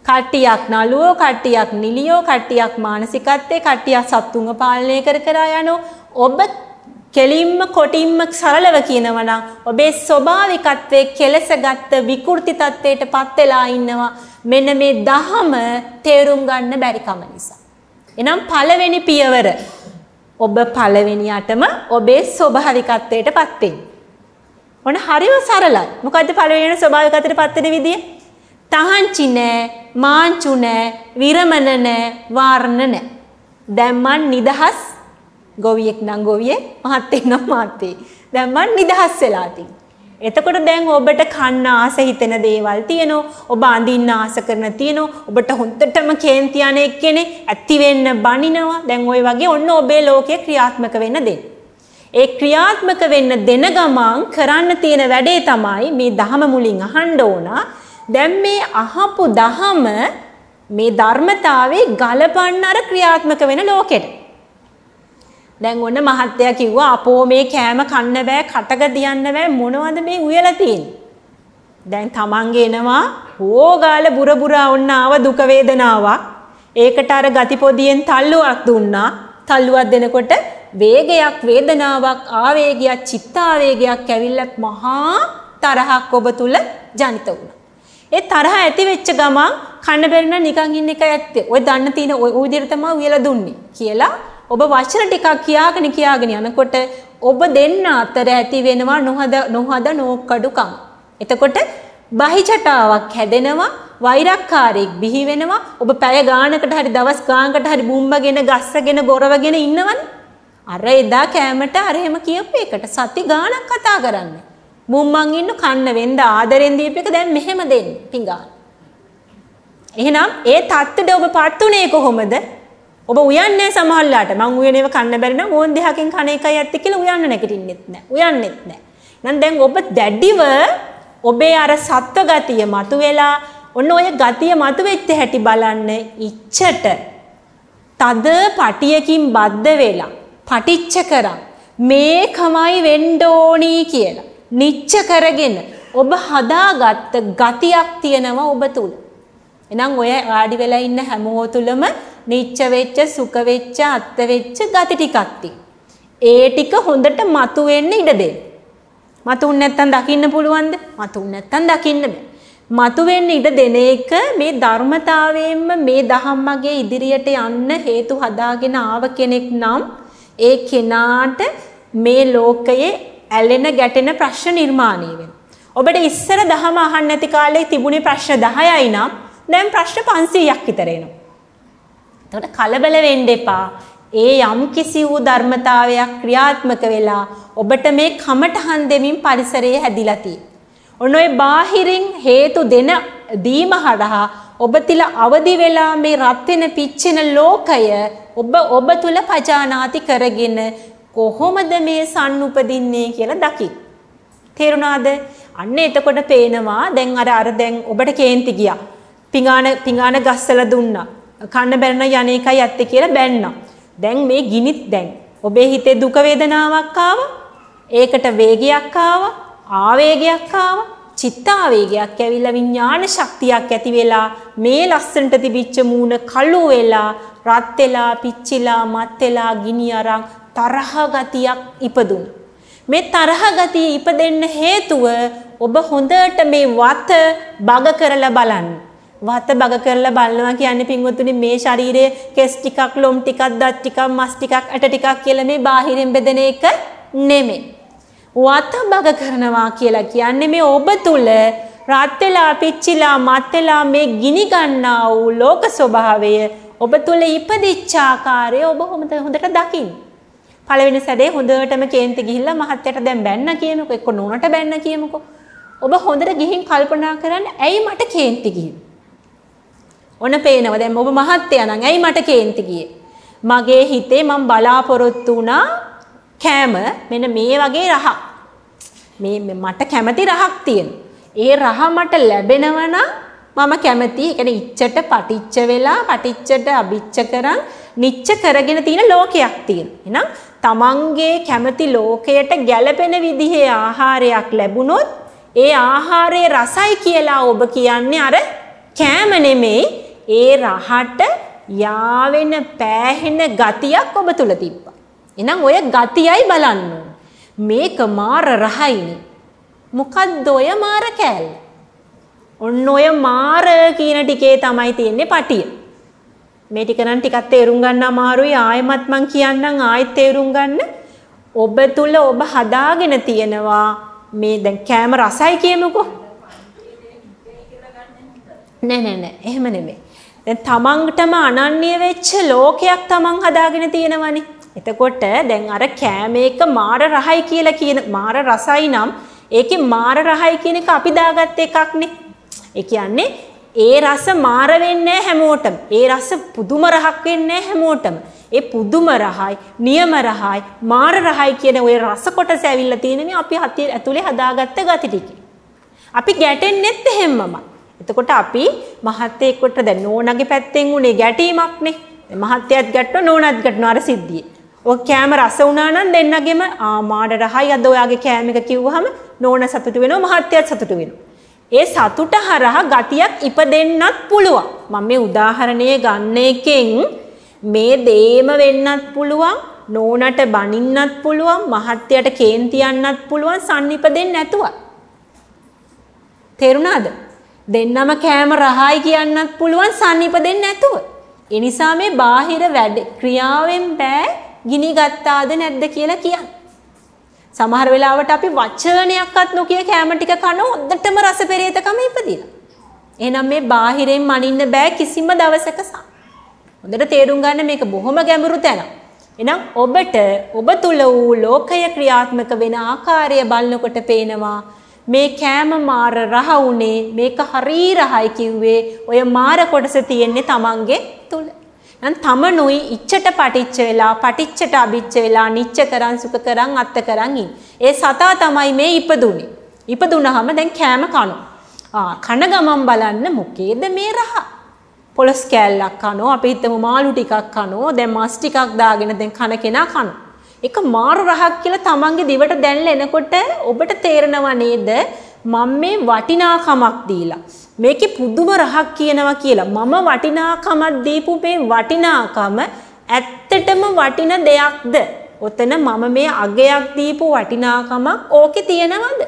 A: කට්ටියක් නළුවෝ, කට්ටියක් නිලියෝ, කට්ටියක් මානසිකත්වයේ, කට්ටියක් සත්තුන්ව පාලනය කර කර යනෝ. ඔබ කෙලින්ම කොටින්ම සරලව කියනවා නම් ඔබේ ස්වභාවිකත්වයේ කෙලසගත් විකෘති තත්ත්වයට පත් වෙලා ඉන්නවා. මෙන්න මේ දහම තේරුම් ගන්න බැරි කම නිසා. එනම් පළවෙනි පියවර ඔබ පළවෙනියටම ඔබේ ස්වභාවිකත්වයට පත් වෙන්න. ඔන්න හරිම සරලයි. මොකද්ද පළවෙනි ස්වභාවිකත්වයට පත් වෙන විදිය? තහංචි නෑ, මාංචු නෑ, විරමණ නෑ, වාරණ නෑ. දැන් මන් නිදහස්. ගොවියෙක් නම් ගොවියෙක්, මහත්තයෙක් නම් මහත්තයෙක්. දැන් මන් නිදහස් වෙලා තියෙනවා. එතකොට දැන් ඔබට කන්න ආස හිතෙන දේවල් තියෙනවා. ඔබ අඳින්න ආස කරන තියෙනවා. ඔබට හොඳටම කේන්ති යන එක්කෙනෙක් ඇති වෙන්න බනිනවා. දැන් ওই වගේ ඔන්න ඔබේ ලෝකයේ ක්‍රියාත්මක වෙන්න දෙන්න. ඒ ක්‍රියාත්මක වෙන්න දෙන ගමන් කරන්න තියෙන වැඩේ තමයි මේ දහම මුලින් අහන්න ඕන. දැන් මේ අහපු දහම මේ ධර්මතාවේ ගලපන්න අර ක්‍රියාත්මක වෙන ලෝකෙට. දැන් ඔන්න මහත්තයා කිව්වා අපෝ මේ කෑම කන්න බෑ, කටක තියන්න බෑ, මොනවද මේ උයලා තියෙන්නේ? දැන් තමන්ගේ එනවා හොගාල බුර බුරා ඔන්න ආව දුක වේදනාවක්. ඒකට අර ගති පොදියෙන් තල්ලුවක් දුන්නා. තල්ලුවක් දෙනකොට වේගයක්, වේදනාවක්, ආවේගයක්, චිත්තාවේගයක් ඇවිල්ලා මහා තරහක් ඔබ තුල ජනිත වුණා. ඒ තරහ ඇති වෙච්ච ගමන් කන්න බැරි නම් නිකන් ඉන්න එකයි ඇත්තේ. ඔය දන්න තියෙන ඔය විදිහට තමයි උයලා දුන්නේ කියලා ඔබ වචන ටිකක් කියාගෙන කියාගෙන යනකොට ඔබ දෙන්න අතර ඇති වෙනවා නොහද නොහද නෝකඩුකම්. එතකොට බහිචටාවක් හැදෙනවා, වෛරක්කාරයෙක් බිහි වෙනවා. ඔබ පැය ගානකට හරි දවස් ගානකට හරි බුම්බගෙන ගස්සගෙන ගොරවගෙන ඉන්නවනේ. අර එදා කෑමට අර එහෙම කියපු එකට සති ගානක් කතා කරන්නේ. මුම්මන් ඉන්න කන්න වෙන්න ආදරෙන් දීපේක දැන් මෙහෙම දෙන්න පිඟාන. එහෙනම් ඒ தත්ත්වයට ඔබ පත්ුනේ කොහොමද? ඔබ උයන්නේ සමහරලාට මං උයනේව කන්න බැරි නම් ඕන් දෙහකින් කණ එකයි ඇත්තේ කියලා උයන්න නැගිටින්නෙත් නැහැ. උයන්නෙත් නැහැ. නම් දැන් ඔබ දැඩිව ඔබේ අර සත්ව ගතිය මතුවෙලා ඔන්න ඔය ගතිය මතුවෙච්ච හැටි බලන්න ඉච්ඡට තද පටියකින් බද්ධ වෙලා පටිච්ච කරා මේකමයි වෙන්න ඕනි කියලා නිච්ච කරගෙන ඔබ හදාගත්ත ගතියක් තියෙනවා ඔබ තුල. එහෙනම් ඔය ආඩි වෙලා ඉන්න හැමෝ තුලම නිච්ච වෙච්ච සුඛ වෙච්ච අත්ත වෙච්ච ගති ටිකක් තියෙනවා. ඒ ටික හොඳට මතුවෙන්න ඉඩ දෙන්න. මතුන් නැත්තම් දකින්න පුළුවන්ද? මතුන් නැත්තම් දකින්න බෑ. මතුවෙන්න ඉඩ දෙන එක මේ ධර්මතාවයෙන්ම මේ ධම්මගේ ඉදිරියට යන්න හේතු හදාගෙන ආව කෙනෙක් නම් ඒ කෙනාට මේ ලෝකයේ ඇලෙන ගැටෙන ප්‍රශ්න නිර්මාණය වෙනවා. ඔබට ඉස්සර දහම අහන්න නැති කාලේ තිබුණේ ප්‍රශ්න දහයයි නම් දැන් ප්‍රශ්න පන්සීයක් විතර එනවා. එතකොට කලබල වෙන්න එපා. ඒ යම් කිසි වූ ධර්මතාවයක් ක්‍රියාත්මක වෙලා ඔබට මේ කමටහන් දෙමින් පරිසරය හැදිලා තියෙනවා. ඔන්න ඔය බාහිරින් හේතු දෙන දීම හරහා ඔබ තිල අවදි වෙලා මේ රත් වෙන පිච්චෙන ලෝකය ඔබ ඔබ තුල පජානාති කරගෙන කොහොමද මේ සන් උපදින්නේ කියලා දකි. තේරුණාද? අන්න එතකොට පේනවා දැන් අර අර දැන් ඔබට කේන්ති ගියා. පිඟාන පිඟාන ගස්සලා දුන්නා. කන්න බැරන යන්නේකයි ඇත්තේ කියලා බැන්නා. දැන් මේ ගිනිත් දැන් ඔබේ හිතේ දුක වේදනාවක් ආවා. ඒකට වේගයක් ආවා. ආවේගයක් ආවා. චිත්තාවේගයක් ඇවිල්ලා විඥාන ශක්තියක් ඇති වෙලා මේ ලස්සනට තිබිච්ච මූණ කළු වෙලා රත් වෙලා පිච්චිලා මත් වෙලා ගිනි අරන් තරහ ගතියක් ඉපදුන. මේ තරහ ගතිය ඉපදෙන්න හේතුව ඔබ හොඳට මේ වත බග කරලා බලන්න. වත බග කරලා බලනවා කියන්නේ පින්වතුනි මේ ශරීරයේ කෙස් ටිකක් ලොම් ටිකක් දත් ටිකක් මස් ටිකක් ඇට ටිකක් කියලා මේ බාහිරින් බෙදෙන එක නෙමෙයි. වත බග කරනවා කියලා කියන්නේ මේ ඔබ තුල රත් වෙලා පිච්චිලා මත් වෙලා මේ ගිනි ගන්නා වූ ලෝක ස්වභාවය ඔබ තුල ඉපදිච්ච ආකාරය ඔබ හොඳට දකින්න. පළවෙනි සැරේ හොඳටම කේන්ති ගිහිල්ලා මහත්තයට දැන් බැන්න කියමුකෝ එක්ක නෝනට බැන්න කියමුකෝ. ඔබ හොඳට ගිහින් කල්පනා කරන්න ඇයි මට කේන්ති ගියේ? ඔන්න පේනවා දැන් ඔබ මහත්තයා නම් ඇයි මට කේන්ති ගියේ? මගේ හිතේ මම බලාපොරොත්තු වුණා කෑම මෙන්න මේ වගේ රහක්. මේ මට කැමති රහක් තියෙනවා. ඒ රහ මට ලැබෙනවා නම් මම කැමති. ඒ කියන්නේ ඉච්ඡට පටිච්ච වෙලා පටිච්චට අභිච්ච කරන් නිච්ච කරගෙන තියෙන ලෝකයක් තියෙනවා. එහෙනම් තමන්ගේ කැමති ලෝකයට ගැළපෙන විදිහේ ආහාරයක් ලැබුණොත් ඒ ආහාරයේ රසයි කියලා ඔබ කියන්නේ අර කෑම නෙමෙයි ඒ රහට යාවෙන පෑහෙන ගතියක් ඔබ තුල තිබ්බා. එහෙනම් ඔය ගතියයි බලන්න ඕන. මේක මාර රහයිනේ. මොකද්ද ඔය මාර කෑල්ල? ඔන්න ඔය මාර කියන ටිකේ තමයි තියෙන්නේ පටිය. මේ ටික නම් ටිකක් තේරුම් ගන්න අමාරුයි. ආයෙමත් මං කියන්නම් ආයෙත් තේරුම් ගන්න. ඔබ තුල ඔබ හදාගෙන තියෙනවා මේ දැන් කෑම රසයි කියමුකෝ. නෑ නෑ නෑ එහෙම නෙමෙයි. දැන් තමන්ටම අනන්‍ය වෙච්ච ලෝකයක් තමන් හදාගෙන තියෙනවනේ. එතකොට දැන් අර කෑම එක මාර රහයි කියලා කියන මාර රසයි නම් ඒකේ මාර රහයි කියන එක අපි දාගත්ත එකක්නේ. ඒ කියන්නේ ඒ රස මාර වෙන්නේ හැමෝටම. ඒ රස පුදුම රහක් වෙන්නේ හැමෝටම. ඒ පුදුම රහයි, නියම රහයි, මාර රහයි කියන ওই රස කොටස ඇවිල්ලා තියෙන්නේ අපි ඇතුලේ හදාගත්ත gati ටික. අපි ගැටෙන්නෙත් එහෙමමයි. එතකොට අපි මහත්යෙකුට දැන් නෝනාගේ පැත්තෙන් උනේ ගැටීමක්නේ. මහත්යත් ගැට්ටෝ නෝනාත් ගැටනවා අර සිද්ධියේ. ඔය කෑම රස වුණා නම් දෙන්නගෙම ආ මාඩ රහයි අද ඔයාගේ කෑම එක කිව්වහම නෝනා සතුටු වෙනවා මහත්යත් සතුටු වෙනවා. ඒ සතුට හරහා ගතියක් ඉපදෙන්නත් පුළුවන්. මම මේ උදාහරණය ගන්න එකෙන් මේ දේම වෙන්නත් පුළුවන්, නෝනට බනින්නත් පුළුවන්, මහත්යට කේන්ති යන්නත් පුළුවන් සම්නිපදෙන්නේ නැතුව. තේරුණාද? දෙන්නම කෑම රහයි කියන්නත් පුළුවන් සම්නිපදෙන්නේ නැතුව. ඒ නිසා මේ බාහිර වැඩ ක්‍රියාවෙන් බෑ ගිනි ගත්තාද නැද්ද කියලා කියන්න. සමහර වෙලාවට අපි වචනයක්වත් නොකිය කෑම ටික කන හොද්දටම රස පෙරේතකම ඉපදිලා. එහෙනම් මේ බාහිරෙන් මනින්න බෑ කිසිම දවසක සා. හොඳට තේරුම් ගන්න මේක බොහොම ගැඹුරු තැනක්. එහෙනම් ඔබට ඔබ තුල වූ ලෝකය ක්‍රියාත්මක වෙන ආකාරය බලනකොට පේනවා මේ කෑම මාර රහ උනේ මේක හරි රහයි කිව්වේ ඔය මාර කොටස තියෙන්නේ තමන්ගේ තුල. නම් තමනුයි ඉච්ඡට පටිච්ච වෙලා පටිච්චට අභිච්ච වෙලා නිච්ච කරන් සුඛ කරන් අත්ත කරන් ඉන්නේ. ඒ සතා තමයි මේ ඉපදුනේ. ඉපදුනහම දැන් කෑම කනවා. ආ කන ගමන් බලන්න මොකේද මේ රහ? පොලස් කෑල්ලක් කනවා. අපි හිතමු මාළු ටිකක් කනවා. දැන් මස් ටිකක් දාගෙන දැන් කන කෙනා කනවා. ඒක මාර රහක් කියලා තමන්ගේ දිවට දැනලා එනකොට ඔබට තේරෙනව නේද? මම මේ වටිනාකමක් දීලා මේකේ පුදුම රහක් කියනවා කියලා මම වටිනාකමක් දීපු මේ වටිනාකම ඇත්තටම වටින දෙයක්ද? ඔතන මම මේ අගයක් දීපු වටිනාකමක් ඕකේ තියනවද?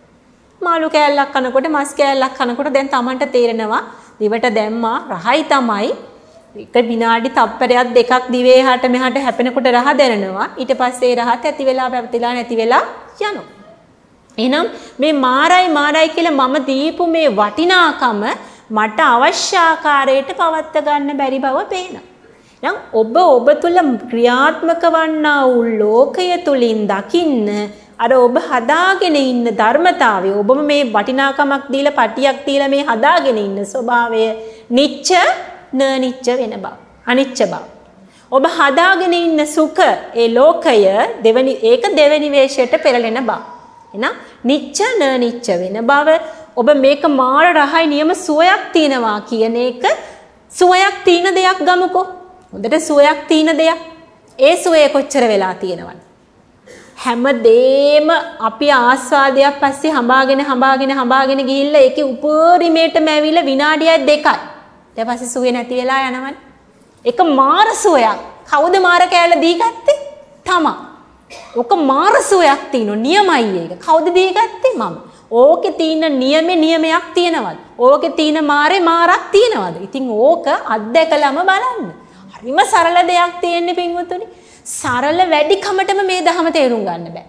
A: මාළු කෑල්ලක් කනකොට මස් කෑල්ලක් කනකොට දැන් Tamanට තේරෙනවා දිවට දැම්මා රහයි තමයි. එක විනාඩි තප්පරයක් දෙකක් දිවේ එහාට මෙහාට හැපෙනකොට රහ දැනෙනවා. ඊට පස්සේ ඒ රහත් ඇති වෙලා පැවතිලා නැති වෙලා යනවා. එහෙනම් මේ මාරයි මාරයි කියලා මම දීපු මේ වටිනාකම මට අවශ්‍ය ආකාරයට පවත්ත ගන්න බැරි බව පේනවා. එහෙනම් ඔබ ඔබ තුල ක්‍රියාත්මක වන්නා වූ ලෝකය තුලින් දකින්න අර ඔබ හදාගෙන ඉන්න ධර්මතාවය ඔබම මේ වටිනාකමක් දීලා පටියක් දීලා මේ හදාගෙන ඉන්න ස්වභාවය නිච්ච නනිච්ච වෙන බව අනිච්ච බව ඔබ හදාගෙන ඉන්න සුඛ ඒ ලෝකය දෙවනි ඒක දෙවනි වේශයට පෙරලෙන බව එහෙනම් නිච්ච නනිච්ච වෙන බව ඔබ මේක මාර රහයි නියම සුවයක් තියනවා කියන එක සුවයක් තියන දෙයක් ගමුකෝ හොඳට සුවයක් තියන දෙයක් ඒ සුවය කොච්චර වෙලා තියෙනවද හැමදේම අපි ආස්වාදයක් පස්සේ හඹාගෙන හඹාගෙන හඹාගෙන ගිහිල්ලා ඒකේ උපරිමයටම ඇවිල්ලා විනාඩියක් දෙකයි ඊට පස්සේ සුවේ නැති වෙලා යනවනේ. ඒක මාර සුවයක්. කවුද මාර කෑල්ල දීගත්තේ? තමා. ඔක මාර සුවයක් තියෙනවා. නියමයි ඒක. කවුද දීගත්තේ? මම. ඕකේ තියෙන නියමේ නියමයක් තියෙනවද? ඕකේ තියෙන මාරේ මාරක් තියෙනවද? ඉතින් ඕක අත්දැකලම බලන්න. හරිම සරල දෙයක් තියෙන්නේ පින්වතුනි. සරල වැඩිකමටම මේ දහම තේරුම් ගන්න බෑ.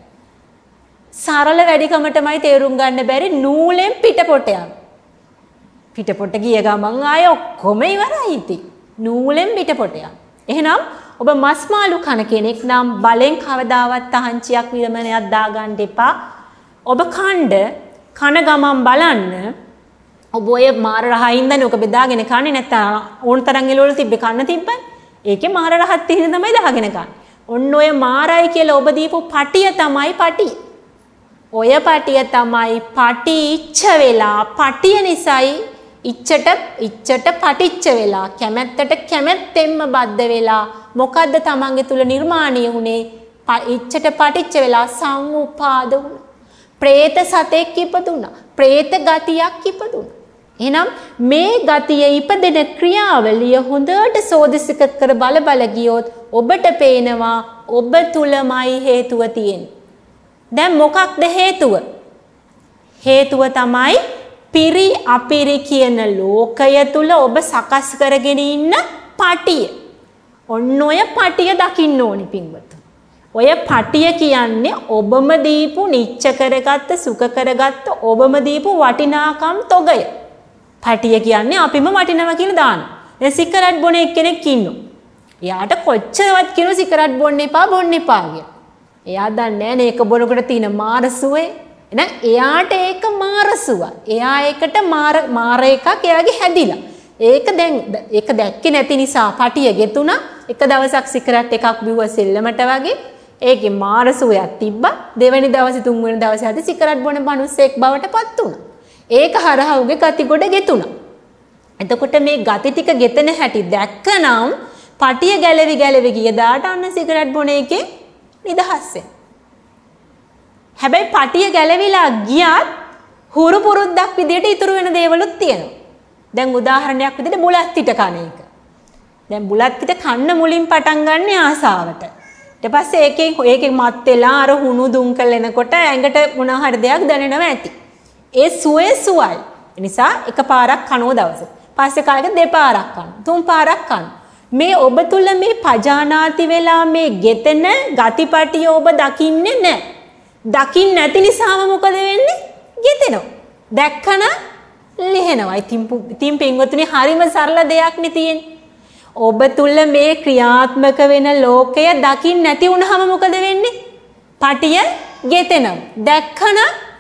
A: සරල වැඩිකමටමයි තේරුම් ගන්න බැරි නූලෙන් පිටපොට යන. පිටපොට ගිය ගමන් ආය ඔක්කොම ඉවරයි ඉතින්. නූලෙන් පිටපොට යන. එහෙනම් ඔබ මස් මාළු කන කෙනෙක් නම් බලෙන් කවදාවත් තහංචියක් විරමණයක් දාගන්න එපා. ඔබ කණ්ඩ කන ගමන් බලන්න ඔබ ඔය මාර රහින්දනේ ඔක බෙදාගෙන කන්නේ නැත්නම් ඕන තරම් එළවලු තිබ්බේ කන්න තිබ්බයි. ඒකේ මාර රහත් තියෙන තමයි දාගෙන කන්නේ. ඔන්න ඔය මාරයි කියලා ඔබ දීපු පටිය තමයි පටිය. ඔය පටිය තමයි පටි ඉච්ඡ වෙලා පටිය නිසයි ඉච්ඡට ඉච්ඡට පටිච්ච වෙලා කැමැත්තට කැමැත්තෙන්ම බද්ධ වෙලා මොකද්ද තමන්ගේ තුල නිර්මාණය වුනේ ඉච්ඡට පටිච්ච වෙලා සංඋපාද වුණා. പ്രേත සතෙක් ඉපදුණා. പ്രേත ගතියක් ඉපදුණා. එහෙනම් මේ ගතිය ඉපදෙන ක්‍රියාවලිය හොඳට සෝදිසික කර බල බල ගියොත් ඔබට පේනවා ඔබ තුලමයි හේතුව තියෙන්නේ. දැන් මොකක්ද හේතුව? හේතුව තමයි පිරි අපිරි කියන ලෝකය තුල ඔබ සකස් කරගෙන ඉන්න පටිය. ඔන්න ඔය පටිය දකින්න ඕනි පින්වතුනි. ඔය පටිය කියන්නේ ඔබම දීපු නිච්ච කරගත්ත සුඛ කරගත්ත ඔබම දීපු වටිනාකම් තොගය. පටිය කියන්නේ අපිම වටිනවා කියලා දානවා. දැන් සිගරට් බොන එක්කෙනෙක් ඉන්නවා. එයාට කොච්චරවත් කියන සිගරට් බොන්න එපා බොන්න එපා කියලා. එයා දන්නේ නැහැ මේක බොනකොට තියෙන මාරසුවේ. එහෙනම් එයාට ඒක මාරසුවක්. එයා ඒකට මාර මාර එකක් එයාගේ හැදිලා. ඒක දැන් ඒක දැක්කේ නැති නිසා පටිය ගෙතුණා. එක දවසක් සිගරට් එකක් බිව්ව සෙල්ලමට වගේ. ඒකේ මාරසුවයක් තිබ්බා. දෙවෙනි දවසේ තුන්වෙනි දවසේ හරි සිගරට් බොන මිනිස්සෙක් බවට පත් වුණා. ඒක හරහා උගේ ගති ගොඩ ගෙතුණා. එතකොට මේ ගති ටික ගෙතන හැටි දැක්කනම් පටිය ගැලවි ගැලවි ගිය දාට අන්න සිගරට් බොන එකේ නිදහස් වෙනවා. හැබැයි පටිය ගැලවිලා ගියත් හුරු පුරුද්දක් විදියට ඉතුරු වෙන දේවලුත් තියෙනවා. දැන් උදාහරණයක් විදියට බුලත් පිට කන එක. දැන් බුලත් පිට කන්න මුලින් පටන් ගන්න ආසාවට. ඊට පස්සේ ඒකෙන් ඒකෙන් මත් වෙලා අර හුණු දුම් කරනකොට ඇඟට මොන හරි දෙයක් දැනෙනවා ඇති. ඒ සුවේ සුවයි. ඒ නිසා එකපාරක් කනෝ දවසේ. පස්සේ කාලෙක දෙපාරක් කන. තුන් පාරක් කන. මේ ඔබ තුල මේ පජානාති වෙලා මේ ගෙතෙන ගතිපටිය ඔබ දකින්නේ නැහැ. දකින්න නැති නිසාම මොකද වෙන්නේ? ගෙතෙනවා. දැක්කන ලිහෙනවා. ඉතින් ඉතින් පින්වතුනි හරිම සරල දෙයක් නේ තියෙන්නේ. ඔබ තුල මේ ක්‍රියාත්මක වෙන ලෝකය දකින්න නැති වුනහම මොකද වෙන්නේ? පටිය ගෙතෙනවා. දැක්කන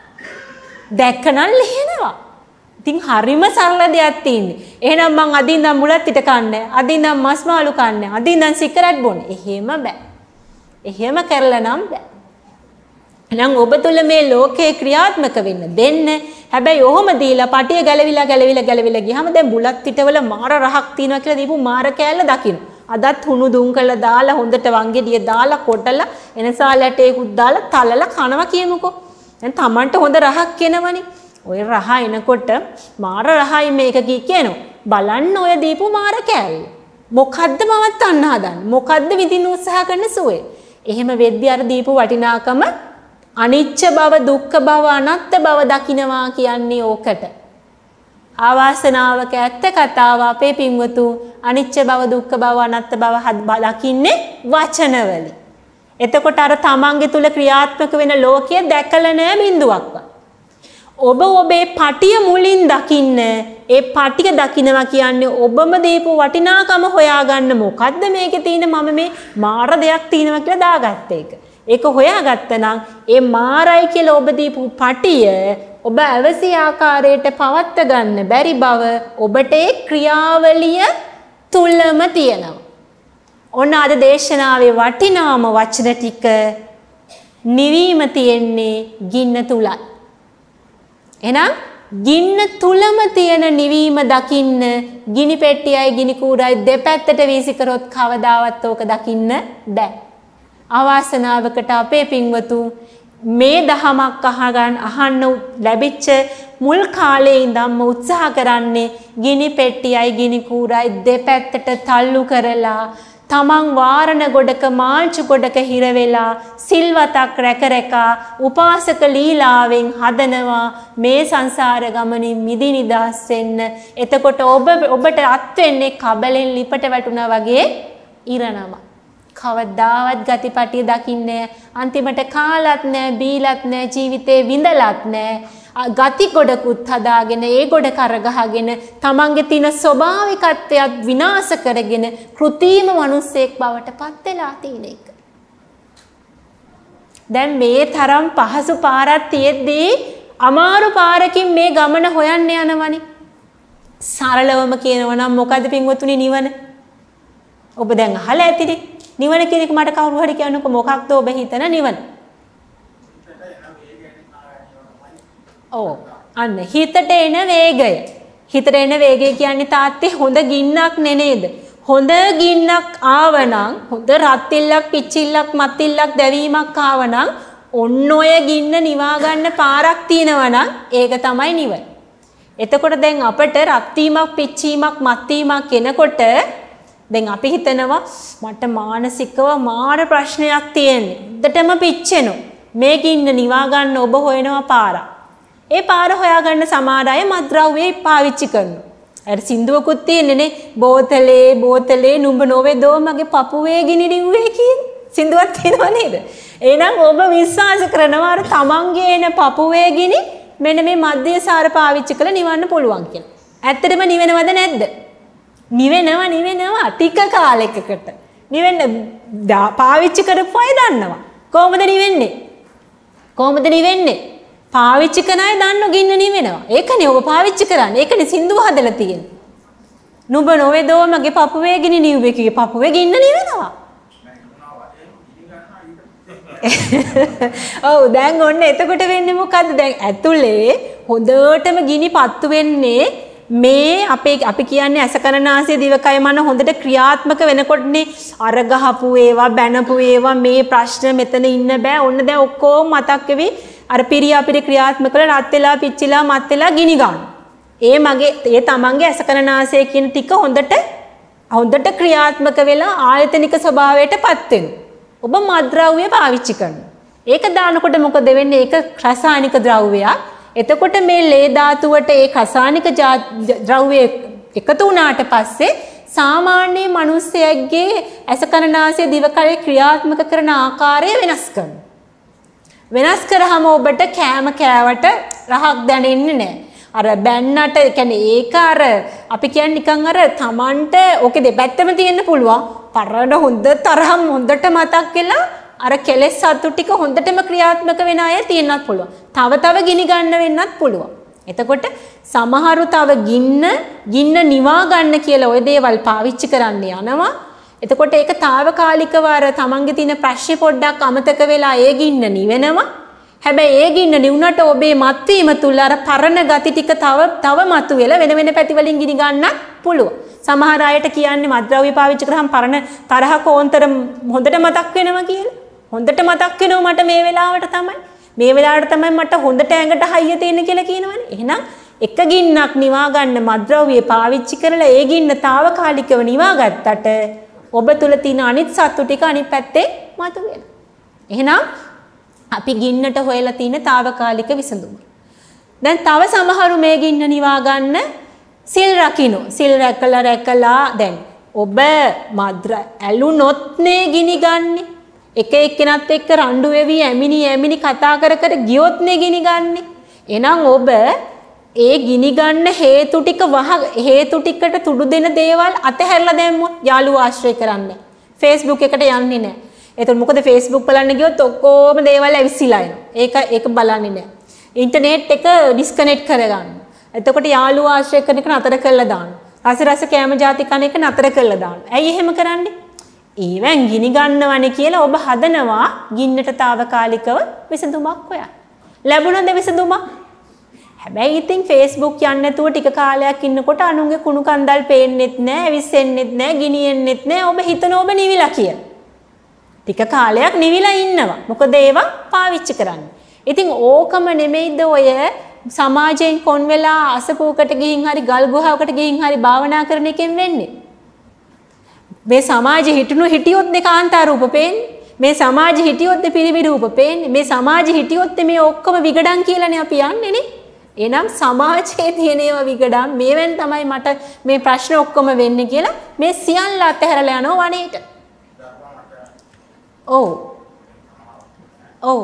A: දැක්කන ලිහෙනවා. ඉතින් හරිම සරල දෙයක් තියෙන්නේ. එහෙනම් මං අදින් ඉඳන් මුලත් පිට කන්නේ. අදින් ඉඳන් මස් මාළු කන්නේ. අදින් ඉඳන් සිගරට් බොන්නේ. එහෙම බෑ. එහෙම කරලා නම් බෑ. එහෙනම් ඔබ තුල මේ ලෝකේ ක්‍රියාත්මක වෙන්න දෙන්න. හැබැයි ඔහොම දීලා පටිය ගැලවිලා ගැලවිලා ගැලවිලා ගියාම දැන් බුලත් පිටවල මාර රහක් තියෙනවා කියලා දීපු මාර කෑල්ල දකින්න. අදත් හුණු දුම් කරලා දාලා හොඳට වංගෙඩිය දාලා කොටලා එනසාලටේකුත් දාලා තලලා කනවා කියමුකෝ. දැන් Tamanට හොඳ රහක් එනවනේ. ඔය රහ එනකොට මාර රහයි මේක කී කියනවා. බලන්න ඔය දීපු මාර කෑල්ල. මොකද්ද මවත්තන්න හදන්නේ? මොකද්ද විඳින්න උත්සාහ කරන සුවේ? එහෙම වෙද්දී අර දීපු වටිනාකම අනිච්ච බව දුක්ඛ බව අනාත්ත බව දකින්නවා කියන්නේ ඕකට. ආවාසනාවක ඇත්ත කතාව අපේ පින්වතු අනිච්ච බව දුක්ඛ බව අනාත්ත බව දකින්නේ වචනවලින්. එතකොට අර තමන්ගේ තුල ක්‍රියාත්මක වෙන ලෝකය දැකලා නැහැ බින්දුවක්වත්. ඔබ ඔබේ පටිය මුලින් දකින්න. ඒ පටිය දකින්නවා කියන්නේ ඔබම දීපු වටිනාකම හොයාගන්න. මොකද්ද මේකේ තියෙන මම මේ මාර දෙයක් තියෙනවා කියලා දාගත්ත එක. ඒක හොයාගත්තනම් ඒ මාරයි කියලා ඔබ දීපු පටිය ඔබ අවශ්‍ය ආකාරයට පවත්ත ගන්න බැරි බව ඔබට ඒ ක්‍රියාවලිය තුලම තියෙනවා. ඔන්න අද දේශනාවේ වටිනාම වචන ටික නිවීම තියෙන්නේ ගින්න තුලයි. එහෙනම් ගින්න තුලම තියෙන නිවීම දකින්න ගිනි පෙට්ටියයි ගිනි කූරයි දෙපැත්තට වීසි කරොත් කවදාවත් ඕක දකින්න බෑ. අවාසනාවකට අපේ පින්වතු මේ දහමක් අහගන්න අහන්න ලැබිච්ච මුල් කාලේ ඉඳන්ම උත්සාහ කරන්නේ ගිනි පෙට්ටියයි ගිනි කූරයි දෙපැත්තට තල්ලු කරලා තමන් වාරණ ගොඩක මාල්චු ගොඩක හිර වෙලා සිල්වතක් රැක රැක උපාසක ලීලාවෙන් හදනවා මේ සංසාර ගමනින් මිදි නිදහස් වෙන්න. එතකොට ඔබ ඔබට අත් වෙන්නේ කබලෙන් ලිපට වැටුණා වගේ ඉරනම. කවදාවත් ගතිපටිය දකින්නේ අන්තිමට කාලත් නැහැ බීලත් නැහැ ජීවිතේ විඳලත් නැහැ ගති ගොඩකුත් හදාගෙන ඒ ගොඩ කරගහගෙන තමන්ගේ තියෙන ස්වභාවිකත්වයක් විනාශ කරගෙන කෘත්‍රිම මිනිසෙක් බවට පත් වෙලා තියෙන එක. දැන් මේ තරම් පහසු පාරක් තියෙද්දී අමාරු පාරකින් මේ ගමන හොයන්න යනවනේ. සරලවම කියනවා නම් මොකද පින්වතුනි නිවන? ඔබ දැන් අහලා ඇතිනේ. නිවන කියන එක මට කවුරු හරි කියන්නකො මොකක්ද ඔබ හිතන නිවන? ඔව් අන්න හිතට එන වේගය. හිතට එන වේගය කියන්නේ තාත්තේ හොඳ ගින්නක් නේද? හොඳ ගින්නක් ආවනම් හොඳ රත්තිල්ලක් පිච්චිල්ලක් මත්තිල්ලක් දැවීමක් ආවනම් ඔන්න ඔය ගින්න නිවා ගන්න පාරක් තියෙනවා නම් ඒක තමයි නිවන. එතකොට දැන් අපිට රත් වීමක්, පිච්චීමක්, මත් වීමක් එනකොට දැන් අපි හිතනවා මට මානසිකව මාර ප්‍රශ්නයක් තියෙන්නේ. උඩටම පිච්චෙනවා. මේ ගින්න නිවා ගන්න ඔබ හොයනවා පාරක්. ඒ පාර හොයාගන්න සමහර අය මත්ද්‍රව්‍ය පාවිච්චි කරනවා. අර සින්දුවකුත් තියෙන්නේ නේ බෝතලේ බෝතලේ නුඹ නොවේ දෝ මගේ පපුවේ ගිනි රිව්වේ කියන සින්දුවක් තියෙනව නේද? එහෙනම් ඔබ විශ්වාස කරනවා අර තමන්ගේ එන පපුවේ ගිනි මෙන්න මේ මධ්‍යසාර පාවිච්චි කරලා නිවන්න පුළුවන් කියලා. ඇත්තටම නිවෙනවද නැද්ද? නිවෙනවා නිවෙනවා ටික කාලයකට. නිවෙන්න පාවිච්චි කරපු අය දන්නවා. කොහොමද නිවෙන්නේ? කොහොමද නිවෙන්නේ? පාවිච්චි කරන අය දන්නෝ ගින්න නිවෙනවා. ඒකනේ ඔබ පාවිච්චි කරන්නේ. ඒකනේ සින්දුව හදලා තියෙන්නේ. නුඹ නොවේ දෝ මගේ පපුවේ ගිනි නිව්වේ කියේ පපුවේ ගින්න නිවෙනවා. ඔව් දැන් ඔන්න එතකොට වෙන්නේ මොකද්ද? දැන් ඇතුලේ හොඳටම ගිනි පත්තු වෙන්නේ මේ අපේ අපි කියන්නේ අසකරනාසය දිවකය මන හොඳට ක්‍රියාත්මක වෙනකොටනේ අර ගහපු ඒවා බැනපු ඒවා මේ ප්‍රශ්න මෙතන ඉන්න බෑ. ඔන්න දැන් ඔක්කොම මතක් වෙවි අර පිරියා පිරි ක්‍රියාත්මක කරලා රත් වෙලා පිච්චිලා මත් වෙලා ගිනි ගන්න. ඒ මගේ ඒ තමන්ගේ අසකරනාසය කියන ටික හොඳට හොඳට ක්‍රියාත්මක වෙලා ආයතනික ස්වභාවයටපත් වෙනවා. ඔබ මත්ද්‍රව්‍ය පාවිච්චි කරනවා. ඒක දානකොට මොකද වෙන්නේ? ඒක රසායනික ද්‍රව්‍යයක්. එතකොට මේ ලේ ධාතුවට ඒ රසායනික ද්‍රව්‍ය එකතු වුණාට පස්සේ සාමාන්‍ය මිනිස්සෙක්ගේ අසකරනාසය දිවකය ක්‍රියාත්මක කරන ආකාරය වෙනස් කරනවා. වෙනස් කරාම ඔබට කෑම කෑවට රහක් දැනෙන්නේ නැහැ. අර බැන්නට කියන්නේ ඒක අර අපි කියන්නේ නිකන් අර Tamanට ඕකේ දෙපැත්තම තියෙන්න පුළුවන්. පරණ හොඳ තරම් හොඳට මතක් වෙලා අර කෙලෙස් සතු ටික හොඳටම ක්‍රියාත්මක වෙන අය තියෙන්නත් පුළුවන්. තව තව ගිනි ගන්න වෙන්නත් පුළුවන්. එතකොට සමහරු තව ගින්න ගින්න නිවා ගන්න කියලා ওই දේවල් පාවිච්චි කරන්න යනවා. එතකොට ඒක తాවකාලිකව අර තමන්ගේ තියෙන ප්‍රශ්නේ පොඩ්ඩක් අමතක වෙලා ඒ ගින්න නිවෙනවා. හැබැයි ඒ ගින්න නිවුනට ඔබේ මත්වීම තුල අර පරණ ගති ටික තව තව මතුවෙලා වෙන වෙන පැති වලින් ගිනි ගන්නත් පුළුවන්. සමහර අයට කියන්නේ මත්ද්‍රව්‍ය පාවිච්චි කරාම පරණ තරහ කෝන්තර හොඳට මතක් වෙනවා කියලා. හොඳට මතක් වෙනවා මට මේ වෙලාවට තමයි. මේ වෙලාවට තමයි මට හොඳට ඇඟට හයිය තියෙන කියලා කියනවනේ. එහෙනම් එක ගින්නක් නිවා ගන්න මත්ද්‍රව්‍ය පාවිච්චි කරලා ඒ ගින්න తాවකාලිකව නිවා ගත්තට ඔබ තුල තියෙන අනිත් සත්තු ටික අනිත් පැත්තේ මතුවෙනවා. එහෙනම් අපි ගින්නට හොයලා තියෙන తాවකාලික විසඳුම. දැන් තව සමහරු මේ ගින්න නිවා ගන්න සිල් රකින්න. සිල් රැකලා රැකලා දැන් ඔබ මද්ර ඇලුනොත් නේ ගිනි ගන්නෙ. එක එක්කෙනත් එක්ක රණ්ඩු වෙවි ඇමිනි ඇමිනි කතා කර කර ගියොත් නේ ගිනි ගන්නෙ. එහෙනම් ඔබ ඒ ගිනි ගන්න හේතු ටික වහ හේතු ටිකට තුඩු දෙන දේවල් අතහැරලා දැම්මොත් යාළුවෝ ආශ්‍රය කරන්නේ. Facebook එකට යන්නේ නැහැ. එතකොට මොකද Facebook බලන්න ගියොත් ඔක්කොම දේවල් ඇවිස්සීලා එනවා. ඒක ඒක බලන්නේ නැහැ. ඉන්ටර්නෙට් එක ඩිස්කනෙක්ට් කරගන්න. එතකොට යාළුවෝ ආශ්‍රය කරන එක නතර කරලා දාන්න. රස රස කැම ಜಾති කන එක නතර කරලා දාන්න. ඇයි එහෙම කරන්නේ? ඒවෙන් ගිනි ගන්නවනේ කියලා ඔබ හදනවා ගින්නට తాවකාලිකව විසඳුමක් හොයන්න. ලැබුණද විසඳුමක්? හැබැයි ඉතින් Facebook යන්නේ නැතුව ටික කාලයක් ඉන්නකොට අනුන්ගේ කුණු කන්දල් පේන්නෙත් නැහැ, ඇවිස්සෙන්නෙත් නැහැ, ගිනියෙන්නෙත් නැහැ. ඔබ හිතන ඔබ නිවිලා කියලා. ටික කාලයක් නිවිලා ඉන්නවා. මොකද ඒවා පාවිච්චි කරන්නේ. ඉතින් ඕකම නෙමෙයිද ඔය සමාජයෙන් කොන් වෙලා අසපුවකට ගිහින් හරි ගල් ගුහාවකට ගිහින් හරි භාවනා කරන එකෙන් වෙන්නේ. මේ සමාජෙ හිටුණු හිටියොත් නේ කාන්තා රූප පේන්නේ. මේ සමාජෙ හිටියොත් නේ පිරිමි රූප පේන්නේ. මේ සමාජෙ හිටියොත් මේ ඔක්කොම විගඩම් කියලානේ අපි යන්නේ නේ. එනම් සමාජයේ තියෙන ඒවා විගඩම් මේවෙන් තමයි මට මේ ප්‍රශ්න ඔක්කොම වෙන්නේ කියලා මේ සියල්ල අතහැරලා යනවා වනේට. ඔව්. ඔව්.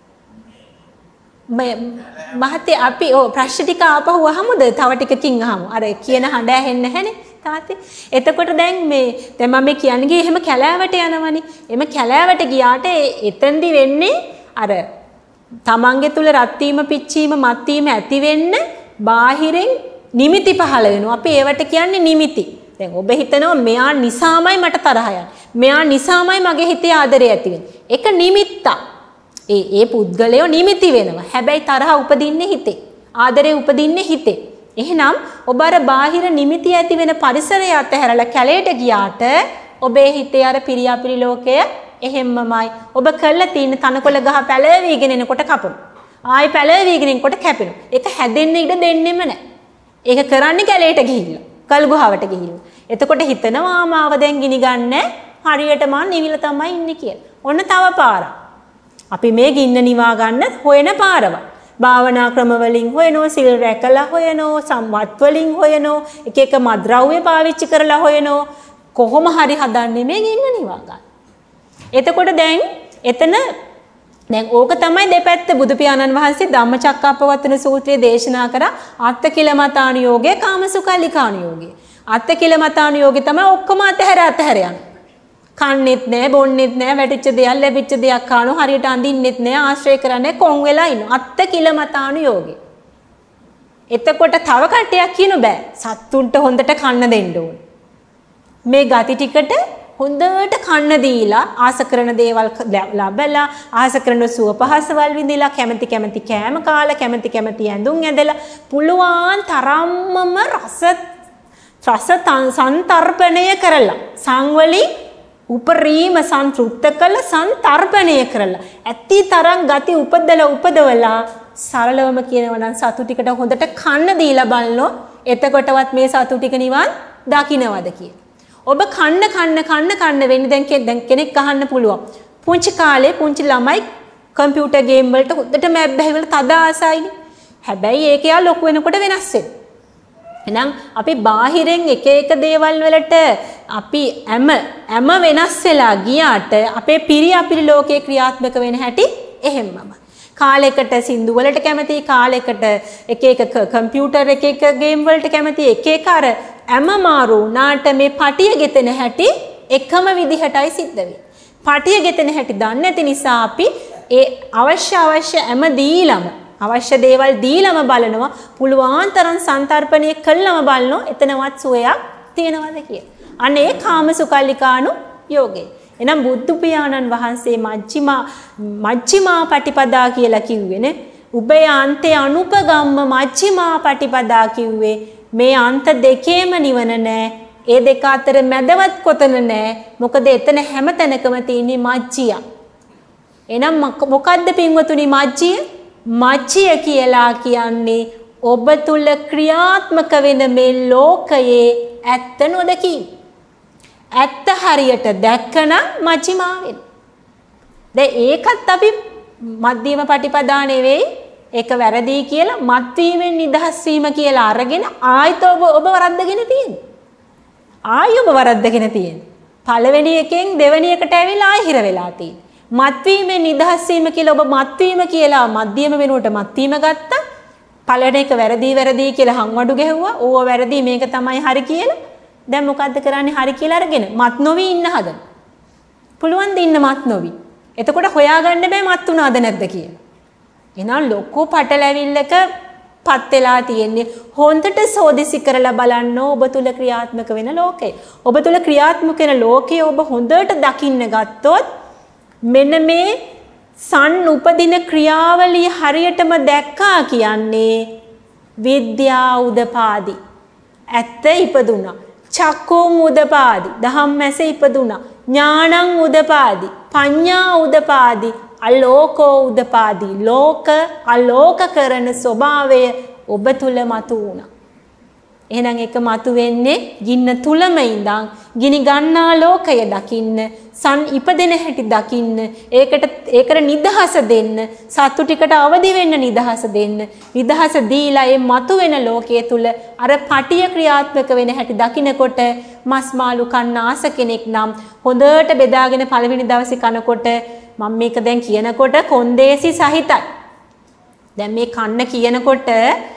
A: මහත්තයා අපි ඔව් ප්‍රශ්න ටික ආපහු අහමුද? තව ටිකකින් අහමු. අර කියන හඬ ඇහෙන්නේ නැහනේ තාත්තේ. එතකොට දැන් මේ දැන් මම කියන්නේ ගියේ එහෙම කැලෑවට යනවනේ. එම කැලෑවට ගියාට එතෙන්දි වෙන්නේ අර තමන්ගේ තුල රත් වීම පිච්චීම මත් වීම ඇති වෙන්න බාහිරින් නිමිති පහළ වෙනවා. අපි ඒවට කියන්නේ නිමිති. දැන් ඔබ හිතනවා මෙයා නිසාමයි මට තරහ යන්නේ. මෙයා නිසාමයි මගේ හිතේ ආදරය ඇති වෙන්නේ. ඒක නිමිත්තක්. ඒ ඒ පුද්ගලයෝ නිමිති වෙනවා. හැබැයි තරහ උපදින්නේ හිතේ. ආදරය උපදින්නේ හිතේ. එහෙනම් ඔබ අර බාහිර නිමිති ඇති වෙන පරිසරය අතහැරලා කැලේට ගියාට ඔබේ හිතේ අර පිරියාපිරි ලෝකය එහෙම්මමයි. ඔබ කළා තියෙන තනකොළ ගහ පැලවීගෙන එනකොට කපනවා. ආයි පැලවීගෙන එනකොට කැපෙනවා. ඒක හැදෙන්න ඉඩ දෙන්නෙම නැහැ. ඒක කරන්නේ කැලේට ගිහිල්ලා. කල් ගුහාවට ගිහිල්ලා. එතකොට හිතනවා මාව දැන් ගිනි ගන්න හරියට මං නිවිලා තමයි ඉන්නේ කියලා. ඔන්න තව පාරක්. අපි මේ ගින්න නිවා ගන්න හොයන පාරව. භාවනා ක්‍රම වලින් හොයනෝ, සිල් රැකලා හොයනෝ, සම්වත් වලින් හොයනෝ, එක එක මද්ද්‍රව්‍ය පාවිච්චි කරලා හොයනෝ. කොහොම හරි හදන්නේ මේ ගින්න නිවා ගන්න. එතකොට දැන් එතන දැන් ඕක තමයි දෙපැත්ත බුදු පියාණන් වහන්සේ ධම්මචක්කප්පවත්තන සූත්‍රයේ දේශනා කරා අත්ථකිලමතානුയോഗය, කාමසුඛල්ලිකානුയോഗය. අත්ථකිලමතානුയോഗය තමයි ඔක්කොම අතහැර අතහැර යන්නේ. කන්නෙත් නෑ, බොන්නෙත් නෑ, වැටිච්ච දෙයක් ලැබිච්ච දෙයක් කානෝ, හරියට අඳින්නෙත් නෑ, ආශ්‍රය කරන්නේ කොන් වෙලා ඉන්නවා. අත්ථකිලමතානුയോഗය. එතකොට තව කට්ටියක් කියනු බෑ. සත්තුන්ට හොඳට කන්න දෙන්න ඕන. මේ ගති ටිකට හොඳට කන්න දීලා ආස කරන දේවල් ලැබලා, ආස කරන සුව පහසවල් විඳිලා, කැමැති කැමැති කෑම කාලා, කැමැති කැමැති ඇඳුම් ඇඳලා, පුළුවන් තරම්මම රස රස සංතර්පණය කරලා, සංවලි උපරිම සන්තුෂ්ත කළ සංතර්පණය කරලා, ඇති තරම් ගති උපදලා උපදවලා, සරලවම කියනවා නම් සතු ටිකට හොඳට කන්න දීලා බලනෝ එතකොටවත් මේ සතු ටික නිවන් දකින්නවද කියලා. ඔබ කන්න කන්න කන්න කන්න වෙන්නේ දැන් දැන් කෙනෙක් අහන්න පුළුවන්. පුංචි කාලේ පුංචි ළමයි කම්පියුටර් ගේම් වලට හොඳට මැබ් බැහැවිල තද ආසයිනේ. හැබැයි ඒක යා ලොකු වෙනකොට වෙනස් වෙනවා. එහෙනම් අපි බාහිරෙන් එක එක දේවල් වලට අපි හැම හැම වෙනස් වෙලා ගියාට අපේ පිරි අපිරි ලෝකේ ක්‍රියාත්මක වෙන හැටි එහෙම්මම. කාලයකට සින්දු වලට කැමති, කාලයකට එක එක කම්පියුටර් එක එක ගේම් වලට කැමති, එක එක අර හැම මාරු උනාට මේ පටිය ගෙතෙන හැටි එකම විදිහටයි සිද්ධ වෙන්නේ. පටිය ගෙතෙන හැටි දන්නේ නැති නිසා අපි ඒ අවශ්‍ය අවශ්‍ය හැම දීලම අවශ්‍ය දේවල් දීලම බලනවා, පුළුවන් තරම් සංතර්පණය කළම බලනවා එතනවත් සුවයක් තියනවද කියලා. අනේ කාමසුකල්ලිකානු යෝගේ. එනම් බුදු පියාණන් වහන්සේ මජ්ක්‍ධිමා මජ්ක්‍ධිමා පටිපදා කියලා කිව්වේනේ. උභය අන්තේ අනුපගම්ම මජ්ක්‍ධිමා පටිපදා කිව්වේ මේ අන්ත දෙකේම නිවන නෑ. ඒ දෙක අතර මැදවත් කොතන නෑ. මොකද එතන හැම තැනකම තියෙන්නේ මජ්ජිය. එනම් මොකද්ද පින්වතුනි මජ්ජිය? මජ්ජිය කියලා කියන්නේ ඔබ තුල ක්‍රියාත්මක වෙන මේ ලෝකයේ ඇත්ත නොදකීම. ඇත්ත හරියට දැක්කනම් මජ්ක්‍ධිමා වෙනවා. දැන් ඒකත් අපි මධ්‍යම පටිපදා නෙවෙයි, ඒක වැරදි කියලා මත්වීමෙන් නිදහස් වීම කියලා අරගෙන ආයත ඔබ ඔබ වරද්දගෙන තියෙනවා. ආයි ඔබ වරද්දගෙන තියෙනවා. පළවෙනි එකෙන් දෙවෙනි එකට ඇවිල්ලා ආයි හිර වෙලා තියෙනවා. මත්වීමෙන් නිදහස් වීම කියලා ඔබ මත්වීම කියලා මධ්‍යම වෙනුවට මත්වීම ගත්තා. පළවෙනි එක වැරදි වැරදි කියලා හංවඩු ගැහුවා. ඕව වැරදි මේක තමයි හරි කියලා. දැන් මොකද්ද කරන්නේ? හරි කියලා අරගෙන මත් නොවි ඉන්න හදන. පුළුවන් ද ඉන්න මත් නොවි. එතකොට හොයාගන්න බෑ මත් උනාද නැද්ද කියලා. එහෙනම් ලොකු පටලැවිල්ලක පත් වෙලා තියෙන්නේ. හොඳට සෝදිසි කරලා බලන්න ඔබ තුල ක්‍රියාත්මක වෙන ලෝකය. ඔබ තුල ක්‍රියාත්මක වෙන ලෝකය ඔබ හොඳට දකින්න ගත්තොත් මෙන්න මේ සන් උපදින ක්‍රියාවලිය හරියටම දැක්කා කියන්නේ විද්‍යා උදපාදි. ඇත්ත ඉපදුනා. චක්කෝ උදපාදි. ධම්මැස ඉපදුනා. ඥානං උදපාදි. පඤ්ඤා උදපාදි. අලෝකෝ උදපාදි. ලෝක අලෝක කරන ස්වභාවය ඔබ තුල මතු වුණා. එහෙනම් ඒක මතු වෙන්නේ ගින්න තුලම ඉඳන් ගිනි ගන්නා ලෝකය දකින්න, සන් ඉපදෙන හැටි දකින්න, ඒකට ඒකට නිදහස දෙන්න, සතු ටිකට අවදි වෙන්න නිදහස දෙන්න. නිදහස දීලා මේ මතු වෙන ලෝකයේ තුල අර පටිය ක්‍රියාත්මක වෙන හැටි දකින්නකොට මස් මාළු කන්න ආස කෙනෙක් නම් හොඳට බෙදාගෙන පළවෙනි දවසේ කනකොට මම මේක දැන් කියනකොට කොන්දේසි සහිතයි. දැන් මේ කන්න කියනකොට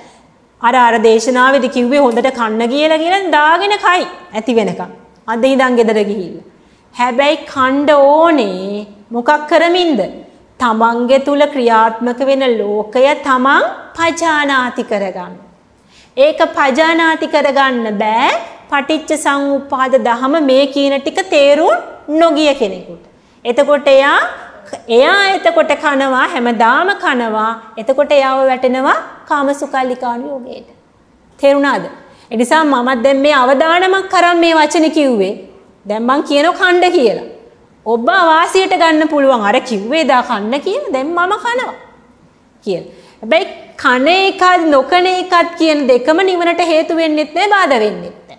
A: අර අර දේශනාවේදී කිව්වේ හොඳට කන්න කියලා කියලා දාගෙන කයි ඇති වෙනකම්. අද ඉඳන් ගෙදර ගිහිල්ලා. හැබැයි කණ්ඩ ඕනේ මොකක් කරමින්ද? තමන්ගේ තුල ක්‍රියාත්මක වෙන ලෝකය තමන් පජානාති කරගන්න. ඒක පජානාති කරගන්න බෑ පටිච්ච සමුප්පාද ධම මේ කියන ටික තේරුම් නොගිය කෙනෙකුට. එතකොට එයා එයා එතකොට කනවා හැමදාම කනවා. එතකොට එයාව වැටෙනවා කාමසුකල්ලිකාණු යෝගයට. තේරුණාද? ඒ නිසා මම දැන් මේ අවදානමක් කරන් මේ වචනේ කිව්වේ. දැන් මං කියනවා කණ්ඩ කියලා. ඔබ වාසියට ගන්න පුළුවන් අර කිව්වේ දා කන්න කියන දැන් මම කනවා කියලා. හැබැයි කන එකත් නොකන එකත් කියන දෙකම නිවනට හේතු වෙන්නෙත් නැහැ බාධා වෙන්නෙත් නැහැ.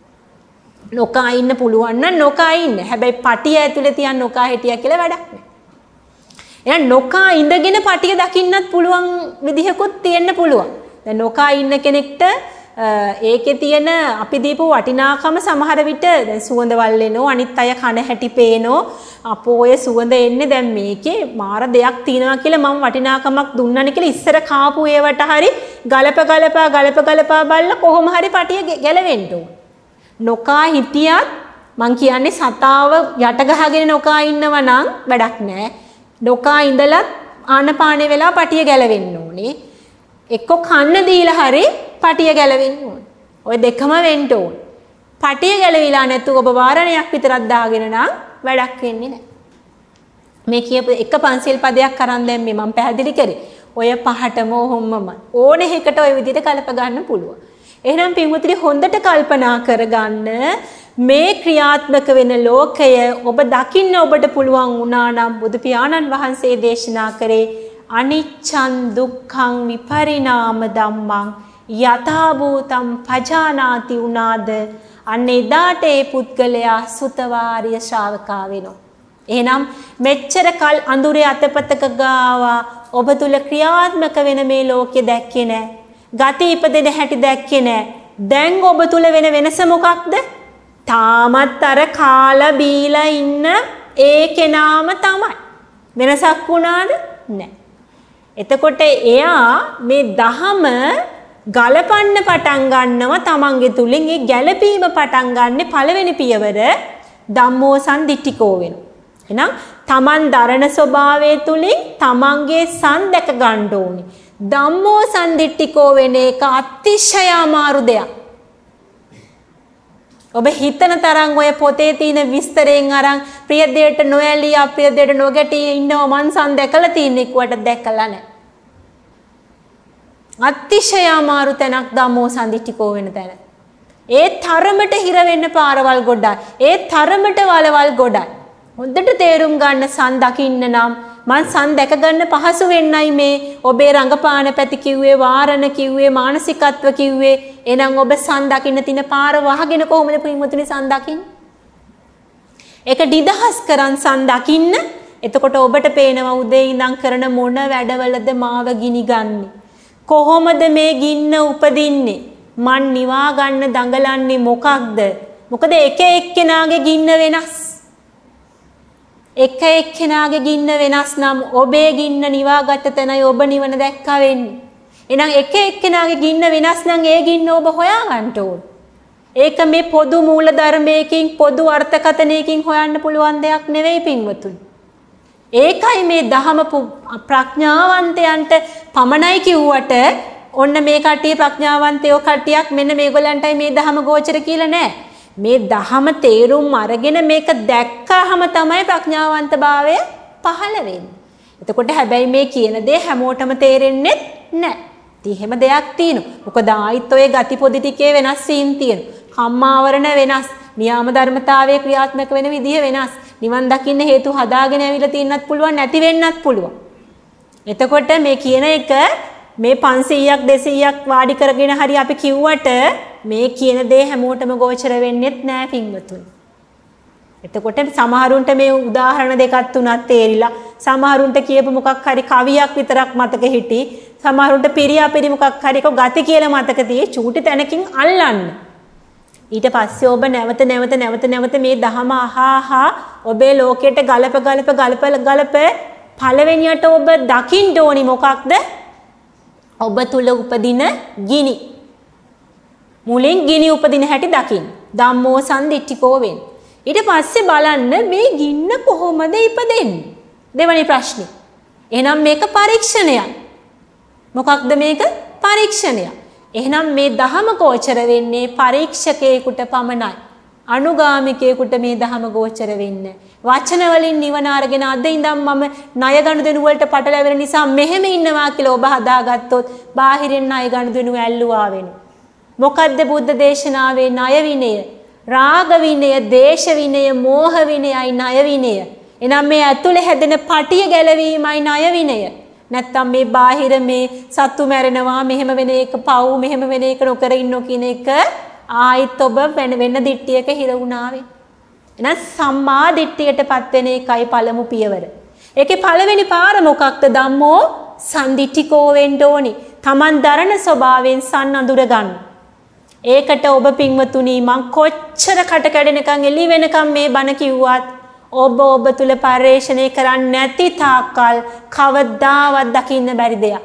A: නොකා ඉන්න පුළුවන් නම් නොකා ඉන්න. හැබැයි පටිය ඇතුලේ තියන් නොකා හිටියා කියලා වැඩක් නැහැ. එහෙනම් නොකා ඉඳගෙන පටිය දකින්නත් පුළුවන් විදිහකුත් තියෙන්න පුළුවන්. දැන් නොකා ඉන්න කෙනෙක්ට ඒකේ තියෙන අපි දීපු වටිනාකම සමහර විට දැන් සුවඳ වල්ලෙනෝ අනිත් අය කන හැටි පේනෝ අපෝ ඔය සුවඳ එන්නේ දැන් මේකේ මාර දෙයක් තියෙනවා කියලා මම වටිනාකමක් දුන්නානේ කියලා ඉස්සර කාපු ඒවට හරි ගලප ගලපා ගලප ගලපා බලලා කොහොම හරි පටිය ගැලවෙන්න ඕන. නොකා හිටියත් මං කියන්නේ සතාව යට ගහගෙන නොකා ඉන්නව නම් වැඩක් නැහැ. නොකා ඉඳලත් ආනපානේ වෙලා පටිය ගැලවෙන්න ඕනේ. එක්ක කන්න දීලා හරි පටිය ගැලවෙන්න ඕනේ. ඔය දෙකම වෙන්න ඕනේ. පටිය ගැලවිලා නැතුව ඔබ වාරණයක් විතරක් දාගෙන නම් වැඩක් වෙන්නේ නැහැ. මේ කියපු එක පන්සිල් පදයක් අරන් දැම්මේ මම පැහැදිලි කරේ. ඔය පහටම ඔහොමම ඕනේ එකට ඔය විදිහට කල්ප ගන්න පුළුවන්. එහෙනම් පින්වතුනි හොඳට කල්පනා කරගන්න මේ ක්‍රියාත්මක වෙන ලෝකය ඔබ දකින්න ඔබට පුළුවන් වුණා නම් බුදු පියාණන් වහන්සේ දේශනා කරේ අනිච්ඡං දුක්ඛං විපරිණාම ධම්මං යථා භූතං පජානාති උනාද අන්න එදාට ඒ පුද්ගලයා සුතවාරිය ශ්‍රාවකා වෙනවා. එහෙනම් මෙච්චර කල් අඳුරේ අතපතක ගාවා ඔබ තුල ක්‍රියාත්මක වෙන මේ ලෝකෙ දැක්කේ නැහැ. ගති ඉපදෙන හැටි දැක්කේ නැහැ. දැන් ඔබ තුල වෙන වෙනස මොකක්ද? තාමත් අර කාලා බීලා ඉන්න ඒ කෙනාම තමයි. වෙනසක් වුණාද? නැහැ. එතකොට එයා මේ දහම ගලපන්න පටන් ගන්නවා තමන්ගේ තුලින්. ඒ ගැළපීම පටන් ගන්න පළවෙනි පියවර ධම්මෝ සම්දිට්ඨිකෝ වෙනවා. එහෙනම් තමන් දරණ ස්වභාවය තුලින් තමන්ගේ සම් දැක ගන්න ඕනේ. ධම්මෝ සම්දිට්ඨිකෝ වෙන එක අතිශය අමාරු දෙයක්. ඔබ හිතන තරම් ඔය පොතේ තියෙන විස්තරයෙන් අරන් ප්‍රිය දෙයට නොඇලී අප්‍රිය දෙයට නොගැටී ඉන්නව මං සම් දැකලා තියෙන්නේ කුවට දැකලා නැහැ. අතිශය අමාරු තැනක් ධම්මෝ සම්දිට්ඨිකෝ වෙන තැන. ඒ තරමට හිර වෙන්න පාරවල් ගොඩයි. ඒ තරමට වලවල් ගොඩයි. හොඳට තේරුම් ගන්න සම් දකින්න නම් මං සම් දැක ගන්න පහසු වෙන්නයි මේ ඔබේ රංගපාන පැති කිව්වේ වාරණ කිව්වේ මානසිකත්ව කිව්වේ. එහෙනම් ඔබ සම් දකින්න තියෙන පාර වහගෙන කොහොමද පින්වතුනි සම් දකින්නේ? ඒක නිදහස් කරන් සම් දකින්න. එතකොට ඔබට පේනවා උදේ ඉඳන් කරන මොන වැඩවලද මාව ගිනි ගන්නේ? කොහොමද මේ ගින්න උපදින්නේ? මන් නිවා ගන්න දඟලන්නේ මොකක්ද? මොකද එක එක්කෙනාගේ ගින්න වෙනස්. එක එක්කෙනාගේ ගින්න වෙනස් නම් ඔබේ ගින්න නිවාගත්ත තැනයි ඔබ නිවන දැක්කා වෙන්නේ. එහෙනම් එක එක්කෙනාගේ ගින්න වෙනස් නම් ඒ ගින්න ඔබ හොයා ගන්න ඕන. ඒක මේ පොදු මූල ධර්මයකින් පොදු අර්ථකථනයකින් හොයන්න පුළුවන් දෙයක් නෙවෙයි පින්වතුනි. ඒකයි මේ දහම ප්‍රඥාවන්තයන්ට පමණයි කිව්වට ඔන්න මේ කට්ටිය ප්‍රඥාවන්තයෝ කට්ටියක් මෙන්න මේගොල්ලන්ටයි මේ දහම ගෝචර කියලා නෑ. මේ දහම තේරුම් අරගෙන මේක දැක්කහම තමයි ප්‍රඥාවන්තභාවය පහළ වෙන්නේ. එතකොට හැබැයි මේ කියන දේ හැමෝටම තේරෙන්නේ නැහැ. ඉතින් එහෙම දෙයක් තියෙනවා. මොකද ආයිත් ඔය ගති පොදි ටිකේ වෙනස් වීම තියෙනවා. කම්මාවරණ වෙනස්, නියාම ධර්මතාවයේ ක්‍රියාත්මක වෙන විදිහ වෙනස්. නිවන් දකින්න හේතු හදාගෙන ඇවිල්ලා තියෙන්නත් පුළුවන්, නැති වෙන්නත් පුළුවන්. එතකොට මේ කියන එක මේ පන්සීයක් දෙසීයක් වාඩි කරගෙන හරි අපි කිව්වට මේ කියන දේ හැමෝටම ගෝචර වෙන්නේත් නෑ පින්වතුනි. එතකොට සමහරුන්ට මේ උදාහරණ දෙකක් තුනක් තේරිලා, සමහරුන්ට කියපු මොකක් හරි කවියක් විතරක් මතක හිටි, සමහරුන්ට පිරියා පිරි මොකක් හරි එක ගති කියලා මතක තියේ චූටි තැනකින් අල්ලන්න. ඊට පස්සේ ඔබ නැවත නැවත නැවත නැවත මේ දහම අහහා ඔබේ ලෝකයට ගලප ගලප ගලප ගලප පළවෙනියට ඔබ දකින්න ඕනි මොකක්ද? ඔබ තුල උපදින ගිනි. මුලින් ගිනි උපදින හැටි දකින්න. ධම්මෝ සම්දිට්ඨිකෝ වෙන්න. ඊට පස්සේ බලන්න මේ ගින්න කොහොමද ඉපදෙන්නේ? දෙවැනි ප්‍රශ්නේ. එහෙනම් මේක පරීක්ෂණයක්. මොකක්ද මේක? පරීක්ෂණයක්. එහෙනම් මේ දහම ගෝචර වෙන්නේ පරීක්ෂකයෙකුට පමණයි. අනුගාමිකයෙකුට මේ දහම ගෝචර වෙන්නේ. වචන වලින් නිවන අරගෙන අද ඉඳන් මම ණය ගනුදෙනු වලට පටලැවෙන නිසා මෙහෙම ඉන්නවා කියලා ඔබ හදාගත්තොත් බාහිරින් ණය ගනුදෙනු ඇල්ලුවා වෙනවා. මොකද්ද බුද්ධ දේශනාවේ ණය විනය? රාග විනය, දේශ විනය, මෝහ විනයයි ණය විනය. එනම් මේ ඇතුලේ හැදෙන පටිය ගැලවීමයි ණය විනය. නැත්තම් මේ බාහිර මේ සත්තු මැරෙනවා මෙහෙම වෙන එක පව් මෙහෙම වෙන එක නොකර ඉන්නෝ කියන එක ආයිත් ඔබ වෙන වෙන දිට්ඨියක හිර වුණාවේ. එහෙනම් සම්මා දිට්ඨියටපත් වෙන එකයි පළමු පියවර. ඒකේ පළවෙනි පාර මොකක්ද? ධම්මෝ සම්දිට්ඨිකෝ වෙන්න ඕනි. Taman දරන ස්වභාවයෙන් සන් අඳුර ගන්න. ඒකට ඔබ පින්වතුනි මං කොච්චර කට කැඩෙනකන් එළි වෙනකන් මේ බණ කිව්වත් ඔබ ඔබ තුල පරිශ්‍රණය කරන්නේ නැති තාක්කල් කවදාවත් දකින්න බැරි දෙයක්.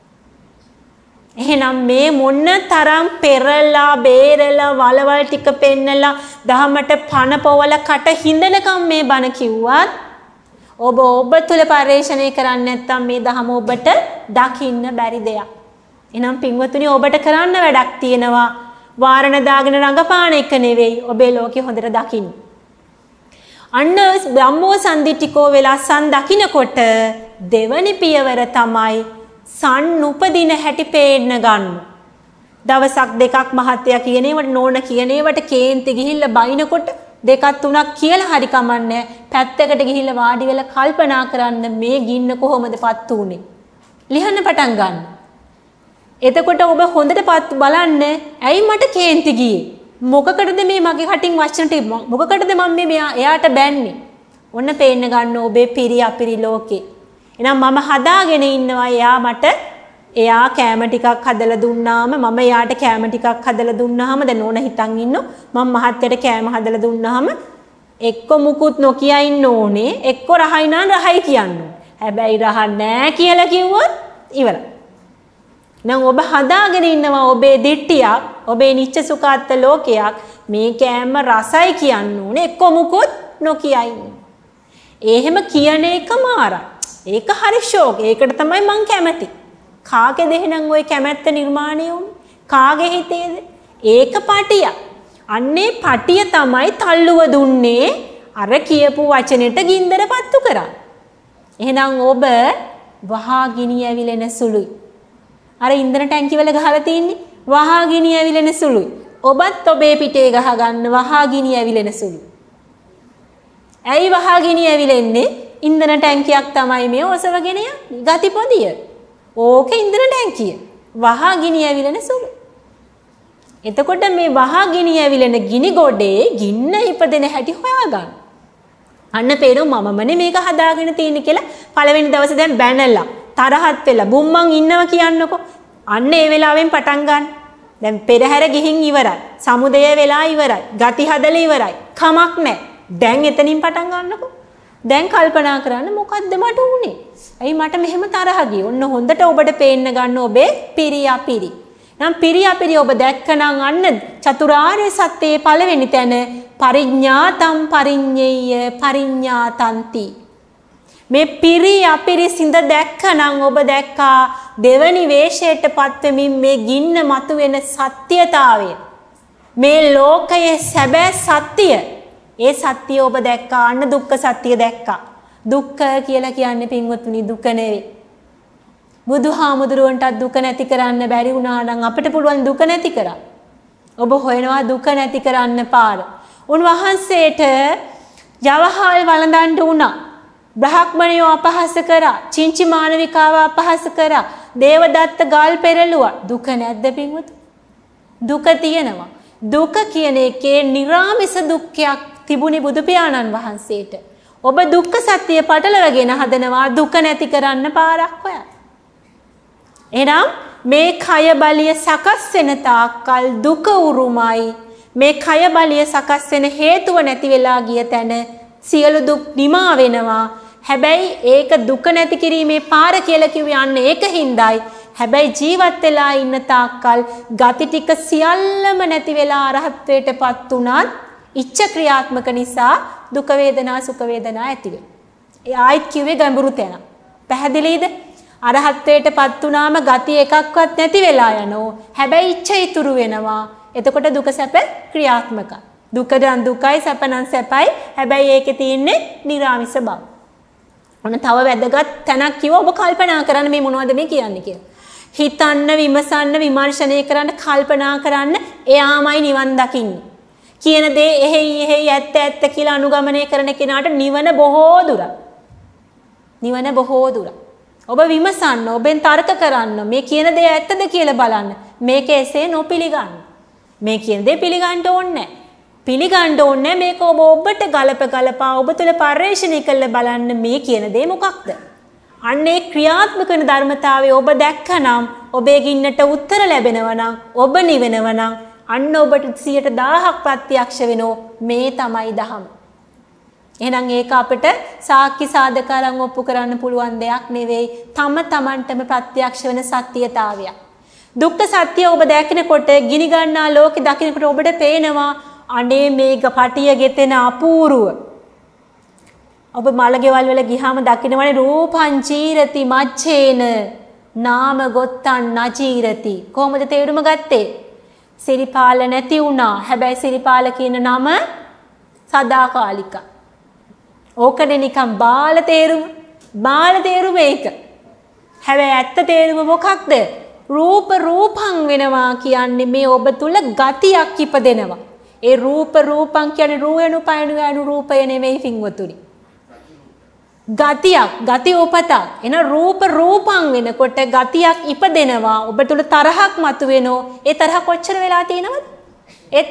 A: එහෙනම් මේ මොන තරම් පෙරලා බේරලා වලවල් ටික පෙන්නලා දහමට පණ පොවල කට හිඳනකම් මේ බණ කිව්වත් ඔබ ඔබ තුල පරිශ්‍රණය කරන්නේ නැත්නම් මේ දහම ඔබට දකින්න බැරි දෙයක්. එහෙනම් පින්වතුනි ඔබට කරන්න වැඩක් තියෙනවා. වාරණ දාගෙන රඟපාන එක නෙවෙයි ඔබේ ලෝකෙ හොඳට දකින්න. අන්න ධම්මෝ සම්දිට්ඨිකෝ වෙලා සන් දකින්නකොට දෙවනි පියවර තමයි සන් උපදින හැටි පේන්න ගන්න. දවසක් දෙකක් මහත්තයා කියන ඒවට නෝන කියන ඒවට කේන්ති ගිහිල්ලා බයිනකොට දෙකක් තුනක් කියලා හරි කමන්නේ පැත්තකට ගිහිල්ලා වාඩි වෙලා කල්පනා කරන්න මේ ගින්න කොහොමදපත් උනේ ලියන්න පටන් ගන්න. එතකොට ඔබ හොඳට පත් බලන්න ඇයි මට කේන්ති ගියේ මොකකටද මේ මගේ කටින් වචන ටික මොකකටද මම මේ මෙයා එයාට බැන්නේ ඔන්න පේන්න ගන්න ඔබේ පිරි අපිරි ලෝකේ. එහෙනම් මම හදාගෙන ඉන්නවා එයා මට එයා කැම ටිකක් හදලා දුන්නාම මම එයාට කැම ටිකක් හදලා දුන්නාම දැන් ඕන හිතන් ඉන්නෝ මම මහත්තයට කැම හදලා දුන්නාම එක්ක මුකුත් නොකිය ඉන්න ඕනේ එක්ක රහයි නාන රහයි කියන්නේ. හැබැයි රහ නෑ කියලා කිව්වොත් ඉවරයි. නම් ඔබ හදාගෙන ඉන්නවා ඔබේ දිට්ඨියක් ඔබේ නිච්ච සුඛාත්ත ලෝකයක් මේ කෑම රසයි කියන්න ඕනේ එක්ක මුකුත් නොකියයි. එහෙම කියන එක මාරයි. ඒක හරි ෂෝක්. ඒකට තමයි මං කැමති. කාගේ දෙහෙනම් ওই කැමැත්ත නිර්මාණය වුනේ? කාගේ හිතේද? ඒක පටිය. අන්නේ පටිය තමයි තල්ලුව දුන්නේ අර කියපු වචනෙට ගින්දර පත්තු කරා. එහෙනම් ඔබ වහා ගිනි ඇවිලෙන සුළුයි. අර ඉන්ධන ටැංකිය වල ගහලා තින්නේ වහා ගිනි ඇවිලෙන සුළුයි. ඔබත් ඔබේ පිටේ ගහ ගන්න වහා ගිනි ඇවිලෙන සුළුයි. ඇයි වහා ගිනි ඇවිලෙන්නේ? ඉන්ධන ටැංකියක් තමයි මේ ඔසවගෙන යන්නේ. ගතිපොදිය. ඕකේ ඉන්ධන ටැංකිය. වහා ගිනි ඇවිලෙන සුළුයි. එතකොට මේ වහා ගිනි ඇවිලෙන ගිනි ගොඩේ ගින්න ඉපදෙන හැටි හොයාගන්න. අන්න පේනවා මමමනේ මේක හදාගෙන තියෙන්නේ කියලා පළවෙනි දවසේ දැන් බැනලා තරහත් වෙලා බුම්මන් ඉන්නවා කියන්නකො. අන්න ඒ වෙලාවෙන් පටන් ගන්න. දැන් පෙරහැර ගිහින් ඉවරයි. සමුදය වෙලා ඉවරයි. ගති හදලා ඉවරයි. කමක් නැහැ. දැන් එතනින් පටන් ගන්නකො. දැන් කල්පනා කරන්න මොකද්ද මට උනේ? ඇයි මට මෙහෙම තරහ ගියේ? ඔන්න හොඳට ඔබට පේන්න ගන්න ඔබේ පිරියාපිරි. නම් පිරියාපිරි ඔබ දැක්කනම් අන්න චතුරාර්ය සත්‍යයේ පළවෙනි තැන පරිඥාතම් පරිඤ්ඤය පරිඥාතන්ති. මේ පිරි අපිරි සිඳ දැක්කනම් ඔබ දැක්කා දෙවනි වේශයට පත්වෙමින් මේ ගින්න මතුවෙන සත්‍යතාවය. මේ ලෝකයේ සැබෑ සත්‍ය. ඒ සත්‍ය ඔබ දැක්කා අන්න දුක්ඛ සත්‍ය දැක්කා. දුක්ඛ කියලා කියන්නේ පින්වත්නි දුක නෙවෙයි. බුදුහාමුදුරුවන්ට දුක නැති කරන්න බැරි වුණා නම් අපිට පුළුවන් දුක නැති කරන්න. ඔබ හොයනවා දුක නැති කරන්න පාර. උන්වහන්සේට ජවහල් වළඳන්න උනා. බ්‍රහ්මණයෝ අපහාස කරා, චින්චි මානවිකාව අපහාස කරා, දේවදත්ත ගල් පෙරළුවා. දුක නැද්ද පින්වතුනි? දුක තියෙනවා. දුක කියන එකේ නිර්ාමිස දුක්ඛයක් තිබුණේ බුදු පියාණන් වහන්සේට. ඔබ දුක්ඛ සත්‍ය පටලවගෙන හදනවා දුක නැති කරන්න පාරක් හොයන්න. එහෙනම් මේ කය බලිය සකස් වෙන තාක්කල් දුක උරුමයි. මේ කය බලිය සකස් වෙන හේතුව නැති වෙලා ගිය තැන සියලු දුක් නිමා වෙනවා. හැබැයි ඒක දුක නැති කිරීමේ පාර කියලා කිව්වේ අන්න ඒක හින්දායි. හැබැයි ජීවත් වෙලා ඉන්න තාක්කල් ගති ටික සියල්ලම නැති වෙලා අරහත්ත්වයටපත් උනත් ඉච්ඡ ක්‍රියාත්මක නිසා දුක වේදනා සුඛ වේදනා ඇති වෙනවා. ඒ ආයිත් කිව්වේ ගැඹුරු තැන. පැහැදිලිද? අරහත්ත්වයටපත් උනාම ගති එකක්වත් නැති වෙලා යනෝ. හැබැයි ඉච්ඡ ඉතුරු වෙනවා. එතකොට දුක සැප ක්‍රියාත්මකයි. දුක නම් දුකයි සැප නම් සැපයි. හැබැයි ඒකේ තියෙන්නේ නිර්ාමිස බව. ඔන්න තව වැදගත් තැනක් කිව්ව ඔබ කල්පනා කරන්න මේ මොනවද මේ කියන්නේ කියලා. හිතන්න, විමසන්න, විමර්ශනය කරන්න, කල්පනා කරන්න එයාමයි නිවන් දකින්නේ. කියන දේ එහෙයි එහෙයි ඇත්ත ඇත්ත කියලා අනුගමනය කරන කෙනාට නිවන බොහෝ දුරක්. නිවන බොහෝ දුරක්. ඔබ විමසන්න, ඔබෙන් තර්ක කරන්න, මේ කියන දේ ඇත්තද කියලා බලන්න. මේක එසේ නොපිළිගන්න. මේ කියන දේ පිළිගන්න ඕනේ නැහැ. පිළිගන්න ඕනේ මේක ඔබ ඔබට ගලප ගලපා ඔබ තුළ පරිශ්‍රණය කළ බලන්න මේ කියන දේ මොකක්ද? අන්නේ ක්‍රියාත්මක වෙන ධර්මතාවය ඔබ දැක්කනම් ඔබේ ගින්නට උත්තර ලැබෙනවා නම් ඔබ නිවෙනවා නම් අන්න ඔබට සියයට දහයක් ප්‍රත්‍යක්ෂ වෙනෝ මේ තමයි දහම. එහෙනම් ඒක අපිට සාක්ෂි සාධකයන් ඔප්පු කරන්න පුළුවන් දෙයක් නෙවෙයි. තම තමන්ටම ප්‍රත්‍යක්ෂ වෙන සත්‍යතාවයක්. දුක්ඛ සත්‍ය ඔබ දැකිනකොට ගිනි ගන්නා ලෝකෙ දකිනකොට ඔබට පේනවා අනේ මේක පටිය ගෙතෙන අපූර්ව. ඔබ මලගෙවල් වල ගියාම දකින්නවනේ රූපං චීරති මච්ඡේන නාම ගොත්තං නචීරති. කොහොමද තේරුම ගත්තේ? සිරිපාල නැති වුණා. හැබැයි සිරිපාල කියන නම සදාකාලික. ඕකනේ නිකන් බාල තේරුම. බාල තේරුම ඒක. හැබැයි ඇත්ත තේරුම මොකක්ද? රූප රූපං වෙනවා කියන්නේ මේ ඔබ තුල ගතියක් ඉපදෙනවා. ඒ රූප රූපං කියන්නේ රූයනු පයනු යනු රූපය නෙමෙයි පින්වතුනි. ගතියක්, ගති උපතක්. එන රූප රූපං වෙනකොට ගතියක් ඉපදෙනවා. ඔබ තුල තරහක් මතුවෙනෝ. ඒ තරහ කොච්චර වෙලා තියෙනවද? ඒත්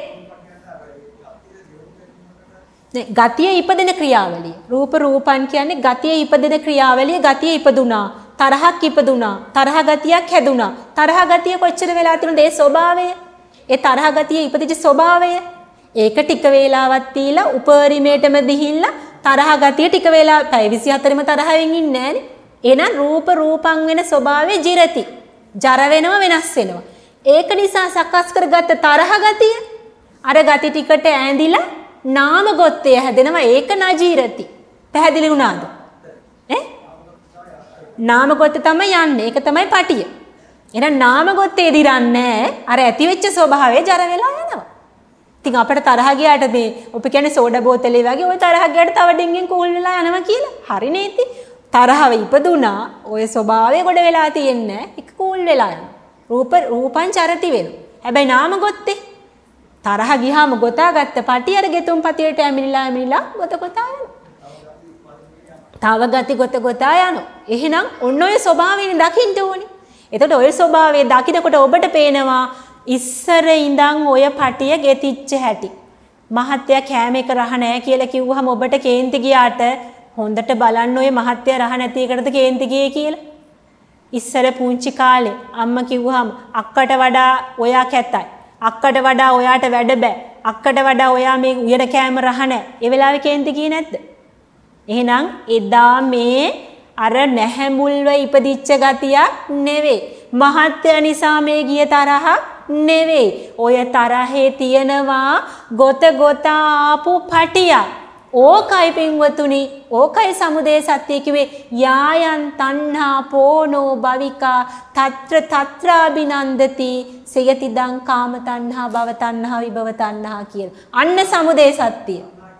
A: නේ ගතිය ඉපදෙන ක්‍රියාවලිය. රූප රූපං කියන්නේ ගතිය ඉපදෙන ක්‍රියාවලිය. ගතිය ඉපදුනා. තරහක් ඉපදුනා. තරහ ගතියක් හැදුනා. තරහ ගතිය කොච්චර වෙලා තියෙනවද? ඒ ස්වභාවය. ඒ තරහ ගතිය ඉපදිච්ච ස්වභාවය. ඒක ටික වේලාවක් තියලා උපරිමයටම දිහිල්ලා තරහ ගතිය ටික වේලා පැය විසිහතරෙම තරහෙන් ඉන්නේ නැහනේ. එහෙනම් රූප රූපං වෙන ස්වභාවය ජිරති. ජර වෙනව වෙනස් වෙනවා. ඒක නිසා සකස් කරගත්ත තරහ ගතිය අර ගති ටිකට ඈඳිලා නාම ගොත්තේ හැදෙනවා. ඒක නජීරති. පැහැදිලි වුණාද? ඈ නාම ගොත්ත තමයි යන්නේ. ඒක තමයි පටිය. එහෙනම් නාම ගොත්තේ දිරන්නේ අර ඇති වෙච්ච ස්වභාවය ජර වෙලා යනවා. ඉතින් අපිට තරහ ගියාට මේ ඔප කියන්නේ සෝඩා බෝතලේ වගේ ওই තරහ ගියාට තව ඩිංගෙන් කූල් වෙලා යනවා කියලා. හරිනේ ඉතින්. තරහව ඉපදුනා ওই ස්වභාවය ගොඩ වෙලා තියෙන්නේ ඒක කූල් වෙලා යනවා. රූප රූපං චරති වෙනවා. හැබැයි නාම ගොත්තේ තරහ ගියාම ගොතාගත්ත පටි අර ගෙතුම් පතියට ඇමිනිලා ඇමිනිලා ගොත ගොතා යනවා. තව ගති ගොත ගොතා යනවා. එහෙනම් ඔන්න ඔය ස්වභාවයෙන් දකින්න ඕනේ. එතකොට ඔය ස්වභාවය දකිනකොට ඔබට පේනවා ඉස්සර ඉඳන් ඔය පටිය ගෙතිච්ච හැටි. මහත්ය කෑම එක රහ නැහැ කියලා කිව්වහම ඔබට කේන්ති ගියාට හොඳට බලන්න ඔය මහත්ය රහ නැති එකටද කේන්ති ගියේ කියලා. ඉස්සර පුංචි කාලේ අම්මා කිව්වහම අක්කට වඩා ඔයා කැතයි. අක්කට වඩා ඔයාට වැඩ බෑ. අක්කට වඩා ඔයා මේ උයන කෑම රහ නැහැ. ඒ වෙලාවේ කේන්ති ගියේ නැද්ද? එහෙනම් එදා මේ අර නැහැමුල්ව ඉපදිච්ච ගතියක් නෙවෙයි. මහත්ය නිසා මේ ගිය තරහක් නෙවෙයි. ඔය තරහේ තියෙනවා ගොත ගොත ආපු පටියක්. ඕකයි පින්වතුනි, ඕකයි සමුදය සත්‍ය කිව්වේ යායන් තණ්හා පෝනෝ භවිකා తත්‍ර తත්‍රාබිනන්දති සියතිදං කාම තණ්හා භව තණ්හා විභව තණ්හා කියලා. අන්න සමුදය සත්‍ය.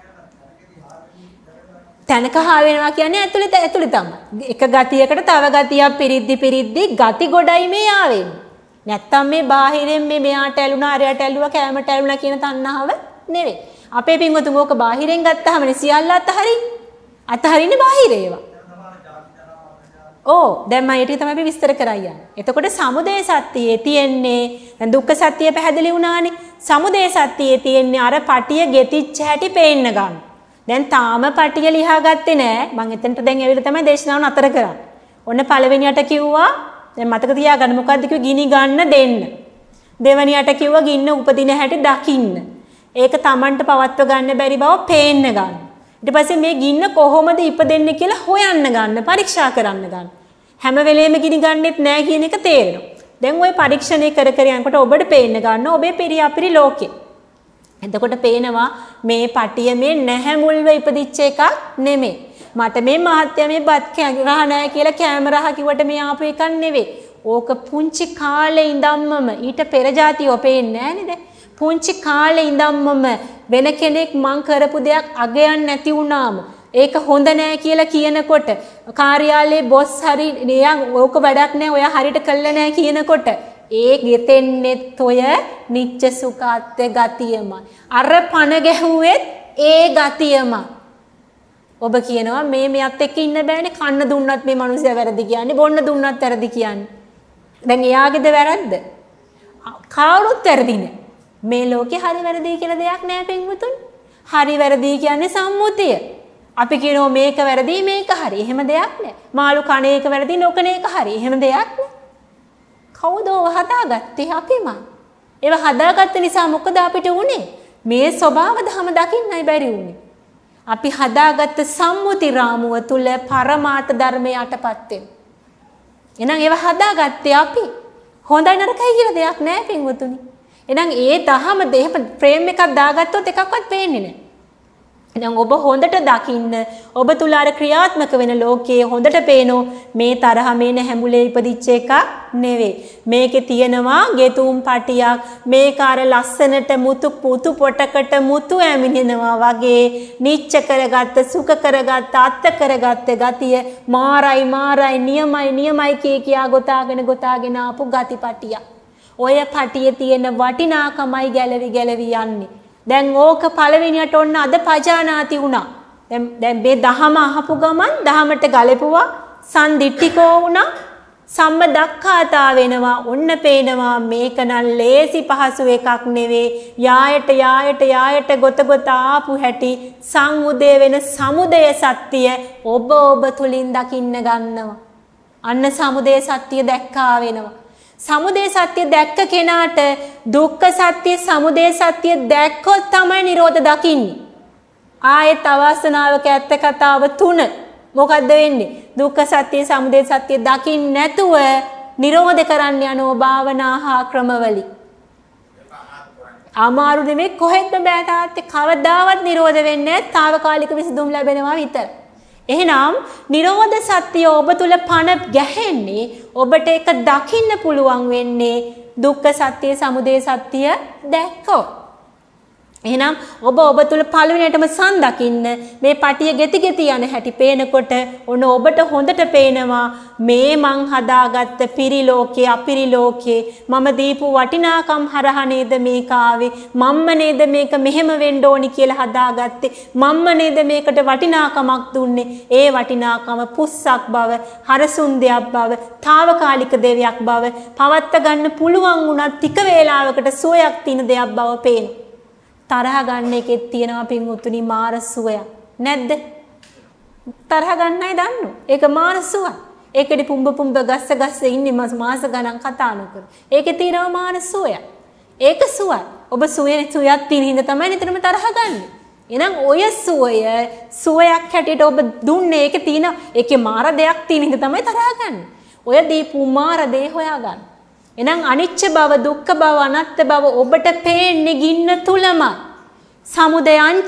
A: තනක හා වෙනවා කියන්නේ ඇතුළත ඇතුළත තමයි. එක ගතියකට තව ගතියක් පිරිද්දි පිරිද්දි ගති ගොඩයි මේ ආවෙන්නේ. නැත්තම් මේ බාහිරෙන් මේ මෙයාට ඇලුනා අරයට ඇලුවා කැමට ඇලුනා කියන තණ්හාව නෙවෙයි. අපේ පින්වතුන් ඕක බාහිරෙන් ගත්තාම සියල්ල අතහරින් අතහරින්නේ බාහිර ඒවා. ඕ දැන් මම ඊට තමයි අපි විස්තර කරා යන්නේ. එතකොට සමුදය සත්‍යයේ තියෙන්නේ දැන් දුක්ඛ සත්‍යය පැහැදිලි වුණානේ. සමුදය සත්‍යයේ තියෙන්නේ අර පටිය ගෙතිච්ච හැටි පේන්න ගන්න. දැන් තාම පටිය ලියා ගත්තේ නෑ. මම එතනට දැන් ඇවිල්ලා තමයි දේශනාව නතර කරන්නේ. ඔන්න පළවෙනියට කිව්වා දැන් මතක තියාගන්න මොකද්ද කිව්වේ ගිනි ගන්න දෙන්න. දෙවෙනියට කිව්වා ගින්න උපදින හැටි දකින්න. ඒක Tamanට පවත්ව ගන්න බැරි බව පේන්න ගන්න. ඊට පස්සේ මේ ගින්න කොහොමද ඉපදෙන්නේ කියලා හොයන්න ගන්න, පරීක්ෂා කරන්න ගන්න. හැම වෙලෙම ගිනි ගන්නෙත් නෑ කියන එක තේරෙනවා. දැන් ওই පරීක්ෂණය කර කර යනකොට ඔබට පේන්න ගන්න ඔබේ පිරියාපිරි ලෝකේ. එතකොට පේනවා මේ පටිය මේ නැහැ මුල්ව ඉපදිච්ච එකක් නෙමෙයි. මට මේ මහත්ය මේ බත් රහ නැහැ කියලා කැමරහ කිව්වට මේ ආපු එකක් නෙවෙයි. ඕක පුංචි කාලේ ඉඳන්මම ඊට පෙර જાතියෝ පේන්නේ නැහැ නේද? පුංචි කාලේ ඉඳන්මම වෙන කෙනෙක් මං කරපු දෙයක් අගයන් නැති වුණාම ඒක හොඳ නැහැ කියලා කියනකොට කාර්යාලයේ බොස් හරි නියන් ඕක වැඩක් නැහැ ඔයා හරියට කළා නැහැ කියනකොට ඒ ගෙතෙන්නෙත් ඔය නිච්ච සුඛාත්ත්‍ය ගතියමයි. අර පණ ගැහුවෙත් ඒ ගතියමයි. ඔබ කියනවා මේ මෙයත් එක්ක ඉන්න බෑනේ කන්න දුන්නත් මේ මිනිස්සයා වැරදි කියන්නේ බොන්න දුන්නත් වැරදි කියන්නේ. දැන් එයාගේද වැරද්ද? කවුරුත් වැරදි නෑ. මේ ලෝකේ හරි වැරදි කියලා දෙයක් නෑ පින්වතුනි. හරි වැරදි කියන්නේ සම්මුතිය. අපි කියනවා මේක වැරදි මේක හරි. එහෙම දෙයක් නෑ. මාළු කණ එක වැරදි නොකන එක හරි. එහෙම දෙයක් නෑ. කවුද ඔව හදාගත්තේ අපිම? ඒව හදාගත්ත නිසා මොකද අපිට උනේ? මේ ස්වභාව ධම දකින්නයි බැරි උනේ. අපි හදාගත්ත සම්මුති රාමුව තුල පරමාර්ථ ධර්මයේ යටපත් වෙන. එහෙනම් ඒව හදාගත්තේ අපි. හොඳයි නරකයි කියලා දෙයක් නෑ පින්වතුනි. එහෙනම් ඒ දහම දෙහෙම ෆ්‍රේම් එකක් දාගත්තොත් එකක්වත් පේන්නේ නෑ. එහෙනම් ඔබ හොඳට දකින්න ඔබ තුල අර ක්‍රියාත්මක වෙන ලෝකයේ හොඳට පේනෝ මේ තරහ මේ නැඹුලේ ඉපදිච්ච එකක් නෙවෙයි. මේකේ තියෙනවා ගෙතුම් පටියක් මේක අර ලස්සනට මුතු පුතු පොටකට මුතු ඇමිනෙනවා වගේ නිච්ච කරගත්ත සුඛ කරගත්ත අත්ත කරගත්ත ගතිය මාරයි මාරයි නියමයි නියමයි කිය කියා ගොතාගෙන ගොතාගෙන ආපු ගතිපටියක්. ඔය පටියේ තියෙන වටිනාකමයි ගැලවි ගැලවි යන්නේ. දැන් ඕක පළවෙනියට ඔන්න අද පජානාති වුණා. දැන් දැන් මේ දහම අහපු ගමන් දහමට ගලපුවා සම්දිට්ඨිකෝ වුණා. සම්මදක්ඛාතා වෙනවා. ඔන්න පේනවා මේක නම් ලේසි පහසු එකක් නෙවෙයි. යායට යායට යායට ගොත ගොත ආපු හැටි සංඋදේ වෙන සමුදය සත්‍ය ඔබ ඔබ තුලින් දකින්න ගන්නවා. අන්න සමුදය සත්‍ය දැක්කා වෙනවා. සමුදය සත්‍ය දැක්ක කෙනාට දුක්ඛ සත්‍ය සමුදය සත්‍ය දැක්කොත් තමයි නිරෝධ දකින්නේ. ආයෙත් අවසනාවක ඇත්ත කතාව තුන. මොකද්ද වෙන්නේ? දුක්ඛ සත්‍ය සමුදය සත්‍ය දකින්න නැතුව නිරෝධ කරන්න යනෝ භාවනා හා ක්‍රමවලින්. අමාරු නෙමෙයි කොහෙත්ම බෑ තාත්තේ කවදාවත් නිරෝධ වෙන්නේ නැහැ. తాවකාලික විසඳුම් ලැබෙනවා විතර. එහෙනම් නිරෝධ සත්‍ය ඔබ තුල පණ ගැහෙන්නේ ඔබට ඒක දකින්න පුළුවන් වෙන්නේ දුක්ඛ සත්‍ය සමුදය සත්‍ය දැක්කොත්. එහෙනම් ඔබ ඔබ තුල පළවෙනියටම සම් දකින්න මේ පටිය ගෙති ගෙති යන හැටි පේනකොට ඔන්න ඔබට හොඳට පේනවා මේ මං හදාගත්ත පිරිලෝකේ අපිරිලෝකේ මම දීපු වටිනාකම් හරහා නේද මේක ආවේ මම්ම නේද මේක මෙහෙම වෙන්න ඕනි කියලා හදාගත්තේ මම්ම නේද මේකට වටිනාකමක් දුන්නේ ඒ වටිනාකම පුස්සක් බව හරසුන් දෙයක් බව తాවකාලික දෙයක් බව පවත්ත ගන්න පුළුවන් වුණත් ටික වේලාවකට සුවයක් තියෙන දෙයක් බව පේනවා. තරහ ගන්න එකෙත් තියෙනවා පින්වුතුනි මාර සුවයක් නැද්ද? තරහ ගන්නයි දන්නු. ඒක මාර සුවයක්. ඒකෙදි පුම්බ පුම්බ ගස්ස ගස්ස ඉන්නේ මාස ගණන් කතා නොකර. ඒකේ තියෙනවා මාර සුවයක්. ඒක සුවයක්. ඔබ සුවේ සුවයක් තියෙන හින්දා තමයි නිතරම තරහ ගන්න. එහෙනම් ඔය සුවය සුවයක් හැටියට ඔබ දුන්නේ ඒකේ තියෙන ඒකේ මාර දෙයක් තියෙන හින්දා තමයි තරහ ගන්න. ඔය දීපු මාර දේ හොයාගන්න. එහෙනම් අනිච්ච බව දුක්ඛ බව අනාත්ම බව ඔබට පේන්නේ ගින්න තුලම සමුදයංච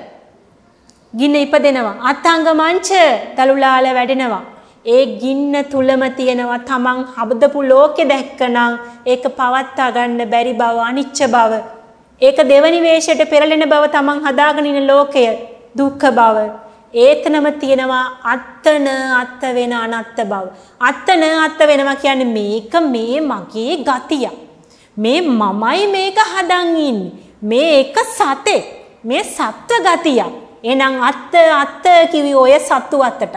A: ගින්න ඉපදෙනවා අත්ංගමංච තලුලාල වැඩෙනවා ඒ ගින්න තුලම තියෙනවා තමන් හබදපු ලෝකෙ දැක්කනම් ඒක පවත්වා ගන්න බැරි බව අනිච්ච බව ඒක දෙවනි වේශයට පෙරලෙන බව තමන් හදාගෙන ඉන්න ලෝකය දුක්ඛ බව ඒතනම තියෙනවා අත්තන අත්ත වෙන අනත්ත බව. අත්තන අත්ත වෙනවා කියන්නේ මේක මේ මගේ ගතිය. මේ මමයි මේක හදන් ඉන්නේ. මේ එක සතේ. මේ සත්ව ගතිය. එහෙනම් අත්ත අත්ත කිවි ඔය සත්තු අත්තට.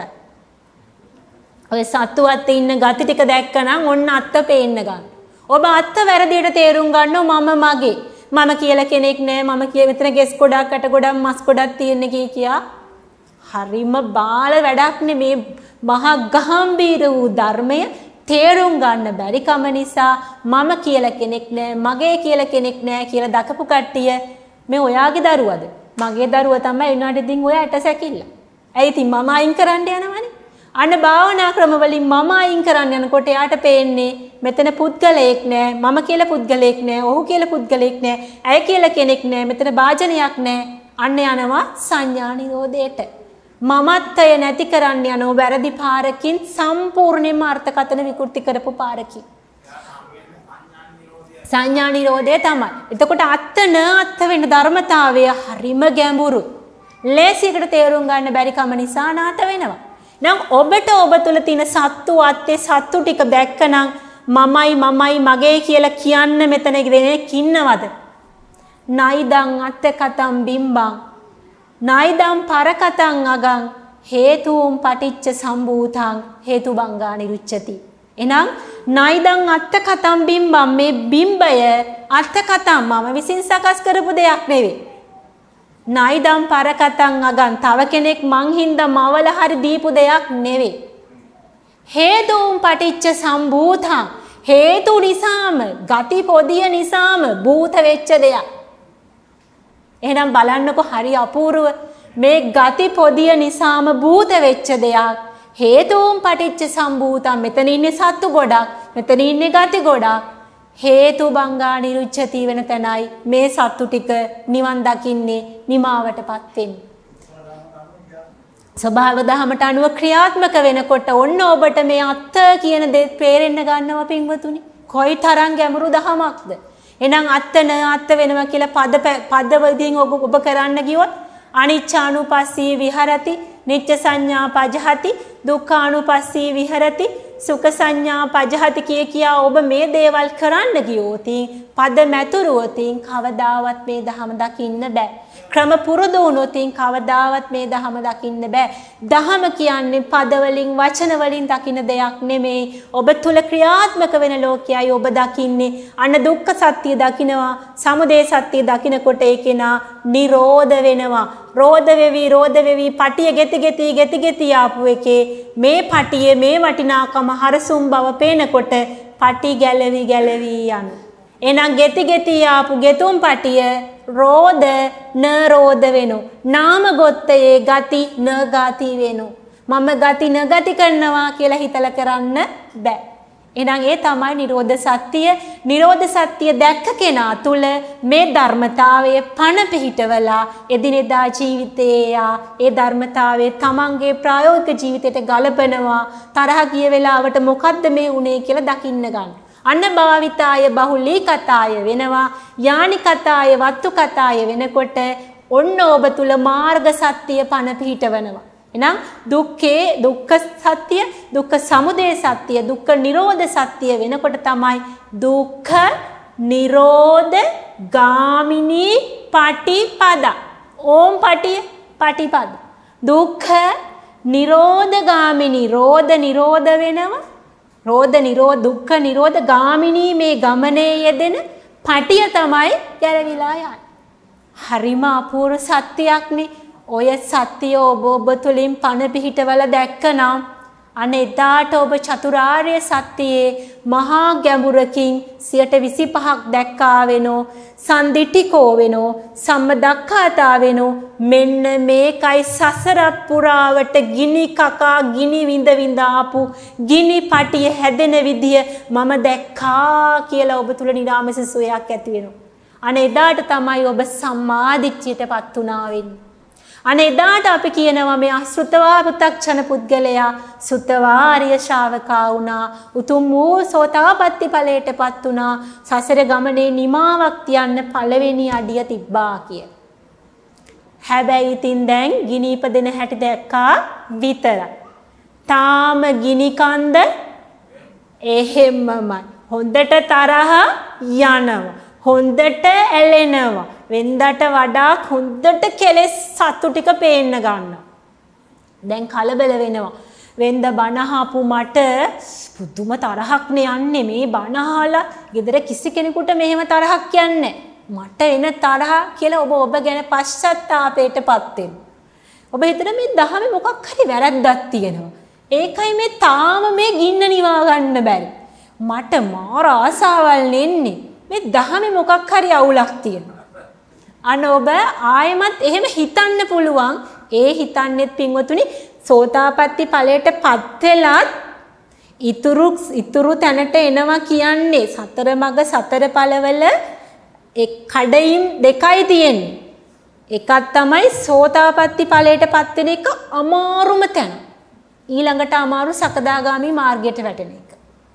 A: ඔය සත්තු අත්තේ ඉන්න ගති ටික දැක්කනම් ඔන්න අත්ත පේන්න ගන්න. ඔබ අත්ත වැරදියට තේරුම් ගන්නව මම මගේ. මම කියලා කෙනෙක් නෑ. මම කිය මෙතන ගෙස් ගොඩක් අට ගොඩක් මස් ගොඩක් තියෙන කී කියා හරිම බාල වැඩක් නෙමේ මහා ගාම්භීර වූ ධර්මය තේරුම් ගන්න බැරි කම නිසා මම කියලා කෙනෙක් නෑ මගේ කියලා කෙනෙක් නෑ කියලා දකපු කට්ටිය මේ ඔයාගේ දරුවද මගේ දරුවා තමයි උනාට ඉතින් ඔයා ඇට සැකිල්ල. ඇයි ඉතින් මම අයින් කරන්න යනවනේ. අන්න භාවනා ක්‍රම වලින් මම අයින් කරන්න යනකොට එයාට පේන්නේ මෙතන පුද්ගලයෙක් නෑ මම කියලා පුද්ගලයෙක් නෑ ඔහු කියලා පුද්ගලයෙක් නෑ ඇය කියලා කෙනෙක් නෑ මෙතන වාජනයක් නෑ අන්න යනවා සංඥා නිරෝධයට. මමත්වය නැති කරන්න යන වැරදි පාරකින් සම්පූර්ණයෙන්ම අර්ථකථන විකෘති කරපු පාරකින් සංඥා නිරෝධය තමයි. එතකොට අත්ත න අත්ත වෙන ධර්මතාවය හරිම ගැඹුරු. ලේසියකට තේරුම් ගන්න බැරි කම නිසා නාත වෙනවා. නම් ඔබට ඔබ තුල තියෙන සත්තු අත්තේ සත්තු ටික දැක්කනම් මමයි මමයි මගේ කියලා කියන්න මෙතන කෙනෙක් ඉන්නවද? නයිදං අත්ත කතම් බිම්බං නයිදම් පරකතං අගං හේතුම් පටිච්ච සම්භූතං හේතුබංගා නිරුච්ඡති. එහෙනම් නයිදං අත්ත කතම් බිම්බම් මේ බිම්බය අත්ත කතම් මම විසින් සකස් කරපු දෙයක් නෙවෙයි. නයිදම් පරකතං අගන් තව කෙනෙක් මං හින්දා මවල හරි දීපු දෙයක් නෙවෙයි. හේතුම් පටිච්ච සම්භූතං හේතු නිසාම ගති පොදිය නිසාම භූත වෙච්ච දෙයක්. එහෙනම් බලන්නකො හරි අපූර්ව මේ ගති පොදිය නිසාම භූත වෙච්ච දෙයක්. හේතුම් පටිච්ච සම්භූතං මෙතන ඉන්නේ සත්තු ගොඩක් මෙතන ඉන්නේ ගති ගොඩක්. හේතු බංගා නිරුච්ඡති වෙන තැනයි මේ සත්තු ටික නිවන් දකින්නේ නිමාවටපත් වෙන්නේ. ස්වභාව දහමට අනුව ක්‍රියාත්මක වෙනකොට ඔන්න ඔබට මේ අත්ත කියන දේ තේරෙන්න ගන්නවා පින්වතුනි. කොයි තරම් ගැඹුරු දහමක්ද. එහෙනම් අත්ත න අත්ත වෙනවා කියලා පද පද වලින් ඔබ ඔබ කරන්න ගියොත් අනිච්චානුපස්සී විහරති නිච්ච සංඥා පජහති දුක්ඛානුපස්සී විහරති සුඛ සංඥා පජහති කිය කියා ඔබ මේ දේවල් කරන්න ගියොත් පද මැතුරුවොතින් කවදාවත් මේ ධහම දකින්න බෑ. ක්‍රම පුරුදු වුණොතින් කවදාවත් මේ ධහම දකින්න බෑ. ධහම කියන්නේ පද වලින් වචන වලින් දකින්න දෙයක් නෙමෙයි. ඔබ තුල ක්‍රියාත්මක වෙන ලෝකයයි ඔබ දකින්නේ. අන්න දුක්ඛ සත්‍ය දකින්නවා, සමුදය සත්‍ය දකින්නකොට ඒකේනා නිරෝධ වෙනවා. රෝධ වෙවි රෝධ වෙවි පටිය ගෙති ගෙති ගෙති ගෙති ආපු එකේ මේ පටියේ මේ වටිනාකම හරසුම් බව පේනකොට පටි ගැලවි ගැලවි යන. එහෙනම් ගෙති ගෙති ආපු ගෙතුම් පටිය රෝධ න රෝධ වෙනු. නාම ගොත්තයේ ගති න ගති වෙනු. මම ගති න ගති කරනවා කියලා හිතලා කරන්න බෑ. එහෙනම් ඒ තමයි නිරෝධ සත්‍ය. නිරෝධ සත්‍ය දැක්ක කෙනා තුල මේ ධර්මතාවයේ පණ පිහිටවලා එදිනෙදා ජීවිතයේ ඒ ධර්මතාවයේ තමන්ගේ ප්‍රායෝගික ජීවිතයට ගලපනවා. තරහ ගිය වෙලාවට මොකද්ද මේ උනේ කියලා දකින්න ගන්න. අන්න භාවිතාය බහුලී කතාය වෙනවා. යානි කතාය වත්තු කතාය වෙනකොට ඔන්න ඔබ තුල මාර්ග සත්‍ය පණ පිහිටවනවා. එහෙනම් දුක්ඛේ දුක්ඛ සත්‍ය, දුක්ඛ සමුදය සත්‍ය, දුක්ඛ නිරෝධ සත්‍ය වෙනකොට තමයි දුක්ඛ නිරෝධ ගාමිනී පටිපද. ඕම් පටිය පටිපද. දුක්ඛ නිරෝධ ගාමිනී රෝධ නිරෝධ වෙනවා. රෝධ නිරෝධ දුක්ඛ නිරෝධ ගාමිනී මේ ගමනේ යෙදෙන පටිය තමයි ගැලවිලා යන්නේ. හරිම අපූර්ව සත්‍යයක්නේ. ඔය සත්‍ය ඔබ ඔබ තුලින් පණ පිහිටවල දැක්කනම් අනෙදාට ඔබ චතුරාර්ය සත්‍යයේ මහා ගැඹුරකින් සියයට විසිපහක් දැක්කා වෙනෝ සම්දිටිකෝ වෙනෝ සම්මදක්ඛාතා වෙනෝ මෙන්න මේකයි සසර පුරාවට ගිනි කකා ගිනි විඳ විඳ ආපු ගිනි පටිය හැදෙන විදිය මම දැක්කා කියලා ඔබ තුල නිරාමස සුවයක් ඇති වෙනවා. අනෙදාට තමයි ඔබ සම්මාදිට්ඨියටපත් උනා වෙන්නේ. අනෙදාට අපි කියනවා මේ අසෘතවා පු탁චන පුද්ගලයා සුතවාරිය ශ්‍රාවකා වුණා. උතුම් වූ සෝතාපට්ටි ඵලයටපත් වුණා. සසර ගමනේ නිමාවක් තියන්න පළවෙනි අඩිය තිබ්බා කිය. හැබැයි ඉතින් දැන් ගිනි ඉපදෙන හැටි දැක්කා විතරයි. තාම ගිනි කන්ද එහෙම්මමයි. හොඳට තරහ යනවා. හොඳට ඇලෙනවා. වෙන්දට වඩා හොඳට කෙලෙස් සතු ටික පේන්න ගන්නවා. දැන් කලබල වෙනවා. වෙන්ද බනහපු මට පුදුම තරහක්නේ යන්නේ මේ බනහලා ගෙදර කිසි කෙනෙකුට මෙහෙම තරහක් යන්නේ මට එන තරහ කියලා ඔබ ඔබ ගැන පශ්චාත්තාපයටපත් වෙනවා. ඔබ හිතන මේ දහමේ මොකක් හරි වැරද්දක් තියෙනවා. ඒකයි මේ තාම මේ ගින්න නිවා ගන්න බැරි. මට මාර ආසාවල් නෙන්නේ. මේ දහමේ මොකක් හරි අවුලක් තියෙනවා. අන ඔබ ආයමත් එහෙම හිතන්න පුළුවන්. ඒ හිතන්නේත් පින්වතුනි සෝතාපට්ටි ඵලයටපත් වෙලත් ඉතුරු ඉතුරු තැනට එනවා කියන්නේ සතර මග සතර ඵලවල එක් කඩයින් දෙකයි තියෙන්නේ. එකක් තමයි සෝතාපට්ටි ඵලයටපත් වෙන එක අමාරුම තැන. ඊළඟට අමාරු සකදාගාමි මාර්ගයට වැටෙන එක.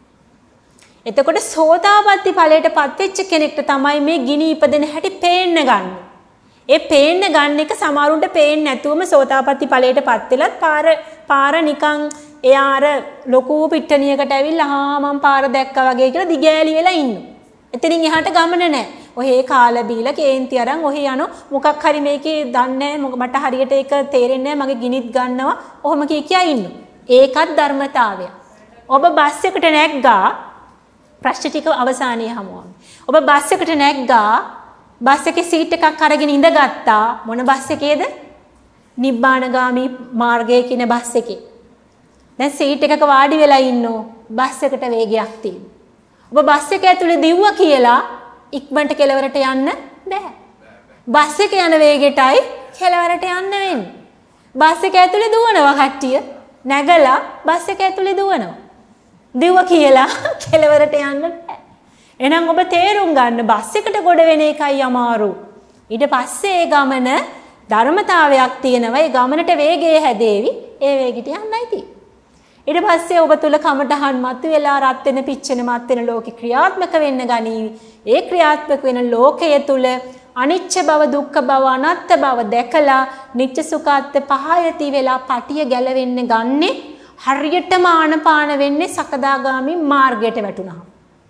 A: එතකොට සෝතාපට්ටි ඵලයටපත් වෙච්ච කෙනෙක්ට තමයි මේ ගිනි ඉපදෙන හැටි පේන්න ගන්න. ඒ පේන්න ගන්න එක සමහරුන්ට පේන්නේ නැතුවම සෝතාපට්ටි ඵලයටපත් වෙලත් පාර පාර නිකන් එයා අර ලොකු පිට්ටනියකට ඇවිල්ලා හා මම පාර දැක්කා වගේ කියලා දිගෑලි වෙලා ඉන්නවා. එතනින් එහාට ගමන නැහැ. ඔහේ කාලා බීලා කේන්ති අරන් ඔහේ යන මොකක් හරි මේකේ දන්නේ මට හරියට ඒක තේරෙන්නේ නැහැ මගේ ගිනිත් ගන්නවා. ඔහොම කී කියා ඉන්නවා. ඒකත් ධර්මතාවය. ඔබ බස් එකට නැග්ගා ප්‍රශ්න ටික අවසානයේ හමුවන්නේ. ඔබ බස් එකට නැග්ගා බස් එකේ සීට් එකක් අරගෙන ඉඳගත්තා. මොන බස් එකේද? නිබ්බානගාමී මාර්ගයේ කියන බස් එකේ. දැන් සීට් එකක වාඩි වෙලා ඉන්නෝ. බස් එකට වේගයක් තියෙනවා. ඔබ බස් එක ඇතුලේ දිව්වා කියලා ඉක්මනට කෙළවරට යන්න බෑ. බස් එක යන වේගෙටයි කෙළවරට යන්න වෙන්නේ. බස් එක ඇතුලේ දුවනවා කට්ටිය. නැගලා බස් එක ඇතුලේ දුවනවා. දිව්වා කියලා කෙළවරට යන්න බෑ. එහෙනම් ඔබ තේරුම් ගන්න බස් එකට ගොඩ වෙන එකයි අමාරු. ඊට පස්සේ ඒ ගමන ධර්මතාවයක් තියෙනවා. ඒ ගමනට වේගය හැදේවි. ඒ වේගිට යන්නයි තියෙන්නේ. ඊට පස්සේ ඔබ තුල කමටහන් මත වෙලා රත් වෙන පිච්චෙන මත් වෙන ලෝකේ ක්‍රියාත්මක වෙන්න ගනීවි. ඒ ක්‍රියාත්මක වෙන ලෝකය තුල අනිච්ච බව දුක්ඛ බව අනාත්ම බව දැකලා නිච්ච සුඛාත්ත පහයති වෙලා පටිය ගැලවෙන්න ගන්නේ හරියටම ආනපාන වෙන්නේ සකදාගාමි මාර්ගයට වැටුණා.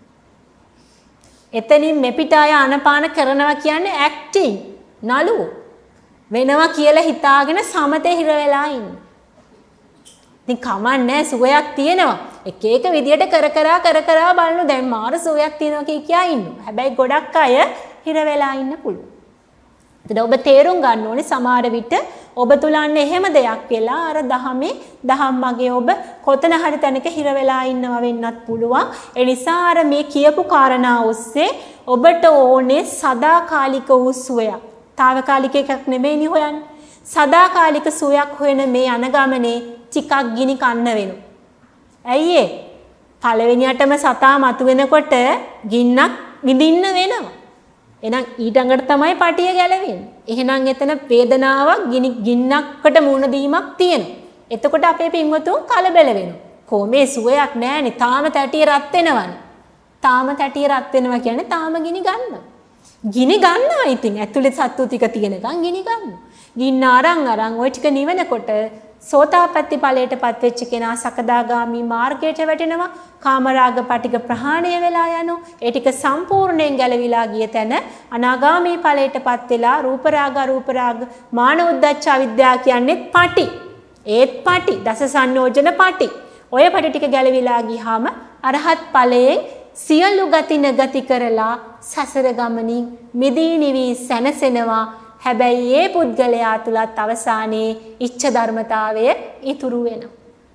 A: එතනින් මෙපිටාය ආනපාන කරනවා කියන්නේ ඇක්ටිං නලු වෙනවා කියලා හිතාගෙන සමතේ හිර වෙලා ඉන්නේ. ඉතින් කමන්නේ සුවයක් තියෙනවා. එක එක විදියට කර කරා කර කරා බලනු දැන් මාර සුවයක් තියෙනවා කිය කියා ඉන්නවා. හැබැයි ගොඩක් අය හිර වෙලා ඉන්න පුළුවන්. එතකොට ඔබ තේරුම් ගන්න ඕනේ සමහර විට ඔබ තුලන්නේ එහෙම දෙයක් වෙලා අර දහමේ දහම් මගේ ඔබ කොතන හරි තැනක හිර වෙලා ඉන්නවා වෙන්නත් පුළුවන්. ඒ නිසා අර මේ කියපු කාරණා ඔස්සේ ඔබට ඕනේ සදාකාලික වූ සුවයක්. తాවකාලික එකක් නෙමෙයිනි හොයන්නේ. සදාකාලික සුවයක් හොයන මේ අනගමනේ ටිකක් ගිනි කන්න වෙනවා. ඇයි ඒ? පළවෙනියටම සතා මතු වෙනකොට ගින්නක් විඳින්න වෙනවා. එහෙනම් ඊටඟට තමයි පටිය ගැලවෙන්නේ. එහෙනම් එතන වේදනාවක් ගිනි ගින්නක්කට මුණ දීමක් තියෙනවා. එතකොට අපේ පින්වතුන් කලබල වෙනවා. කොහොමේ සුවයක් නැහැනේ. තාම තැටිය රත් වෙනවනේ. තාම තැටිය රත් වෙනවා කියන්නේ තාම ගිනි ගන්නවා. ගිනි ගන්නවා ඉතින් ඇතුලේ සත්තු ටික තියෙනකන් ගිනි ගන්නවා. ගින්න අරන් අරන් ওই ටික නිවෙනකොට සෝතාපට්ටි ඵලයටපත් වෙච්ච කෙනා සකදාගාමි මාර්ගයට වැටෙනවා. කාමරාග පටික ප්‍රහාණය වෙලා යනවා. ඒ ටික සම්පූර්ණයෙන් ගැලවිලා ගිය තැන අනාගාමි ඵලයටපත් වෙලා රූප රාග අරූප රාග මාන උද්දච්ච අවිද්‍යාව කියන්නේ පටි. ඒත් පටි දස සංයෝජන පටි. ඔය පටි ටික ගැලවිලා ගියාම අරහත් ඵලයෙන් සියලු ගති නැගති කරලා සසර ගමනින් මිදී නිවි සැනසෙනවා. හැබැයි ඒ පුද්ගලයා තුලත් අවසානයේ ඉච්ඡ ධර්මතාවය ඉතුරු වෙනවා.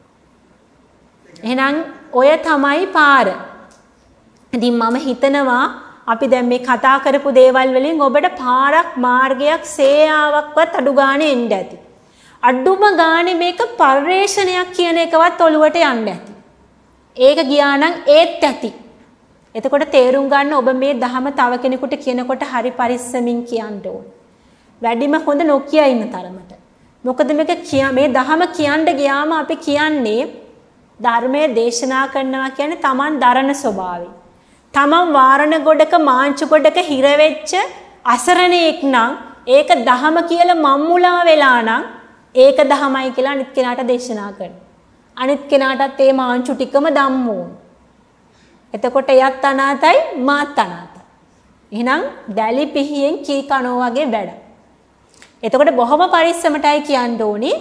A: එහෙනම් ඔය තමයි පාර. ඉතින් මම හිතනවා අපි දැන් මේ කතා කරපු දේවල් වලින් ඔබට පාරක් මාර්ගයක් සේයාවක්වත් අඩු ගානේ එන්න ඇති. අඩුම ගානේ මේක පරිශ්‍රණයක් කියන එකවත් ඔලුවට යන්න ඇති. ඒක ගියා නම් ඒත් ඇති. එතකොට තේරුම් ගන්න ඔබ මේ ධහම තව කෙනෙකුට කියනකොට හරි පරිස්සමින් කියන්න ඕන. වැඩිම හොඳ නොකිය ඉන්න තරමට. මොකද මේක මේ ධහම කියන්න ගියාම අපි කියන්නේ ධර්මයේ දේශනා කරනවා කියන්නේ Taman දරන ස්වභාවය. Taman වාරණ ගොඩක මාංචු ගොඩක හිර වෙච්ච අසරණෙක් නම් ඒක ධහම කියලා මම්මුලා වෙලා නම් ඒක ධහමයි කියලා අනිත් කෙනාට දේශනා කරනවා. අනිත් කෙනාටත් මේ මාංචු ටිකම ධම්මෝ. එතකොට එයත් අනාතයි මාත් අනාතයි. එහෙනම් දැලි පිහියෙන් කී කනෝ වගේ වැඩ. එතකොට බොහොම පරිස්සමටයි කියන්න ඕනේ.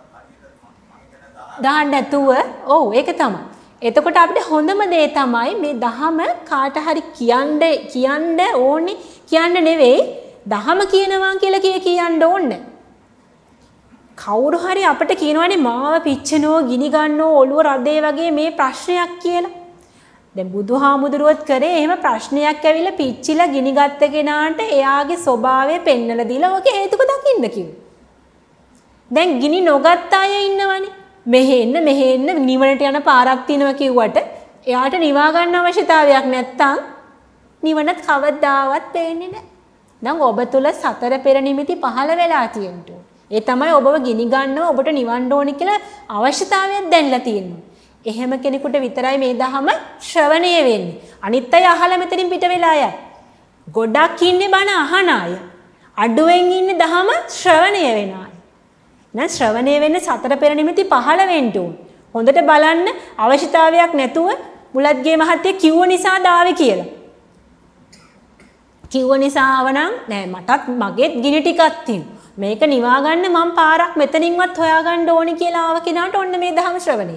A: දාන්න නැතුව ඔව් ඒක තමයි. එතකොට අපිට හොඳම දේ තමයි මේ දහම කාට හරි කියන්න කියන්න ඕනේ කියන්න නෙවෙයි දහම කියනවා කියලා කිය කියන්න ඕනේ. කවුරු හරි අපිට කියනවානේ මාව පිච්චෙනෝ ගිනි ගන්නෝ ඔළුව රදේ වගේ මේ ප්‍රශ්නයක් කියලා. දැන් බුදුහාමුදුරුවොත් කරේ එහෙම ප්‍රශ්නයක් ඇවිල්ලා පිච්චිලා ගිනි ගත්ත කෙනාට එයාගේ ස්වභාවය පෙන්නලා දීලා ඔකේ හේතුක දකින්න කිව්වා. දැන් ගිනි නොගත් අය ඉන්නවනේ. මෙහෙ එන්න මෙහෙ එන්න නිවනට යන පාරක් තියෙනවා කිව්වට එයාට නිවා ගන්න අවශ්‍යතාවයක් නැත්තම් නිවනත් කවදාවත් පේන්නේ නැහැ. දැන් ඔබ තුල සතර පෙර නිමිති පහළ වෙලා තියෙනවා. ඒ තමයි ඔබව ගිනි ගන්නව ඔබට නිවන්න ඕනි කියලා අවශ්‍යතාවයක් දැන්ලා තියෙනවා. එහෙම කෙනෙකුට විතරයි මේ දහම ශ්‍රවණය වෙන්නේ. අනිත් අය අහලා මෙතනින් පිට වෙලා යයි. ගොඩක් ඉන්නේ බණ අහන අය. අඩුවෙන් ඉන්නේ දහම ශ්‍රවණය වෙන අය. දැන් ශ්‍රවණය වෙන්නේ සතර පෙර නිමිති පහළ වෙන්න ඕන. හොඳට බලන්න අවශ්‍යතාවයක් නැතුව මුලත්ගේ මහත්තයා කිව්ව නිසා දාවේ කියලා. කිව්ව නිසාව නම් නෑ මටත් මගෙත් ගිනි ටිකක් තියෙනවා. මේක නිවා ගන්න මම පාරක් මෙතනින්වත් හොයාගන්න ඕනි කියලා ආව කෙනාට ඔන්න මේ ධර්ම ශ්‍රවණය.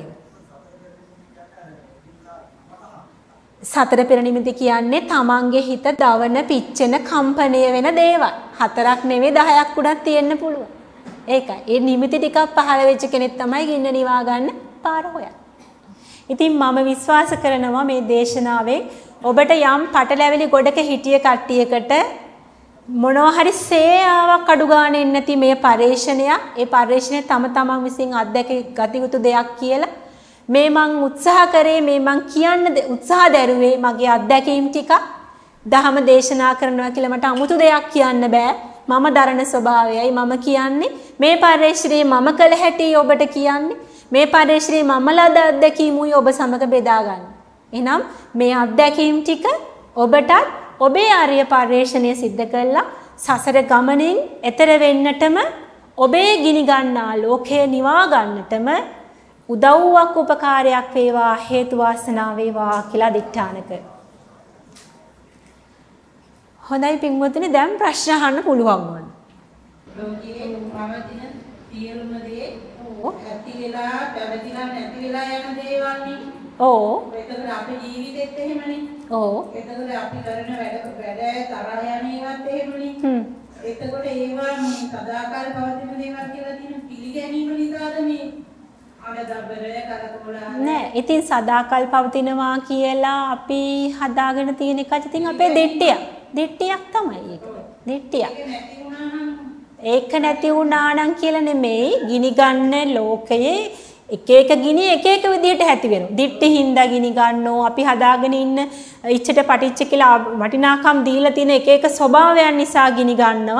A: සතර පෙර නිමිති කියන්නේ තමන්ගේ හිත දවන පිච්චෙන කම්පණය වෙන දේවල්. හතරක් නෙවෙයි දහයක් උඩක් තියෙන්න පුළුවන්. ඒකයි. ඒ නිමිති ටිකක් පහළ වෙච්ච කෙනෙක් තමයි ගින්න නිවා ගන්න පාර හොයන්නේ. ඉතින් මම විශ්වාස කරනවා මේ දේශනාවෙන් ඔබට යම් පටලැවිලි ගොඩක හිටිය කට්ටියකට මොනවා හරි සේයාවක් අඩු ගානේ නැති මේ පරිශ්‍රණයක් ඒ පරිශ්‍රණය තම තමන් විසින් අත්දැක ගත යුතු දෙයක් කියලා මේ මං උත්සාහ කරේ මේ මං කියන්න උත්සාහ දැරුවේ මගේ අත්දැකීම් ටික දහම දේශනා කරනවා කියලා මට 아무තු දෙයක් කියන්න බෑ මම දරන ස්වභාවයයි මම කියන්නේ මේ පරිශ්‍රණය මම කළ හැටි ඔබට කියන්නේ මේ පරිශ්‍රණය මම ලද අත්දැකීමුයි ඔබ සමග බෙදා ගන්න. එහෙනම් මේ අත්දැකීම් ටික ඔබටත් ඔබේ ආර්ය පරිශ්‍රණය සිද්ධ කළා සසර ගමනින් එතර වෙන්නටම ඔබේ ගිනි ගන්නා ලෝකය නිවා ගන්නටම උදව්වක් උපකාරයක් වේවා හේතු වාසනා වේවා කියලා දිට්ඨාන කර. හොඳයි පින්වතුනි දැන් ප්‍රශ්න අහන්න පුළුවන් වුණා.
B: ලෝකයේ පවතින සියලුම දේ ඇති වෙලා පැවතිලා නැති වෙලා යන දේවල් නේ.
A: ඔව්.
B: ඒකද අපේ ජීවිතෙත් එහෙමනේ.
A: ඔව්.
B: ඒකද අපි කරන වැඩ වැඩ තරහ යන ඒවත් එහෙමනේ.
A: හ්ම්.
B: එතකොට ඒවා මේ සදාකාල පවතින දේවල් කියලා තියෙන පිළිගැනීම නිසාද මේ
A: නෑ ඉතින් සදාකල් පවතිනවා කියලා අපි හදාගෙන තියෙන එක ඉතින් අපේ දිට්ඨිය. දිට්ඨියක් තමයි ඒක. දිට්ඨිය. ඒක නැති වුණා නම් කියලා නෙමෙයි ගිනි ගන්න ලෝකයේ එක එක ගිනි එක එක විදිහට ඇති වෙනවා. දිට්ඨි හින්දා ගිනි ගන්නෝ අපි හදාගෙන ඉන්න ඉච්ඡට පටිච්ච කියලා වටිනාකම් දීලා තියෙන එක එක ස්වභාවයන් නිසා ගිනි ගන්නවා.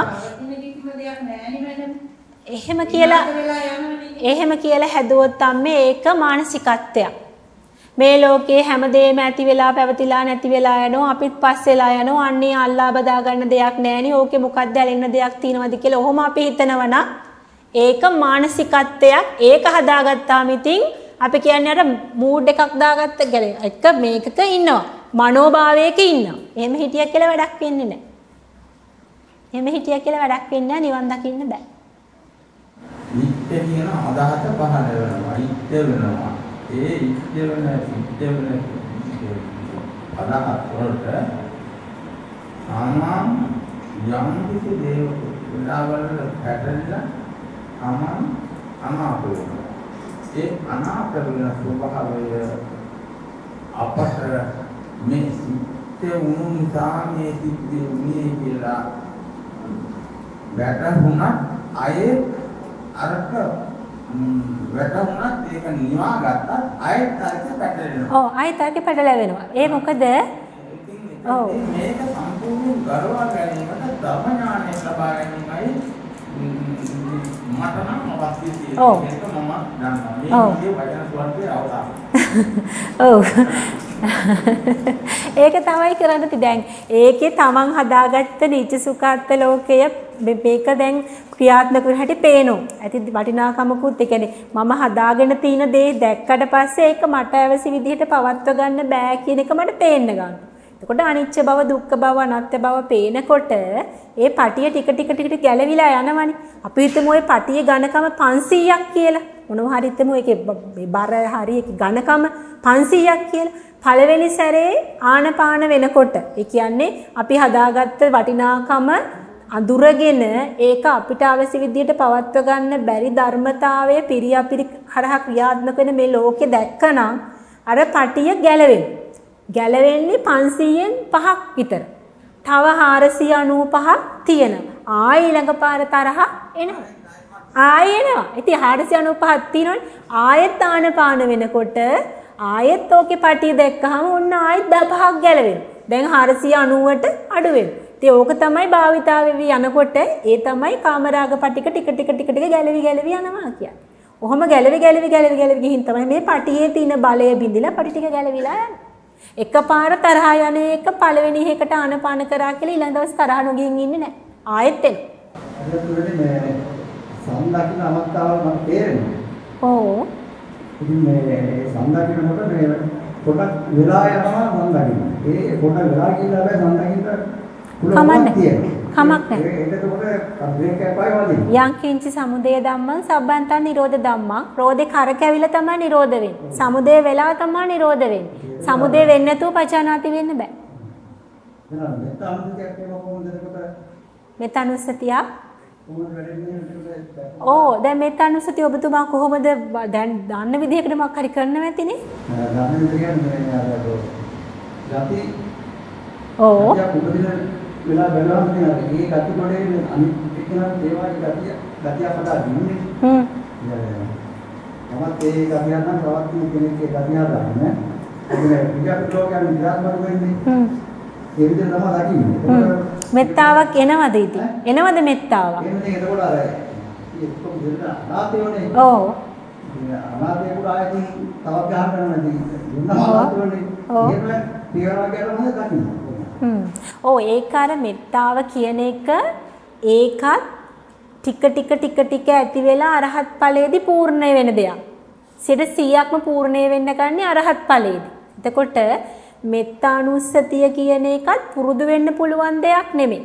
A: එහෙම කියලා එහෙම කියලා හැදුවොත් තමයි ඒක මානසිකත්වයක්. මේ ලෝකේ හැමදේම ඇති වෙලා පැවතිලා නැති වෙලා යනවා අපිත් පස්සෙලා යනවා අන්නේ අල්ලා බදා ගන්න දෙයක් නැහෙනි. ඕකේ මොකක්ද ඇලෙන්න දෙයක් තියෙනවද කියලා ඔහොම අපි හිතනවා නම් ඒක මානසිකත්වයක්. ඒක හදාගත්තාම ඉතින් අපි කියන්නේ අර මූඩ් එකක් දාගත්ත ගැලේ එක මේකක ඉන්නවා. මනෝභාවයක ඉන්නවා. එහෙම හිටියක් කියලා වැඩක් වෙන්නේ නැහැ. එහෙම හිටියක් කියලා වැඩක් වෙන්නේ නැහැ නිවන් දකින්න බෑ.
C: නිත්‍ය කියන අදහස පහළ වෙනවා. නිත්‍ය වෙනවා. ඒ නිත්‍ය වෙන නිත්‍ය වෙන අදහස් වලට සාමාන්‍ය යම් කිසි දේව විලාවල පැටලලා අමන් අනාප වෙනවා. ඒ අනාප වෙන ස්වභාවය අපට මේ නිත්‍ය වුණු නිසා මේ සිද්ධි වුණේ කියලා වැටහුණා අයේ අරක වැටුණත් ඒක නිවා ගත්තත් ආයෙත් තරකේ පැටලෙනවා.
A: ඔව් ආයෙත් තරකේ පැටලෙනවා. ඒ මොකද? ඔව්
C: මේක සම්පූර්ණ ගරවා ගැනීමට ධර්ම ඥානය ලබා ගැනීමයි මට නම් අවශ්‍ය තියෙන්නේ. ඒක මම දන්නවා. මේ වචන ස්වල්පේ අවසාන.
A: ඔව්. ඒක තමයි කරන්න තියෙන්නේ. දැන් ඒකේ තමන් හදාගත්ත නීච සුඛාත්ත ලෝකය මේක දැන් ක්‍රියාත්මක වෙන හැටි පේනවා. ඇති වටිනාකමකුත් ඒ කියන්නේ මම හදාගෙන තියෙන දේ දැක්කට පස්සේ ඒක මට අවශ්‍ය විදිහට පවත්ව ගන්න බෑ කියන එක මට පේන්න ගන්නවා. එතකොට අනිච්ච බව, දුක්ඛ බව, අනාත්ම බව පේනකොට ඒ පටිය ටික ටික ටික ටික ගැලවිලා යනවනේ. අපි හිතමු ওই පටියේ ඝනකම පන්සීයක් කියලා. මොනවා හරි හිතමු ඒකේ බර හරි ඒකේ ඝනකම පන්සීයක් කියලා. පළවෙනි සැරේ ආනපාන වෙනකොට ඒ කියන්නේ අපි හදාගත්ත වටිනාකම අඳුරගෙන ඒක අපිට අවශ්‍ය විදිහට පවත්ව ගන්න බැරි ධර්මතාවය පිරියාපිරි හරහා ක්‍රියාත්මක වෙන මේ ලෝකේ දැක්කනම් අර පටිය ගැලවෙනවා. ගැලවෙන්නේ පන්සීයෙන් පහක් විතර. තව හාරසිය අනූපහක් තියෙනවා. ආයෙ ඊළඟ පාර තරහ එනවා. ආයෙ එනවා. ඉතින් හාරසිය අනූපහක් තියෙනවනේ. ආයෙත් ආනපාන වෙනකොට ආයෙත් ඕකේ පටිය දැක්කහම ඔන්න ආයෙත් දහපහක් ගැලවෙනවා. දැන් හාරසිය අනූවට අඩු වෙනවා. ඉතින් ඕක තමයි භාවිතා වෙවි යනකොට ඒ තමයි කාමරාග පටික ටික ටික ටික ටික ගැලවි ගැලවි යනවා කියන්නේ. ඔහොම ගැලවි ගැලවි ගැලවි ගැලවි ගිහින් තමයි මේ පටියේ තියෙන බලය බිඳිලා පටි ටික ගැලවිලා යන්නේ. එකපාර තරහා යන එක පළවෙනි එකකට ආනපාන කරා කියලා ඊළඟ දවස් තරහ නොගින් ඉන්නේ නැහැ. ආයෙත් එනවා.
D: එතකොට මේ සම්දකින්න අවස්ථාවල් මට තේරෙනවා.
A: ඔව්.
D: ඉතින් මේ සම්දකින්නකොට මේ පොඩක් වෙලා යනවා සම්දකින්න. ඒ පොඩක් වෙලා කියලා බෑ සම්දකින්න
A: කමන්නේ. කමක් නැහැ.
D: ඒකට බ්‍රේක් එකක් පායි වදින්න.
A: යං කිංචි සමුදය ධම්මං සබ්බන්තං නිරෝධ ධම්මං. රෝදේ කරකැවිලා තමයි නිරෝධ වෙන්නේ. සමුදය වෙලා තමයි නිරෝධ වෙන්නේ. සමුදය වෙන්නේ නැතුව පචානාති වෙන්න බෑ.
D: එහෙනම් මෙත්තානුස්සතියක් කියනවා කොහොමද එතකොට?
A: මෙත්තානුස්සතිය
D: කොහොමද වැඩෙන්නේ?
A: ඕ දැන් මෙත්තානුස්සතිය ඔබතුමා කොහොමද දැන් දන්න විදිහකට මොකක් හරි කරන්න නැතිනේ?
D: දන්න විදිහ කියන්නේ අර ගති
A: ඕ
D: උපදින වෙලා බලවම් තියෙනවා. ඒ ගති වලේ අනිත් එක්කෙනා දේවාගේ ගතිය ගතිය අපට දිනුනේ.
A: හ්ම්.
D: මමත් ඒ ගතිය නම් තවත් කෙනෙක්ගේ ගතිය හදාන්නේ. ඒක විද්‍යාත්මක ලෝකයෙන් විද්‍යාත්මක වෙන්නේ.
A: හ්ම්.
D: ඒ විදිහට තමයි දකින්නේ.
A: මෙත්තාවක් එනවද ඉතින්? එනවද මෙත්තාවක්?
D: එන්නේ එතකොට අර ඒ ඔක්කොම දෙන්න අනාථයෝනේ.
A: ඔව්.
D: අනාථයෙකුට ආයෙත් තවත් ගහන්න නැති. දුන්නා අනාථයෝනේ. එහෙම පියවරක් ගන්න මොකද දකින්නේ?
A: හ්ම්. ඔව් ඒක අර මෙත්තාව කියන එක ඒකත් ටික ටික ටික ටික ඇති වෙලා අරහත් ඵලයේදී පූර්ණ වෙන දෙයක්. සිත සීයක්ම පූර්ණ වෙන්න ගන්නේ අරහත් ඵලයේදී. එතකොට මෙත්තානුස්සතිය කියන එකත් පුරුදු වෙන්න පුළුවන් දෙයක් නෙමෙයි.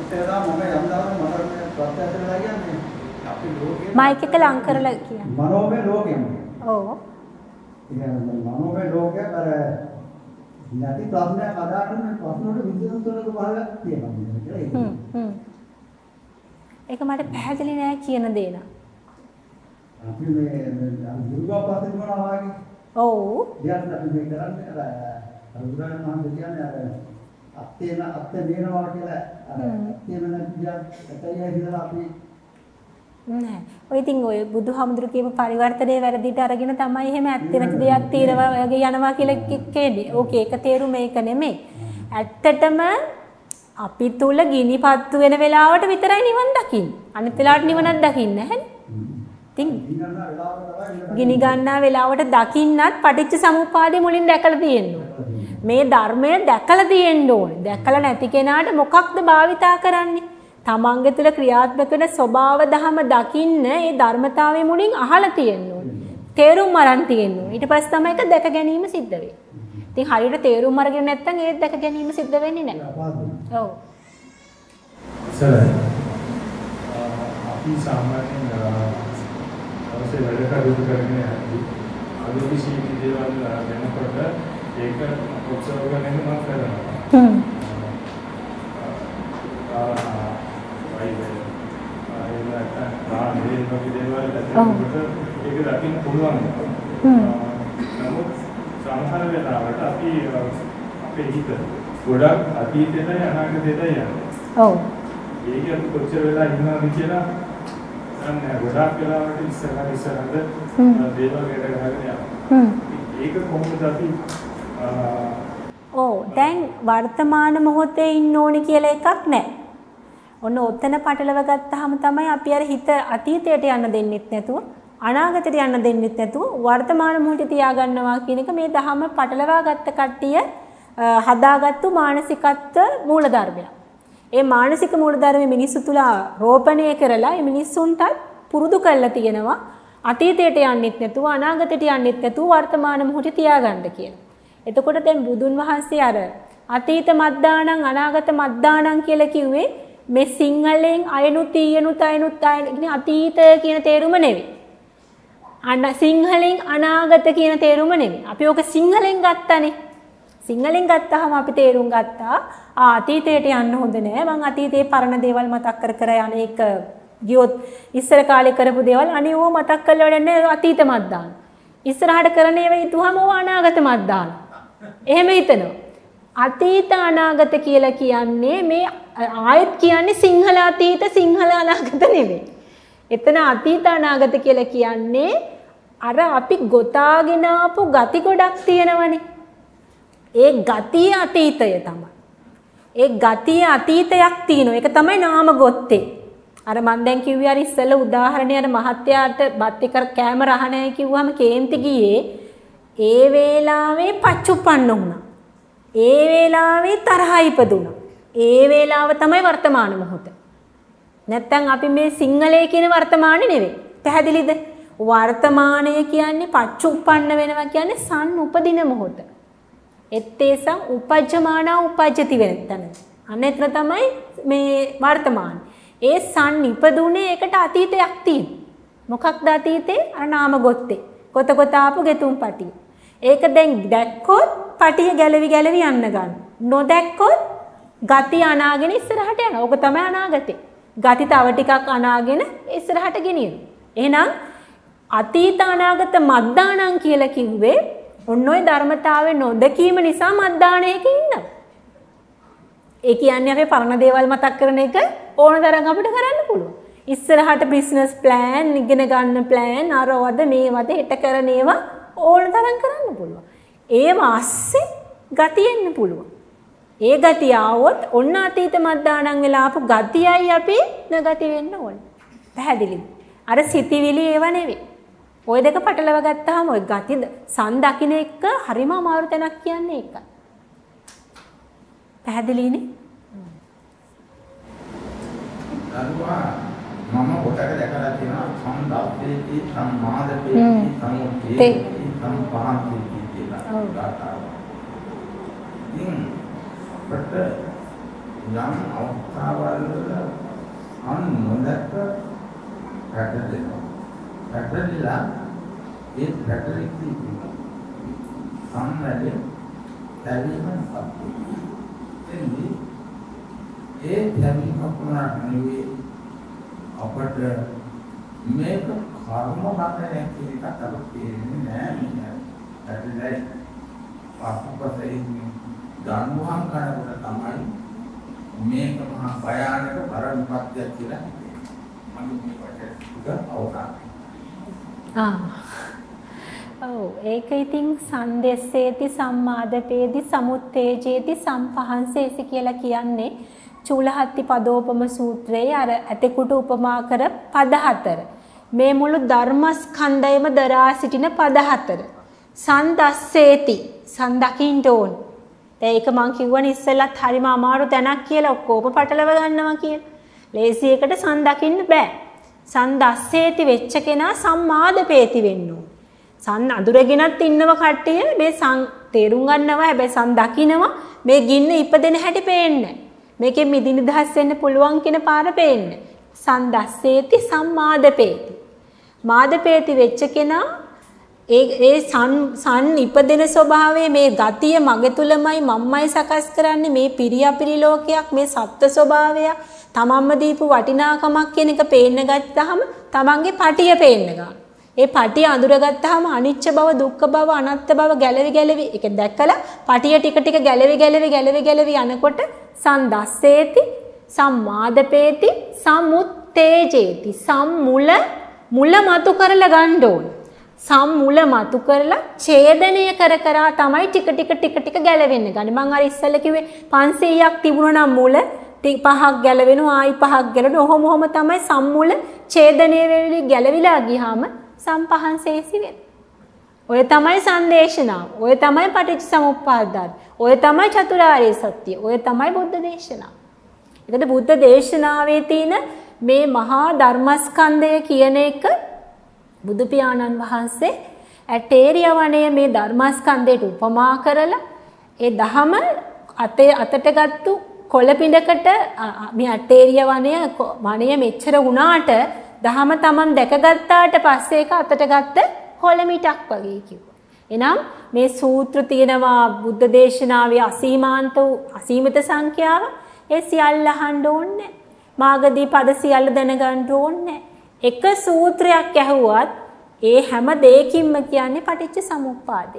A: මයික් එක ලං කරලා කියන්න.
D: මනෝමය ලෝකයක්.
A: ඔව්.
D: කියන්නේ මනෝමය ලෝකයක් අර නැති ප්‍රශ්නයක් අදාළම ප්‍රශ්න වලට විද්‍යාත්මක භාගයක් තියෙනවා.
A: හ්ම් හ්ම්. ඒක මට පැහැදිලි නෑ කියන දේ නා.
D: අපි මේ දුර්ගාපතේ මොනවා වගේ?
A: ඔව්.
D: දෙයක් අපි මේ කරන්නේ අර අනුග්‍රහණ මහන්ද කියන්නේ අර අත්තේන අත්ත දෙනවා කියලා අර අත්තේන නැතියක් ඇතයි හිතලා අපි
A: නෑ. ඔය ඉතින් ඔය බුදුහාමුදුරු කියපු පරිවර්තනයේ වැරදිට අරගෙන තමයි එහෙම ඇත්තේ නැති දෙයක් తీරවා වගේ යනවා කියලා කියන්නේ. ඕකේ ඒක තේරුම මේක නෙමෙයි. ඇත්තටම අපි තුල ගිනිපත්තු වෙන වෙලාවට විතරයි නිවන් දකින්නේ. අනිත් වෙලාවට නිවනක් දකින්නේ නැහැනේ. ඉතින් ගිනි ගන්නා වෙලාවට දකින්නත් පටිච්ච සමුප්පාදේ මුලින් දැකලා තියෙන්න ඕනේ. මේ ධර්මය දැකලා තියෙන්න ඕනේ. දැකලා නැති කෙනාට මොකක්ද භාවිතා කරන්නේ? තමන්ගේ තුල ක්‍රියාත්මක වෙන ස්වභාව ධම දකින්න ඒ ධර්මතාවය මුලින් අහලා තියෙන්න ඕනේ. තේරුම් අරන් තියෙන්න ඕනේ. ඊට පස්සේ තමයි ඒක දැක ගැනීම සිද්ධ වෙන්නේ. ඉතින් හරියට තේරුම් අරගෙන නැත්නම් ඒක දැක ගැනීම සිද්ධ වෙන්නේ නැහැ. ඔව්.
E: සරයි. අපි සාමාන්‍යයෙන් අවශ්‍ය වැඩ කටයුතු කරගෙන යද්දී අලුත් සීනි දේවල් වෙනකොට ඒක ඔබ්සර්ව් කරගෙන මම කරනවා.
A: හ්ම්.
E: ආ වයිද ආ මේ වගේ දේවල් දැක්කම ඒක දකින්න පුළුවන්.
A: හ්ම්.
E: නමුත් සමහර වෙලාවට අපි අපේ හිත ගොඩක් අතීතයට අනාගතයට යනවා.
A: ඔව්.
E: ඒක අපි කොච්චර වෙලා ඉන්නවද කියලා දැන් ගොඩක් වෙලාවට ඉස්සරහ ඉස්සරහට දේවල් ගැට ගහගෙන යනවා.
A: හ්ම්.
E: ඒක කොහොමද අපි
A: ඔව් දැන් වර්තමාන මොහොතේ ඉන්න ඕනි කියලා එකක් නැහැ. ඔන්න ඔතන පටලව ගත්තාම තමයි අපි අර හිත අතීතයට යන්න දෙන්නෙත් නැතුව අනාගතයට යන්න දෙන්නෙත් නැතුව වර්තමාන මොහොතේ තියාගන්නවා කියන එක මේ දහම පටලවා ගත්ත කට්ටිය හදාගත්තු මානසිකත්ව මූලධර්මයක්. ඒ මානසික මූලධර්ම මිනිස්සු තුල රෝපණය කරලා මේ මිනිස්සුන්ටත් පුරුදු කරලා තියෙනවා අතීතයට යන්නෙත් නැතුව අනාගතයට යන්නෙත් නැතුව වර්තමාන මොහොතේ තියාගන්න කියලා. එතකොට දැන් බුදුන් වහන්සේ අර අතීත මද්දානං අනාගත මද්දානං කියලා කිව්වේ මේ සිංහලෙන් අයනුත් ඊයනුත් අයනුත් අයන අතීත කියන තේරුම නෙවෙයි. අන සිංහලෙන් අනාගත කියන තේරුම නෙවෙයි. අපි ඕක සිංහලෙන් ගත්තනේ. සිංහලෙන් ගත්තාම අපි තේරුම් ගත්තා ආ අතීතයට යන්න හොඳ නෑ. මං අතීතේ පරණ දේවල් මතක් කර කර යන එක ගියොත් ඉස්සර කාලේ කරපු දේවල් අනේ ඕව මතක් කරලා වැඩන්නේ අතීත මද්දාන. ඉස්සරහට කරන ඒවා හිතුවම ඕව අනාගත මද්දාන. එහෙම හිතනවා. අතීත අනාගත කියලා කියන්නේ මේ ආයත් කියන්නේ සිංහල අතීත සිංහල අනාගත නෙවෙයි. එතන අතීත අනාගත කියලා කියන්නේ අර අපි ගොතාගෙන ආපු ගති ගොඩක් තියෙනවනේ. ඒ ගතිය අතීතය තමයි. ඒ ගතිය අතීතයක් තියෙනවා. ඒක තමයි නාම ගොත්තේ. අර මම දැන් කිව්වේ අර ඉස්සෙල්ලා උදාහරණේ අර මහත්යාට බත් එක කැම රහණයි කිව්වම කේන්ති ගියේ ඒ වේලාවේ පච්චුප්පන්න වුණා. ඒ වේලාවේ තරහ ඉපදුණා. ඒ වේලාව තමයි වර්තමාන මොහොත. නැත්තම් අපි මේ සිංහලයේ කියන වර්තමානේ නෙවෙයි. පැහැදිලිද? වර්තමානය කියන්නේ පච්චුප්පන්න වෙනවා කියන්නේ සන් උපදින මොහොත. එත්තේසං උපජ්ජමානා උපජ්ජති වෙන තැන. අන්න එතන තමයි මේ වර්තමාන. ඒ සන් ඉපදුනේ ඒකට අතීතයක් තියෙන. මොකක්ද අතීතේ? අර නාම ගොත්තේ. කොත කොත ආපු ගෙතුම් පටිය. ඒක දැන් දැක්කොත් පටිය ගැලවි ගැලවි යන්න ගන්න. නොදැක්කොත් ගති අනාගෙන ඉස්සරහට යනවා. ඕක තමයි අනාගතේ. ගති තව ටිකක් අනාගෙන ඉස්සරහට ගෙනියනවා. එහෙනම් අතීත අනාගත මද්දාණං කියලා කිව්වේ ඔන්න ඔය ධර්මතාවය නොදකීම නිසා මද්දාණයක ඉන්නවා. ඒ කියන්නේ අපි පරණ දේවල් මතක් කරන එක ඕන තරම් අපිට කරන්න පුළුවන්. ඉස්සරහට බිස්නස් ප්ලෑන්, ඉගෙන ගන්න ප්ලෑන්, අරවද මේවද හිට කරන ඒවා ඕන තරම් කරන්න පුළුවන්. ඒව ASCII ගතිය එන්න පුළුවන්. ඒ ගතිය આવොත් ඔන්න අතීත මද්දාණං වෙලා ආපු ගතියයි අපි නැගති වෙන්න ඕනේ. පැහැදිලිද? අර සිතිවිලි ඒව නෙවෙයි. ওই දෙක පටලවා ගත්තාම ওই ගතිද සන් දකින්න එක හරිම අමාරු තැනක් කියන්නේ ඒකයි. පැහැදිලිනේ?
C: දරුවා මම පොතක දැකලා තියෙනවා සම්දප්පේති සම්මාදපේති සමුත්තේ සම්පහන්ති කියලා ගාථාව. ඉතින් අපට යම් අවස්ථාවල් වල අන් නොදැක්ක පැටලෙනවා. පැටලෙලා ඒ පැටලෙති සම්මැලේ දැවීමක් අපේ. එන්නේ ඒ දැවීමක් වුණාට නෙවෙයි අපට මේක කර්ම බතනේ කියන එකත් අපට තේරෙන්නේ නෑ නේද? පැටලෙයි පාපපතේ ගන්වහම් කරනකොට තමයි මේක මහා භයානක බර විපත්තියක් කියලා මම මේකට අවකාශ.
A: ආ. ඔව් ඒක ඉතින් සන්දෙස්සේති සම්මාදපේති සමුත්තේජේති සම්පහන්සේසි කියලා කියන්නේ චූලහත්ති පදෝපම සූත්‍රයේ අර ඇතෙකුට උපමා කර පද හතර. මේ මුළු ධර්මස්කන්ධයම දරා සිටින පද හතර. සන්දස්සේති සන්දකින්න ඕන. දැන් ඒක මං කිව්වනේ ඉස්සෙල්ලත් හරිම අමාරු තැනක් කියලා ඔක්කොම පටලව ගන්නවා කියලා. ලේසි එකට සන්දකින්න බෑ. සන්දස්සේති වෙච්ච කෙනා සම්මාදපේති වෙන්න ඕන. සන් අඳුරගෙනත් ඉන්නව කට්ටිය මේ සන් තේරුම් ගන්නවා හැබැයි සන් දකින්නවා මේ ගින්න ඉපදෙන හැටි පේන්නේ. මේකෙන් මිදි නිදහස් වෙන්න පුළුවන් කියන පාර පේන්නේ. සන්දස්සේති සම්මාදපේති. මාදපේති වෙච්ච කෙනා ඒ ඒ සන් සන් ඉපදෙන ස්වභාවයේ මේ ගතිය මගේ තුලමයි මම්මයි සකස් කරන්නේ මේ පිරියාපිරි ලෝකයක් මේ සත්ත්ව ස්වභාවය තමන්ම දීපු වටිනාකමක් කියන එක පේන්න ගත්තාම තමන්ගේ පටිය පේන්න ගන්නවා. ඒ පටිය අඳුරගත්තාම අනිච්ච බව දුක්ඛ බව අනාත්ම බව ගැලවි ගැලවි ඒක දැකලා පටිය ටික ටික ගැලවි ගැලවි ගැලවි ගැලවි යනකොට සන්දස්සේති සම්මාදපේති සමුත්තේජේති සම්මුල මුල මතු කරලා ගන්න ඕන. සම්මුල මතු කරලා ඡේදනය කර කර තමයි ටික ටික ටික ටික ගැලවෙන්න ගන්නේ. මම අර ඉස්සෙල්ලා කිව්වේ පන්සීයක් තිබුණා නම් මුල ටික පහක් ගැලවෙනවා ආයි පහක් ගැලවෙනවා. ඔහොම ඔහොම තමයි සම්මුල ඡේදනය වෙවි ගැලවිලා ගියාම සම්පහන්සේසි වෙන්නේ. ඔය තමයි සංදේශනාව. ඔය තමයි පටිච්චසමුප්පාදය. ඔය තමයි චතුරාර්ය සත්‍ය. ඔය තමයි බුද්ධ දේශනාව. ඒකද බුද්ධ දේශනාවේ තියෙන මේ මහා ධර්මස්කන්ධය කියන එක බුදු පියාණන් වහන්සේ ඇටේරිය වනයේ මේ ධර්මස්කන්ධයට උපමා කරලා ඒ දහම අතේ අතට ගත්තු කොළ පිටකට මේ ඇටේරිය වනය වනය මෙච්චර වුණාට දහම තමන් දැකගත්තාට පස්සේ ඒක අතට ගත්ත කොළ මිටක් වගේ කිව්වා. එහෙනම් මේ සූත්‍ර තියෙනවා බුද්ධ දේශනාවේ අසීමාන්ත වූ අසීමිත සංඛ්‍යාව. ඒ සියල්ල අහන්න ඕනේ. මාගදී පද සියල්ල දැනගන්න ඕනේ. එක සූත්‍රයක් ඇහුවත් ඒ හැම දෙයකින්ම කියන්නේ පටිච්ච සමුප්පාදේ.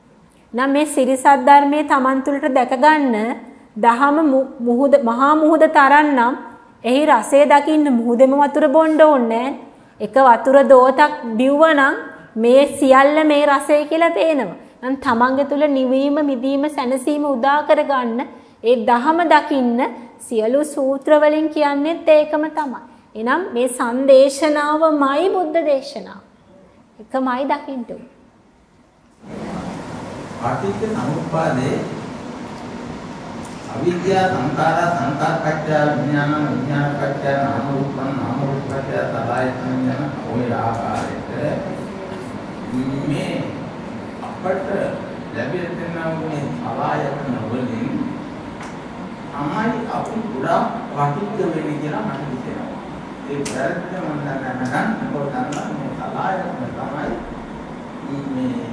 A: නම් මේ සිරිසත් ධර්මයේ Taman තුලට දැක ගන්න දහම මුහුද මහා මුහුද තරන්නම් එහි රසය දකින්න මුහුදෙම වතුර බොන්න ඕනේ. එක වතුර දෝතක් බිව්වනම් මේ සියල්ල මේ රසය කියලා පේනවා. නම් Tamange තුල නිවීම මිදීම සැනසීම උදා කර ගන්න ඒ දහම දකින්න සියලු සූත්‍ර වලින් කියන්නේත් ඒකම තමයි. එනම් මේ සංදේශනාවමයි බුද්ධ දේශනාව. එකමයි දකින්න ඕනේ.
C: ආටික සමුප්පාදේ අවිද්‍යා සංඛාර සංඛාරපච්චය විඥාන විඥානපච්චය නාම රූපං නාම රූපපච්චය සලආයතන යන ඔය ආකාරයට මේ අපට ලැබෙන මේ සලආයතන වලින් තමයි අපි පුරා වටිච්ච වෙන්නේ කියලා මට හිතෙනවා. ඒ වැරද්ද මම දැනගන්න මොකද දන්නා මේ සලායතන තමයි මේ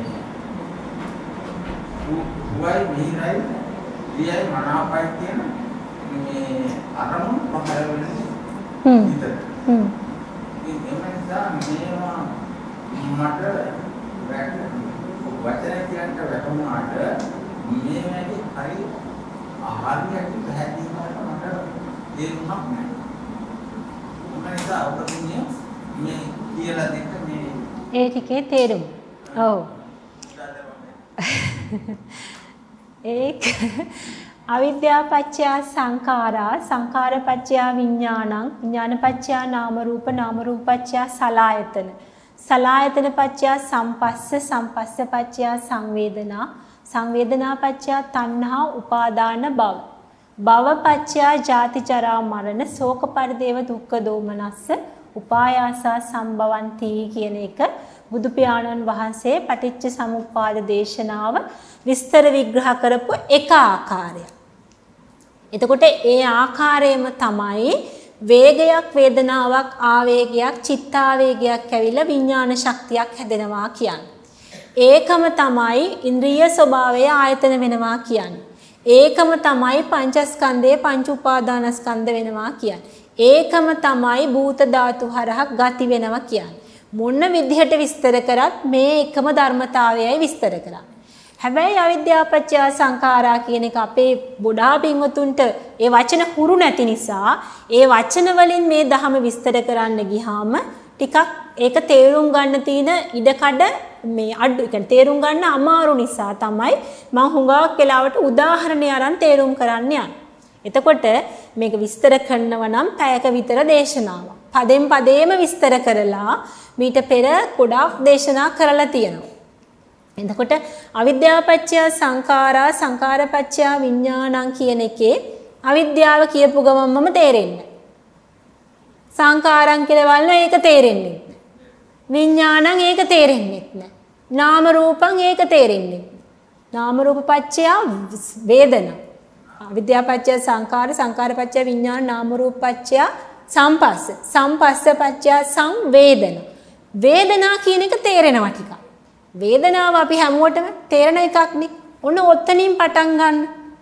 C: උවයි මිහිරයි දියයි මනාපයි කියන මේ අරමුණු පහළ වෙන්නේ. හ්ම්. හ්ම්. ඒ නිසා මේවා මට වචන කියන්න වැටුණාට මේ වැඩි හරි ආහාරයක් පැහැදිලිවම මට තේරුණක් නැහැ. ඒ නිසා ඔබතුමිය මේ කියලා දෙන්න මේ
A: ඒ ටිකේ තේරුම. ඔව්. ඒක අවිද්‍යාපච්චය සංඛාරා සංඛාරපච්චය විඥානං විඥානපච්චය නාම රූප නාම රූපපච්චය සලආයතන සලආයතනපච්චය සම්පස්ස සම්පස්සපච්චය සංවේදනා සංවේදනාපච්චය තණ්හා උපාදාන භව භවපච්චය ජාති ජරා මරණ ශෝක පරිදේව දුක්ඛ දෝමනස්ස උපායාසා සම්භවಂತಿ කියන එක බුදු පියාණන් වහන්සේ පටිච්ච සමුප්පාද දේශනාව විස්තර විග්‍රහ කරපු එක ආකාරයක්. එතකොට ඒ ආකාරයෙන්ම තමයි වේගයක් වේදනාවක් ආවේගයක් චිත්තාවේගයක් ඇවිල්ලා විඥාන ශක්තියක් හැදෙනවා කියන්නේ. ඒකම තමයි ඉන්ද්‍රිය ස්වභාවය ආයතන වෙනවා කියන්නේ. ඒකම තමයි පංචස්කන්ධයේ පංච උපාදානස්කන්ධ වෙනවා කියන්නේ. ඒකම තමයි භූත ධාතු හරහා ගති වෙනවා කියන්නේ. මොන විදිහට විස්තර කරත් මේ එකම ධර්මතාවයයි විස්තර කරන්නේ. හැබැයි අවිද්‍යාපච්චය සංඛාරා කියන එක අපේ බොඩා පින්වතුන්ට ඒ වචන හුරු නැති නිසා ඒ වචන වලින් මේ ධහම විස්තර කරන්න ගියාම ටිකක් ඒක තේරුම් ගන්න තියෙන ඉඩකඩ මේ අඩු يعني තේරුම් ගන්න අමාරු නිසා තමයි මම හුඟක් වෙලාවට උදාහරණ අරන් තේරුම් කරන්න යන්නේ. එතකොට මේක විස්තර කරනව නම් පැයක විතර දේශනාවක්. පදෙන් පදේම විස්තර කරලා මීට පෙර ගොඩාක් දේශනා කරලා තියෙනවා. එතකොට අවිද්‍යාපච්චය සංඛාරා සංඛාරපච්චය විඥානං කියන එකේ අවිද්‍යාව කියපු ගමන්මම තේරෙන්නේ. සංඛාරං කියලා බලන ඒක තේරෙන්නේ නැහැ. විඥානං ඒක තේරෙන්නේ නැහැ. නාම රූපං ඒක තේරෙන්නේ නැහැ. නාම රූප පච්චය වේදනා. අවිද්‍යාපච්චය සංඛාර සංඛාරපච්චය විඥාන නාම රූප පච්චය සම්පස්ස සම්පස්ස පච්චය සංවේදන. වේදනා කියන එක තේරෙනවා ටිකක්. වේදනාව අපි හැමෝටම තේරෙන එකක් නේ. ඔන්න ඔතනින් පටන් ගන්න.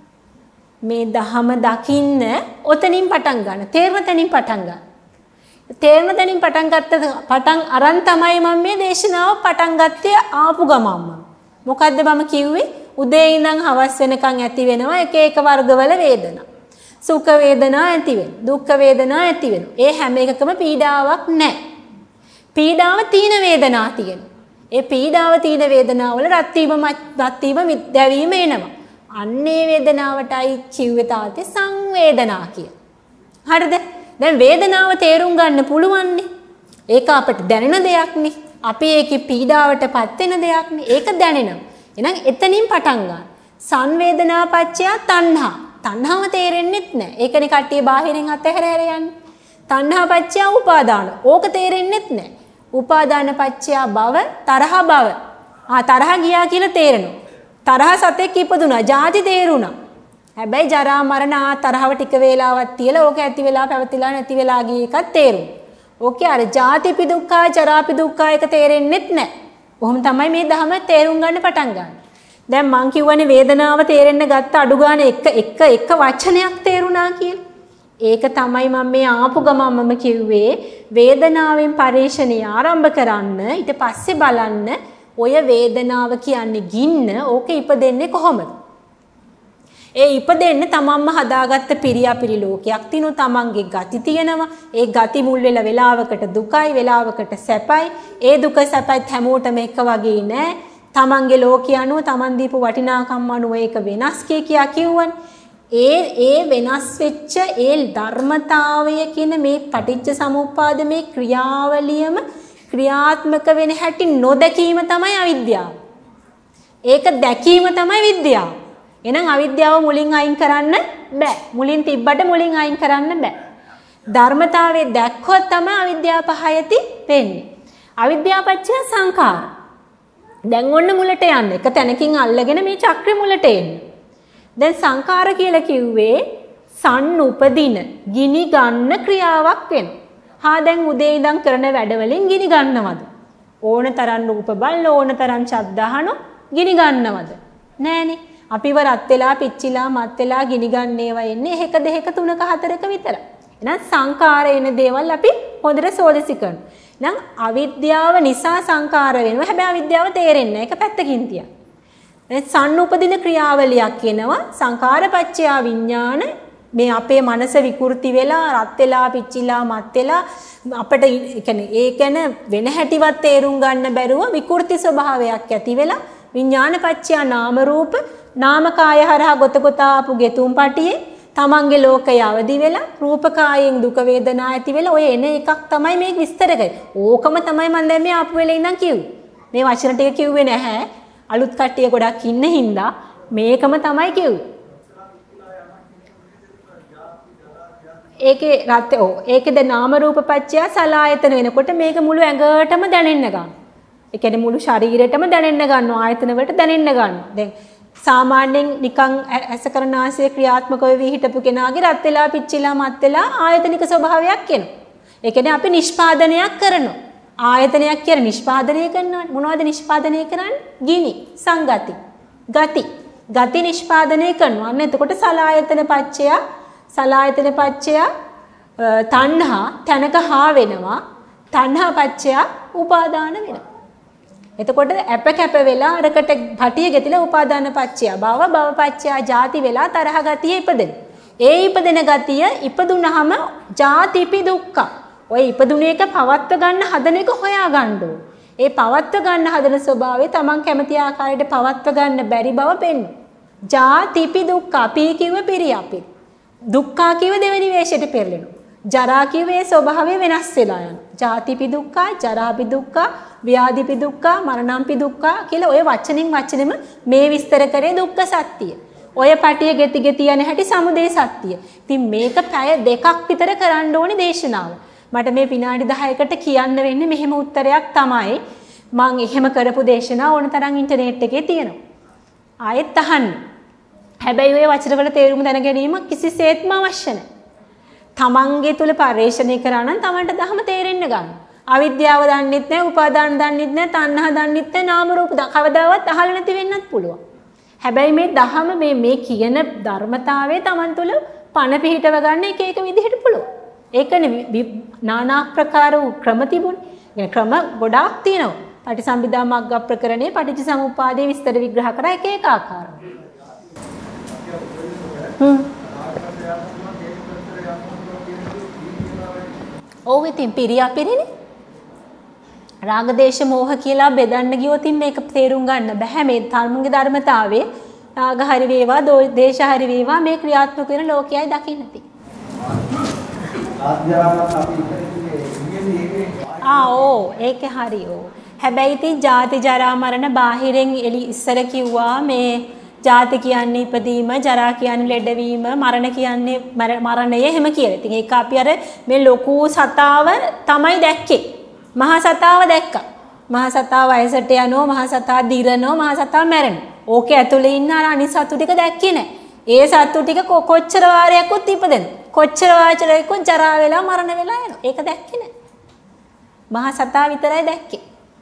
A: මේ දහම දකින්න ඔතනින් පටන් ගන්න. තේරෙන තැනින් පටන් ගන්න. තේරෙන තැනින් පටන් ගත්ත පටන් අරන් තමයි මම මේ දේශනාව පටන් ගත්තේ ආපු ගමම්ම. මොකද්ද මම කිව්වේ? උදේ ඉඳන් හවස වෙනකන් ඇති වෙනවා එක එක වර්ගවල වේදනා. සුඛ වේදනා ඇති වෙනවා. දුක්ඛ වේදනා ඇති වෙනවා. ඒ හැම එකකම පීඩාවක් නැහැ. පීඩාව තීන වේදනා තියෙනවා. ඒ පීඩාව තීන වේදනාවල රත් වීම රත් වීම දැවීම එනවා. අන්නේ වේදනාවටයි කිව්වේ තාත්තේ සංවේදනා කිය. හරිද? දැන් වේදනාව තේරුම් ගන්න පුළුවන් නේ. ඒක අපිට දැනෙන දෙයක් නේ. අපි ඒකේ පීඩාවටපත් වෙන දෙයක් නේ. ඒක දැනෙනවා. එහෙනම් එතනින් පටන් ගන්න. සංවේදනාපච්චය තණ්හා. තණ්හාව තේරෙන්නෙත් නැහැ. ඒකනේ කට්ටිය බාහිරින් අතහැර හැර යන්නේ. තණ්හාපච්චය උපාදාන. ඕක තේරෙන්නෙත් නැහැ. උපාදාන පච්චය භව තරහ භව. ආ තරහ ගියා කියලා තේරෙනවා. තරහ සතෙක් ඉපදුනා. ජාති තේරුණා. හැබැයි ජරා මරණ ආ තරහව ටික වේලාවක් තියලා ඕක ඇති වෙලා පැවතිලා නැති වෙලා ගිය එකක් තේරුණා. ඕකේ අර ජාතිපි දුක්ඛා ජරාපි දුක්ඛා එක තේරෙන්නෙත් නැහැ. කොහොම තමයි මේ ධම තේරුම් ගන්න පටන් ගන්න. දැන් මං කියවනේ වේදනාව තේරෙන්න ගත්ත අඩු ගන්න එක එක එක වචනයක් තේරුණා කියලා. ඒක තමයි මම මේ ආපු ගමන් මම කිව්වේ වේදනාවෙන් පරිශ්‍රණය ආරම්භ කරන්න ඊට පස්සේ බලන්න ඔය වේදනාව කියන්නේ ගින්න ඕක ඉපදෙන්නේ කොහොමද? ඒ ඉපදෙන්න තමන්ම හදාගත්ත පිරියාපිරි ලෝකයක් තිනු තමන්ගේ ගති තියෙනවා. ඒ ගති මුල් වෙලා වෙලාවකට දුකයි වෙලාවකට සැපයි. ඒ දුක සැපයි හැමෝටම එක වගේ නෑ. තමන්ගේ ලෝකය අනුව තමන් දීපු වටිනාකම් අනුව ඒක වෙනස් කිය කියා කිව්වනේ. ඒ ඒ වෙනස් වෙච්ච ඒ ධර්මතාවය කියන මේ පටිච්ච සමුප්පාද මේ ක්‍රියාවලියම ක්‍රියාත්මක වෙන හැටි නොදැකීම තමයි අවිද්‍යාව. ඒක දැකීම තමයි විද්‍යාව. එහෙනම් අවිද්‍යාව මුලින් අයින් කරන්න බෑ. මුලින් තිබ්බට මුලින් අයින් කරන්න බෑ. ධර්මතාවයේ දැක්කොත් තමයි අවිද්‍යාව පහයති වෙන්නේ. අවිද්‍යාපච්චය සංඛාර. දැන් ඔන්න මුලට යන්න. එක තැනකින් අල්ලගෙන මේ චක්‍රෙ මුලට එන්න. දැන් සංඛාර කියලා කිව්වේ සන් උපදින ගිනි ගන්න ක්‍රියාවක් වෙනවා. හා දැන් උදේ ඉඳන් කරන වැඩවලින් ගිනි ගන්නවද? ඕන තරම් රූප බලන ඕන තරම් ශබ්ද අහන ගිනි ගන්නවද? නෑනේ. අපිව රත් වෙලා පිච්චිලා මත් වෙලා ගිනි ගන්න ඒවා එන්නේ එකක දෙක තුනක හතරක විතර. එහෙනම් සංකාර එන දේවල් අපි හොඳට සෝදිසි කරනවා. එහෙනම් අවිද්‍යාව නිසා සංකාර වෙනවා. හැබැයි අවිද්‍යාව තේරෙන්නේ නැහැ. ඒක පැත්තකින් තියන්න. දැන් සම්උපදින ක්‍රියාවලියක් කියනවා සංකාරපච්චය විඥාන. මේ අපේ මනස විකෘති වෙලා රත් වෙලා පිච්චිලා මත් වෙලා අපිට කියන්නේ ඒ කියන්නේ වෙන හැටිවත් තේරුම් ගන්න බැරුව විකෘති ස්වභාවයක් ඇති වෙලා විඥානපච්චය නාම රූප නාමකාය හරහා ගොත ගොත ආපු ගෙතුම් පටියේ තමන්ගේ ලෝකය අවදි වෙලා රූපකායෙන් දුක වේදනා ඇති වෙලා ඔය එන එකක් තමයි මේක විස්තර කරේ. ඕකම තමයි මම දැන් මේ ආපු වෙලේ ඉඳන් කිව්වේ. මේ වචන ටික කිව්වේ නැහැ. අලුත් කට්ටිය ගොඩක් ඉන්න හින්දා මේකම තමයි කිව්වේ. ඒකේ රත් ඔව් ඒකේද නාම රූප පත්‍ය සලආයතන වෙනකොට මේක මුළු ඇඟටම දැනෙන්න ගන්නවා. ඒ කියන්නේ මුළු ශරීරෙටම දැනෙන්න ගන්නවා ආයතන වලට දැනෙන්න ගන්නවා. දැන් සාමාන්‍යයෙන් නිකන් ඇස කරන ආසය ක්‍රියාත්මක වෙවි හිටපු කෙනාගේ රත් වෙලා පිච්චිලා මත් වෙලා ආයතනික ස්වභාවයක් එනවා. ඒ කියන්නේ අපි නිෂ්පාදනයක් කරනවා. ආයතනයක් කියන නිෂ්පාදනය කරනවා. මොනවද නිෂ්පාදනය කරන්නේ? ගිනි, සංගති, ගති. ගති නිෂ්පාදනය කරනවා. අන්න එතකොට සලආයතන පච්චය සලආයතන පච්චය තණ්හා තනක හා වෙනවා. තණ්හා පච්චය උපාදාන වෙනවා. එතකොට අප කැප වෙලා අරකට භටිය ගෙතිලා උපාදාන පච්චය භව භව පච්චය ජාති වෙලා තරහ ගතිය ඉපදෙන. ඒ ඉපදෙන ගතිය ඉපදුනහම ජාතිපි දුක්ඛ. ඔය ඉපදුන එක පවත්ව ගන්න හදන එක හොයා ගන්න ඕන. ඒ පවත්ව ගන්න හදන ස්වභාවය Taman කැමති ආකාරයට පවත්ව ගන්න බැරි බව පෙන්වනවා. ජාතිපි දුක්ඛ අපි කිව්ව පිරියපි. දුක්ඛ කිව්ව දෙවෙනි වේශයට පෙරලෙනවා. ජරා කිව්වේ ස්වභාවය වෙනස් වෙලා යනවා. ජාතිපි දුක්ඛ, ජරාපි දුක්ඛ, ව්‍යාධිපි දුක්ඛ, මරණම්පි දුක්ඛ කියලා ඔය වචනින් වචනෙම මේ විස්තර කරේ දුක්ඛ සත්‍ය. ඔය පටිය ගෙති ගෙති යන හැටි සමුදය සත්‍ය. ඉතින් මේක පැය දෙකක් විතර කරන්න ඕනි දේශනාව. මට මේ විනාඩි දහයකට කියන්න වෙන්නේ මෙහෙම උත්තරයක් තමයි. මම එහෙම කරපු දේශනා ඕන තරම් ඉන්ටර්නෙට් එකේ තියෙනවා. ආයෙත් අහන්න. හැබැයි ඔය වචන වල තේරුම දැන ගැනීම කිසිසේත්ම අවශ්‍ය නැහැ. තමන්ගේ තුල පරිශ්‍රණය කරා නම් තමන්ට ධර්ම තේරෙන්න ගන්න. අවිද්‍යාව දන්නෙත් නැහැ, උපාදාන දන්නෙත් නැහැ, තණ්හා දන්නෙත් නැහැ, නාම රූප කවදාවත් අහලා නැති වෙන්නත් පුළුවන්. හැබැයි මේ ධර්ම මේ මේ කියන ධර්මතාවයේ තමන් තුල පණ පිහිටව ගන්න එක එක විදිහට පුළුවන්. ඒකනේ নানা ආකාර වූ ක්‍රම තිබුණේ. ක්‍රම ගොඩාක් තියෙනවා. පටිසම්භිදා මග්ග ප්‍රකරණේ පටිච්චසමුප්පාදේ විස්තර විග්‍රහ කරා එක එක ආකාර. හ්ම්. ඔව් ඉතින් පිරියා පිරිනේ. රාග දේශ මොහ කියලා බෙදන්න ගියොත් මේක තේරුම් ගන්න බෑ. මේ ධර්මගේ ධර්මතාවයේ රාග හරි වේවා, දේශ හරි වේවා මේ ක්‍රියාත්මක වෙන ලෝකයයි දකින්න තියෙන්නේ. ආ ඕ ඒක හරි ඕ. හැබැයි ඉතින් ජාති ජරා මරණ බාහිරෙන් එලි ඉස්සර කිව්වා මේ ජාති කියන්නේ ඉපදීම, ජරා කියන්නේ ලෙඩවීම, මරණ කියන්නේ මරණය එහෙම කියලා. ඉතින් ඒක අපි අර මේ ලොකු සතාව තමයි දැක්කේ. මහා සතාව දැක්කා. මහා සතා වයසට යනවා, මහා සතා දිරනවා, මහා සතා මැරෙනවා. ඕකේ ඇතුලේ ඉන්න අර අනිත් සතු ටික දැක්කේ නැහැ. ඒ සතු ටික කොච්චර වාරයක්වත් ඉපදෙනවා. කොච්චර වාචරයක්වත් ජරා වෙලා මරණ වෙලා යනවා. ඒක දැක්කේ නැහැ. මහා සතා විතරයි දැක්කේ.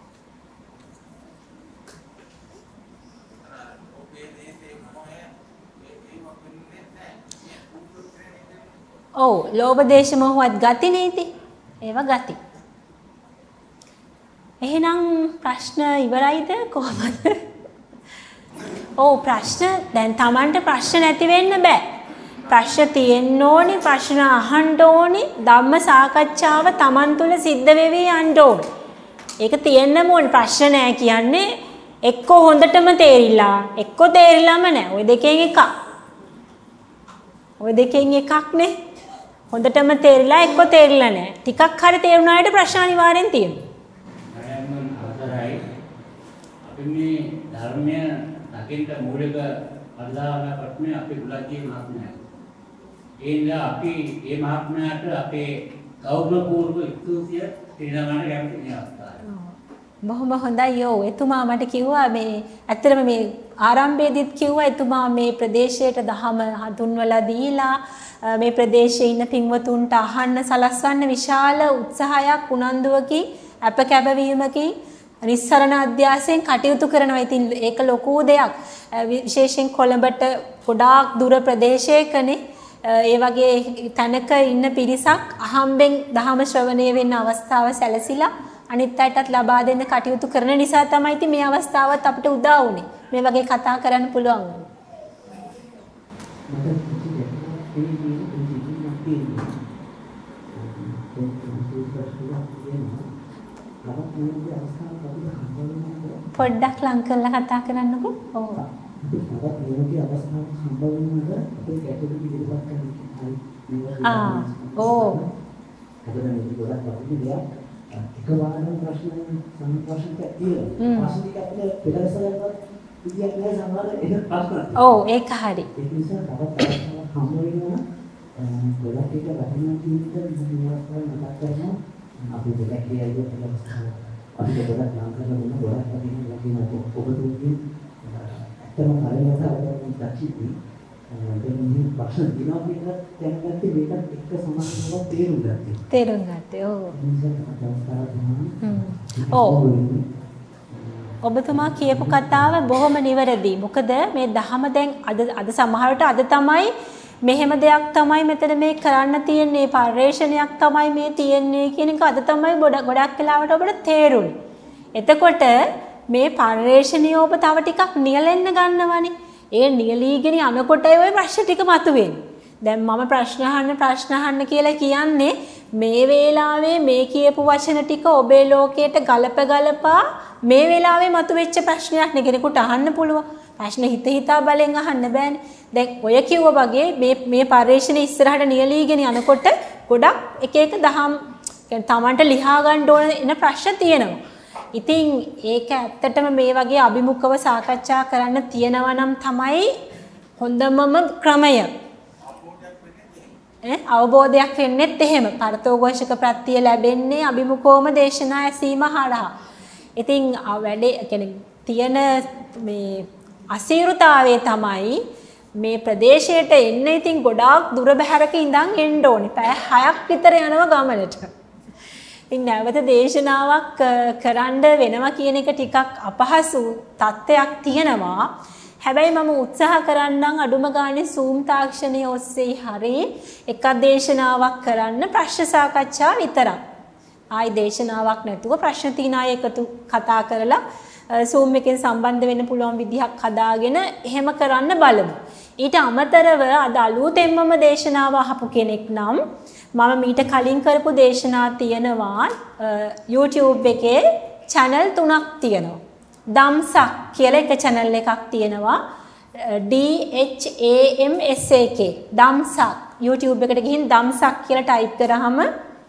A: ඔව් ලෝභ දේශ මොහොත් ගති නේති. ඒවා ගති. එහෙනම් ප්‍රශ්න ඉවරයිද කොහමද? ඔව් ප්‍රශ්න දැන් Tamanට ප්‍රශ්න නැති වෙන්න බෑ. ප්‍රශ්න තියෙන්න ඕනි, ප්‍රශ්න අහන්න ඕනි, ධම්ම සාකච්ඡාව Taman තුල සිද්ධ වෙවි යන්න ඕනි. ඒක තියෙන්න ඕනි. ප්‍රශ්න නැහැ කියන්නේ එක්ක හොඳටම තේරිලා, එක්ක තේරිලාම නැහැ. ওই දෙකෙන් එකක්. ওই දෙකෙන් එකක් නේ. හොඳටම තේරිලා එක්ක තේරිලා නැහැ. ටිකක් හරි තේරුණාට ප්‍රශ්න අනිවාර්යෙන් තියෙනවා.
F: අපි මේ ධර්මය දකින්න මූලික අදාළ ප්‍රශ්නේ අපි ගුලජී මහත්මයා. ඒ නිසා අපි මේ මහත්මයාට අපේ ගෞරවපූර්ව ස්තුතිය පිරිනමන්න කැමති මේ අවස්ථාවේ.
A: බොහොම හොඳයි යෝ. එතුමා මට කිව්වා මේ ඇත්තටම මේ ආරම්භයේදීත් කිව්වා එතුමා මේ ප්‍රදේශයට දහම හඳුන්වලා දීලා මේ ප්‍රදේශයේ ඉන්න පින්වතුන්ට අහන්න සලස්වන්න විශාල උත්සාහයක් උනන්දුවකින් අප කැපවීමකින් නිස්සරණ අධ්‍යාසයෙන් කටයුතු කරනවා. ඉතින් ඒක ලොකු දෙයක්. විශේෂයෙන් කොළඹට ගොඩාක් දුර ප්‍රදේශයකනේ ඒ වගේ තැනක ඉන්න පිරිසක් අහම්බෙන් දහම ශ්‍රවණය වෙන්න අවස්ථාව සැලසිලා අනිත් අයටත් ලබා දෙන්න කටයුතු කරන නිසා තමයි ඉතින් මේ අවස්ථාවත් අපිට උදා වුනේ. මේ වගේ කතා කරන්න පුළුවන් වුනේ. පොඩ්ඩක් ලං කරලා කතා කරන්නකෝ. ඔව්. ආ ඕ
D: එක වාරම් ප්‍රශ්න සම්ප්‍රශ්නයක් තියෙනවා. ප්‍රශ්න ටික අපිට පෙරසලවත් විදියක් නෑ සමහර ඒක ප්‍රශ්න.
A: ඔව් ඒක හරි.
D: ඒ නිසා තවත් හමු වෙනවා. ගොඩක් එක වටිනා කීයකට මොනවද මතක් කරනවා. අපි දෙයක් කියයි කියලා අපි ගොඩක් නම් කරලා මොන ගොඩක් වටිනා වටිනා ඔබතුමිය ඇත්තම පරිණත අවබෝධයක් දැක්කී. දැන් මේ ප්‍රශ්න දිනවා කියලා දැනගත්තේ මේකත් එක්ක සමානව තේරුම් ගත්තා.
A: තේරුම් ගත්තේ. ඔව්. ඔව්. ඔබතුමා කියපු කතාව බොහොම නිවැරදි. මොකද මේ දහම දැන් අද අද සමහරට අද තමයි මෙහෙම දෙයක් තමයි මෙතන මේ කරන්න තියෙන්නේ පරිශ්‍රණයක් තමයි මේ තියෙන්නේ කියන එක අද තමයි ගොඩක් වෙලාවට ඔබට තේරුනේ. එතකොට මේ පරිශ්‍රණිය ඔබ තව ටිකක් නියැලෙන්න ගන්නවනේ. ඒ නියලීගෙන යනකොටයි ওই ප්‍රශ්න ටික මතුවෙන්නේ. දැන් මම ප්‍රශ්න අහන්න ප්‍රශ්න අහන්න කියලා කියන්නේ මේ වෙලාවේ මේ කියපු වචන ටික ඔබේ ලෝකයට ගලප ගලපා මේ වෙලාවේ මතුවෙච්ච ප්‍රශ්නයක් නේ කෙනෙකුට අහන්න පුළුවන්. ප්‍රශ්න හිත හිතා බලෙන් අහන්න බෑනේ. දැන් ඔය කිව්ව වගේ මේ මේ පරිශ්‍රණය ඉස්සරහට නියලීගෙන යනකොට ගොඩක් එක එක දහම් කියන්නේ Tamanට ලියා ගන්න ඕන එන ප්‍රශ්න තියෙනවා. ඉතින් ඒක ඇත්තටම මේ වගේ අභිමුඛව සාකච්ඡා කරන්න තියෙනවා නම් තමයි හොඳමම ක්‍රමය. ඈ අවබෝධයක් වෙන්නෙත් එහෙම. පරතෝഘോഷක ප්‍රත්‍ය ලැබෙන්නේ අභිමුඛවම දේශනා ඇසීම හරහා. ඉතින් වැඩේ කියන්නේ තියෙන මේ අසීරුතාවයේ තමයි මේ ප්‍රදේශයට එන්න ඉතින් ගොඩාක් දුර බැහැරක ඉඳන් එන්න ඕනේ. පැය හයක් විතර යනවා ගමනට. ඉතින් නැවත දේශනාවක් කරන්න වෙනවා කියන එක ටිකක් අපහසු තත්ත්වයක් තියෙනවා. හැබැයි මම උත්සාහ කරන්නම් අඩුම ගානේ Zoom තාක්ෂණය ඔස්සේ හරි එක දේශනාවක් කරන්න ප්‍රශ්න සාකච්ඡා විතරක්. ආයි දේශනාවක් නැතුව ප්‍රශ්න තියන අය එකතු කතා කරලා Zoom එකෙන් සම්බන්ධ වෙන්න පුළුවන් විදිහක් හදාගෙන එහෙම කරන්න බලමු. ඊට අමතරව අද අලුතෙන්මම දේශනාව අහපු කෙනෙක් නම් මම මීට කලින් කරපු දේශනා තියෙනවා YouTube එකේ channel තුනක් තියෙනවා. දම්සක් කියලා එක channel එකක් තියෙනවා. D H A M S A K දම්සක් YouTube එකට ගිහින් දම්සක් කියලා type කරාම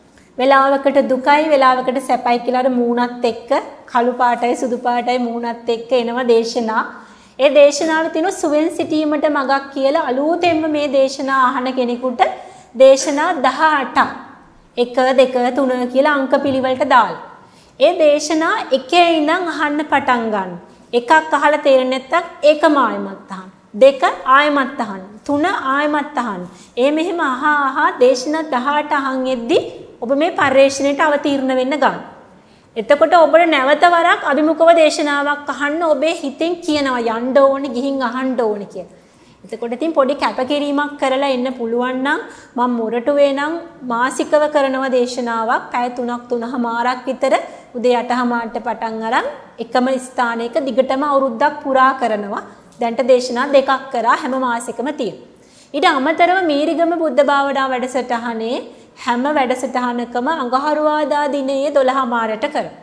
A: වෙලාවකට දුකයි වෙලාවකට සැපයි කියලා අර මූණත් එක්ක කළු පාටයි සුදු පාටයි මූණත් එක්ක එනවා දේශනා. ඒ දේශනාවේ තියෙන සුවෙන් සිටීමට මගක් කියලා අලුතෙන්ම මේ දේශනා අහන කෙනෙකුට දේශනා දහඅටක් එක දෙක තුන කියලා අංක පිළිවෙලට දාලා. ඒ දේශනා එකේ ඉඳන් අහන්න පටන් ගන්න. එකක් අහලා තේරෙන්නේ නැත්නම් ඒකම ආයෙමත් අහන්න. දෙක ආයෙමත් අහන්න. තුන ආයෙමත් අහන්න. ඒ මෙහෙම අහා අහා දේශනා දහඅට අහන් එද්දි ඔබ මේ පරිශ්‍රණයට අවතීර්ණ වෙන්න ගන්න. එතකොට ඔබට නැවත වරක් අභිමුඛව දේශනාවක් අහන්න ඔබේ හිතෙන් කියනවා යන්න ඕනේ ගිහින් අහන්න ඕනේ කියලා. එතකොට ඉතින් පොඩි කැපකිරීමක් කරලා එන්න පුළුවන් නම් මම මොරටු වේනම් මාසිකව කරනවා දේශනාවක් පැය තුනක් තුනමාරක් විතර උදේ අටමාරට පටන් අරන් එකම ස්ථානයක දිගටම අවුරුද්දක් පුරා කරනවා. දැන්ට දේශනා දෙකක් කරා හැම මාසෙකම තියෙනවා. ඊට අමතරව මීරිගම බුද්ධ භාවනා වැඩසටහනේ හැම වැඩසටහනකම අඟහරුවාදා දිනයේ දොළහමාරට කරනවා.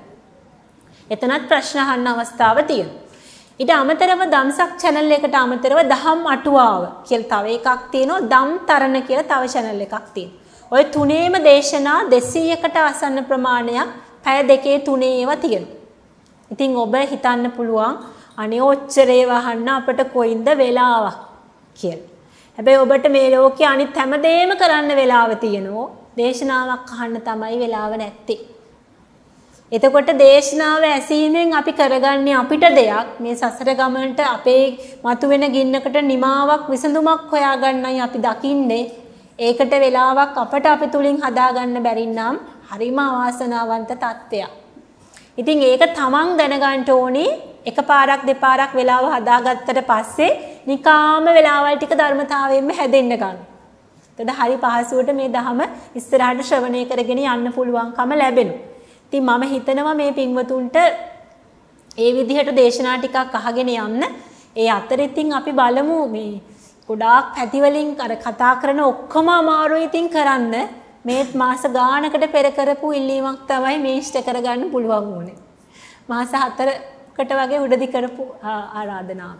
A: එතනත් ප්‍රශ්න අහන්න අවස්ථාව තියෙනවා. ඊට අමතරව දම්සක් channel එකට අමතරව දහම් අටුවාව කියලා තව එකක් තියෙනවා. දම් තරණ කියලා තව channel එකක් තියෙනවා. ඔය තුනේම දේශනා දෙසීයකට ආසන්න ප්‍රමාණයක් පැය දෙකේ තුනේ ඒවා තියෙනවා. ඉතින් ඔබ හිතන්න පුළුවන් අනේ ඔච්චරේ වහන්න අපට කොයින්ද වෙලාවක් කියලා. හැබැයි ඔබට මේ ලෝකේ අනිත් හැමදේම කරන්න වෙලාව තියෙනවා. දේශනාවක් අහන්න තමයි වෙලාව නැත්තේ. එතකොට දේශනාව ඇසීමෙන් අපි කරගන්නේ අපිට දෙයක් මේ සසර ගමනට අපේ මතුවෙන ගින්නකට නිමාවක් විසඳුමක් හොයාගන්නයි අපි දකින්නේ. ඒකට වෙලාවක් අපට අපි තුලින් හදාගන්න බැරි නම් හරිම අවාසනාවන්ත තත්ත්වයක්. ඉතින් ඒක තමන් දැනගන්න ඕනේ එකපාරක් දෙපාරක් වෙලාව හදාගත්තට පස්සේ නිකාම වෙලාවල් ටික ධර්මතාවයෙන්ම හැදෙන්න ගන්න. එතකොට හරි පහසුවට මේ ධහම ඉස්සරහට ශ්‍රවණය කරගෙන යන්න පුළුවන්කම ලැබෙනවා. ඉතින් මම හිතනවා මේ පින්වතුන්ට ඒ විදිහට දේශනා ටිකක් අහගෙන යන්න. ඒ අතරේ ඉතින් අපි බලමු මේ ගොඩාක් පැති වලින් අර කතා කරන ඔක්කොම අමාරුයි ඉතින් කරන්න. මේ මාස ගානකට පෙර කරපු ඉල්ලීමක් තමයි මේ ඉෂ්ට කරගන්න පුළුවන් වුනේ. මාස හතරකට වගේ උඩදී කරපු ආරාධනාව.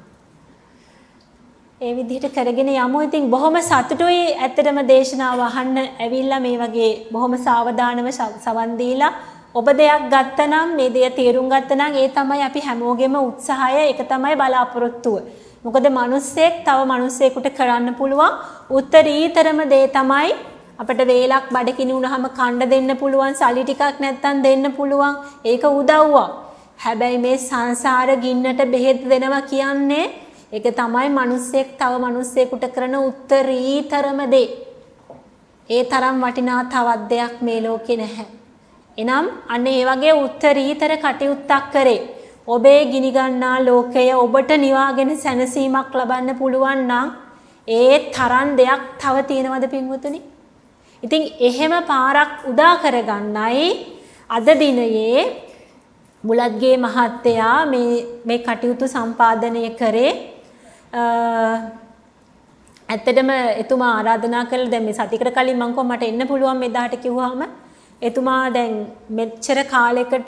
A: ඒ විදිහට කරගෙන යමු. ඉතින් බොහොම සතුටුයි ඇත්තටම දේශනාව අහන්න ඇවිල්ලා මේ වගේ බොහොම සාවධානව සවන් දීලා ඔබ දෙයක් ගත්තනම් මේ දේ තේරුම් ගත්තනම් ඒ තමයි අපි හැමෝගෙම උත්සාහය. ඒක තමයි බලාපොරොත්තුව. මොකද මිනිස්සෙක් තව මිනිස්සෙකුට කරන්න පුළුවන් උත්තරීතරම දේ තමයි අපිට වේලක් බඩකිනි වුණාම කණ්ඩ දෙන්න පුළුවන්, සල්ලි ටිකක් නැත්තම් දෙන්න පුළුවන්. ඒක උදව්වක්. හැබැයි මේ සංසාර ගින්නට බෙහෙත් දෙනවා කියන්නේ ඒක තමයි මිනිස්සෙක් තව මිනිස්සෙකුට කරන උත්තරීතරම දේ. ඒ තරම් වටිනා තවත් දෙයක් මේ ලෝකේ නැහැ. එනම් අන්න ඒ වගේ උත්තරීතර කටයුත්තක් කරේ. ඔබේ ගිනි ගන්නා ලෝකය ඔබට නිවාගෙන සැනසීමක් ලබන්න පුළුවන් නම් ඒ තරම් දෙයක් තව තියෙනවද පින්වතුනි? ඉතින් එහෙම පාරක් උදා කරගන්නයි අද දිනයේ බුලත්ගේ මහත්තයා මේ මේ කටයුතු සම්පාදනය කරේ. ඇත්තටම එතුමා ආරාධනා කළා දැන් මේ සතියකට කලින් මම කොහොම මට එන්න පුළුවන් මෙදාට කිව්වහම එතුමා දැන් මෙච්චර කාලයකට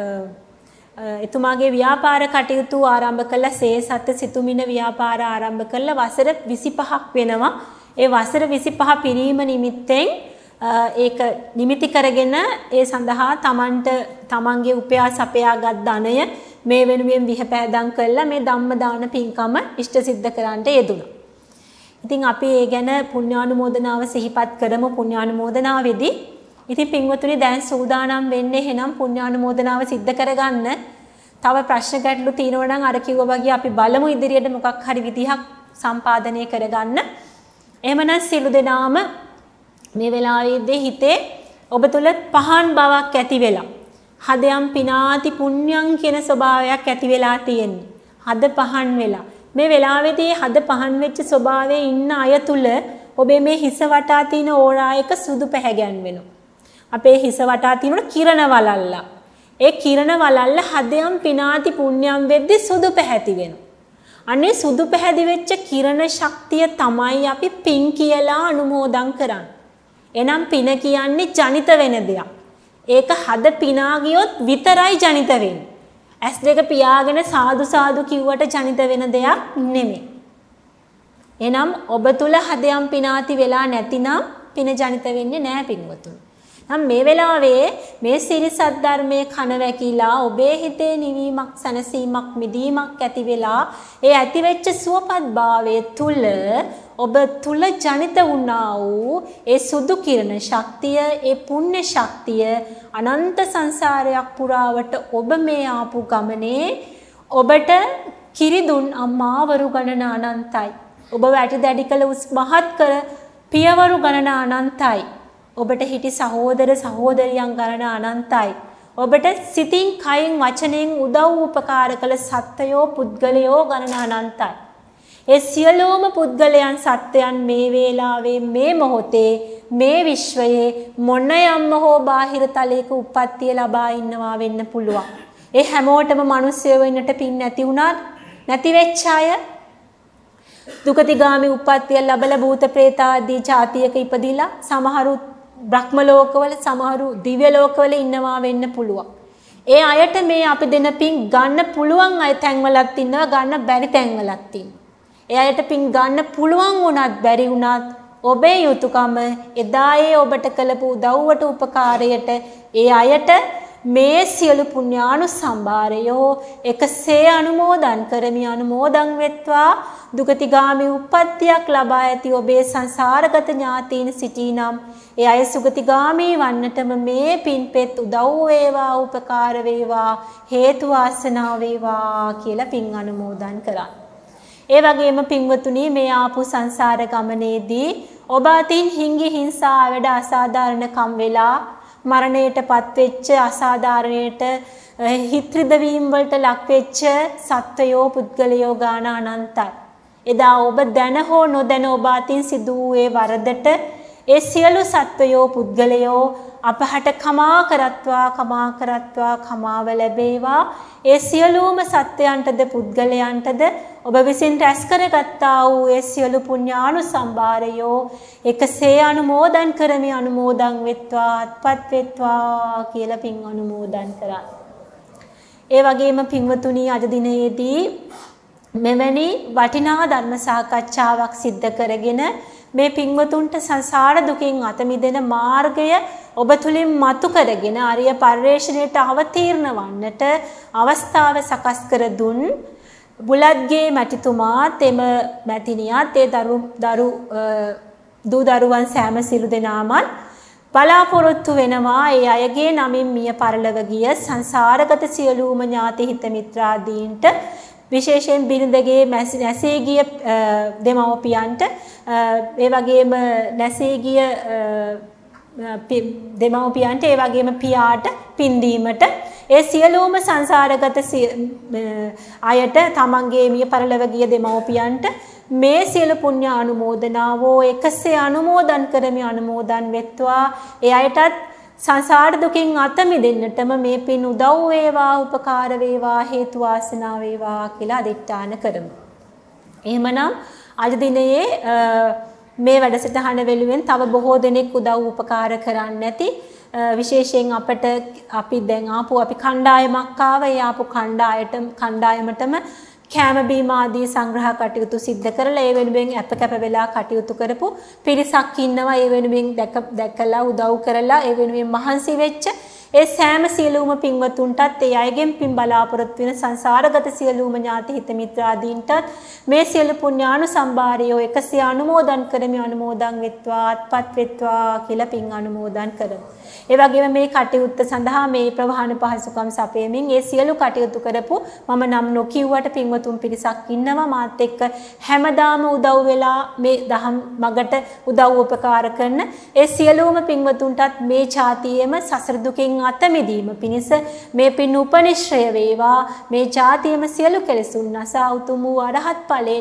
A: එතුමාගේ ව්‍යාපාර කටයුතු ආරම්භ කළා. සේසත් සිතුමින ව්‍යාපාර ආරම්භ කළා. වසර විසිපහක් වෙනවා. ඒ වසර විසිපහ පිරීම නිමිත්තෙන් ඒක නිමිති කරගෙන ඒ සඳහා තමන්ට තමන්ගේ උපයා සපයාගත් ධනය මේ වෙනුවෙන් විහපෑදම් කළා මේ ධම්ම දාන පින්කම ඉෂ්ට සිද්ධ කරන්නට යෙදුණා. ඉතින් අපි ඒ ගැන පුණ්‍යානුමෝදනාව සිහිපත් කරමු පුණ්‍යානුමෝදනාවේදී. ඉතින් පින්වතුනි දැන් සූදානම් වෙන්නේ එහෙනම් පුණ්‍යානුමෝදනාව සිද්ධ කරගන්න. තව ප්‍රශ්න ගැටලු තියෙනවා නම් අර කිව්වා වගේ අපි බලමු ඉදිරියට මොකක් හරි විදිහක් සම්පාදනය කරගන්න. එහෙමනම් සිළු දෙනාම මේ වෙලාවේදී හිතේ ඔබ තුල පහන් බවක් ඇති වෙලා හදයන් පිනාති පුණ්‍යං කියන ස්වභාවයක් ඇති වෙලා තියෙන්නේ. හද පහන් වෙලා මේ වෙලාවේදී හද පහන් වෙච්ච ස්වභාවයේ ඉන්න අය තුල ඔබේ මේ හිස වටා තියෙන ඕරායක සුදු පැහැගැන් වෙනවා. අපේ හිස වටා තියෙන කිරණ වලල්ල. ඒ කිරණ වලල්ල හදයන් පිනාති පුණ්‍යං වෙද්දී සුදු පැහැති වෙනවා. අනේ සුදු පැහැදි වෙච්ච කිරණ ශක්තිය තමයි අපි පින් කියලා අනුමෝදන් කරන්නේ. එනම් පින කියන්නේ ජනිත වෙන දෙයක්. ඒක හද පිනා ගියොත් විතරයි ජනිත වෙන්නේ. ඇස් දෙක පියාගෙන සාදු සාදු කිව්වට ජනිත වෙන දෙයක් නෙමෙයි. එනම් ඔබ තුල හදයන් පිනාති වෙලා නැතිනම් පින ජනිත වෙන්නේ නැහැ පින්වතුනි. නම් මේ වෙලාවේ මේ සිරිසත් ධර්මයේ කන වැකිලා ඔබේ හිතේ නිවීමක් සැනසීමක් මිදීමක් ඇති වෙලා ඒ ඇති වෙච්ච සුවපත් භාවයේ තුල ඔබ තුල ජනිත වුණා වූ ඒ සුදු කිරණ ශක්තිය ඒ පුණ්‍ය ශක්තිය අනන්ත සංසාරයක් පුරාවට ඔබ මේ ආපු ගමනේ ඔබට කිරිදුන් අම්මාවරු ගණන අනන්තයි. ඔබ වැටි දැඩි කළ උස් මහත් කර පියවරු ගණන අනන්තයි. ඔබට හිටි සහෝදර සහෝදරියන් ගණන අනන්තයි. ඔබට සිතින් කයින් වචනෙන් උදව් උපකාර කළ සත්වයෝ පුද්ගලයෝ ගණන අනන්තයි. ඒ සියලුම පුද්ගලයන් සත්වයන් මේ වේලාවේ මේ මොහොතේ මේ විශ්වයේ මොන යම්ම හෝ බාහිර තලයක උප්පත්තිය ලබා ඉන්නවා වෙන්න පුළුවන්. ඒ හැමෝටම මිනිස්සුයෝ වෙන්නට පින් නැති වුණත් නැති වෙච්ච අය දුකතිගාමී උප්පත්තිය ලැබලා භූත ප්‍රේත ආදී જાතියක ඉපදිලා සමහරු බ්‍රහ්ම ලෝකවල සමහරු දිව්‍ය ලෝකවල ඉන්නවා වෙන්න පුළුවන්. ඒ අයට මේ අපි දෙන පින් ගන්න පුළුවන් අය තැන්වලත් ඉන්නවා ගන්න බැරි තැන්වලත් ඉන්නවා. ඒ අයට පින් ගන්න පුළුවන් වුණත් බැරි වුණත් ඔබේ යුතුයකම එදායේ ඔබට කළපු උදව්වට උපකාරයට ඒ අයට මේ සියලු පුණ්‍යානුසම්භාරයෝ එකසේ අනුමෝදන් කරමි අනුමෝදන් වෙත්වා දුගතිගාමී උප්පත්තියක් ලබා ඇති ඔබේ සංසාරගත ඥාතීන් සිටිනම් ඒ අය සුගතිගාමී වන්නටම මේ පින්පෙත් උදව් වේවා උපකාර වේවා හේතු වාසනා වේවා කියලා පින් අනුමෝදන් කරා. ඒ වගේම පින්වතුනි මේ ආපු සංසාර ගමනේදී ඔබ අතින් හිංගි හිංසා වැඩ අසාධාරණකම් වෙලා මරණයටපත් වෙච්ච අසාධාරණයට හිත රිදවීම් වලට ලක් වෙච්ච සත්වයෝ පුද්ගලයෝ ගාන අනන්තයි. එදා ඔබ දැන හෝ නොදැන ඔබ අතින් සිදු වූ වරදට ඒ සියලු සත්වයෝ පුද්ගලයෝ අපහට කමා කරත්වා කමා කරත්වා කමාව ලැබේවා. ඒ සියලුම සත්වයන්ටද පුද්ගලයන්ටද ඔබ විසින් රැස් කරගත්තා වූ ඒ සියලු පුණ්‍යානුසම්භාරයෝ එකසේ අනුමෝදන් කරමි අනුමෝදන් වෙත්වා අත්පත් වෙත්වා කියලා පින් අනුමෝදන් කරා. ඒ වගේම පින්වතුනි අද දිනයේදී මෙවැනි වටිනා ධර්ම සාකච්ඡාවක් සිද්ධ කරගෙන මේ පින්වතුන්ට සංසාර දුකින් අත මිදෙන මාර්ගය ඔබ තුලින් මතු කරගෙන ආර්ය පරිශ්‍රණයට අවතීර්ණ වන්නට අවස්ථාව සකස් කර දුන් බුලත්ගේ මැතිතුමාත් එම මැතිනියත් ඒ දරු දරු දූ දරුවන් සෑම සිළු දෙනාමත් බලාපොරොත්තු වෙනවා ඒ අයගේ නමින් මිය පරලව ගිය සංසාරගත සියලුම ඥාති හිත මිත්‍රාදීන්ට විශේෂයෙන් බිරිඳගේ නැසී ගිය දෙමව්පියන්ට ඒ වගේම නැසී ගිය දෙමව්පියන්ට ඒ වගේම පියාට පින් දීමට ඒ සියලුම සංසාරගත අයට තමන්ගේ මිය පරලව ගිය දෙමව්පියන්ට මේ සියලු පුණ්‍ය අනුමෝදනාවෝ එකසේ අනුමෝදන් කරමි අනුමෝදන් වෙත්වා ඒ අයටත් සංසාර දුකින් අත මිදෙන්නටම මේ පින් උදව් වේවා උපකාර වේවා හේතු වාසනා වේවා කියලා අදිඨාන කරමු. එහෙමනම් අද දිනයේ මේ වැඩසටහන වෙනුවෙන් තව බොහෝ දෙනෙක් උදව් උපකාර කරන්න නැති විශේෂයෙන් අපට අපි දැන් ආපු අපි කණ්ඩායමක් ආව ඒ ආපු කණ්ඩායමට කණ්ඩායමටම කැම බීම ආදී සංග්‍රහ කටයුතු සිද්ධ කරලා ඒ වෙනුවෙන් අප කැප වෙලා කටයුතු කරපු පිරිසක් ඉන්නවා ඒ වෙනුවෙන් දැක දැකලා උදව් කරලා ඒ වෙනුවෙන් මහන්සි වෙච්ච ඒ සෑම සියලුම පින්වතුන්ටත් ඒ අයගෙන් පින් බලාපොරොත්තු වෙන සංසාරගත සියලුම ඥාති හිත මිත්‍රාදීන්ටත් මේ සියලු පුණ්‍යානුසම්භාරයෝ එකසේ අනුමෝදන් කරමි අනුමෝදන් වෙත්වා අත්පත් වෙත්වා කියලා පින් අනුමෝදන් කරමු. ඒ වගේම මේ කටයුත්ත සඳහා මේ ප්‍රවාහන පහසුකම් සපයමින් ඒ සියලු කටයුතු කරපු මම නම් නොකියුවට පින්වතුන් පිරිසක් ඉන්නවා මාත් එක්ක හැමදාම උදව් වෙලා මේ දහම් මගට උදව් උපකාර කරන ඒ සියලුම පින්වතුන්ටත් මේ ඡාතියෙම සසර දුකින් අත මිදීම පිණිස මේ පින් උපනිශ්‍රය වේවා මේ ඡාතියෙම සියලු කෙලෙසුන් නසා උතුම් වූ අරහත් ඵලෙන්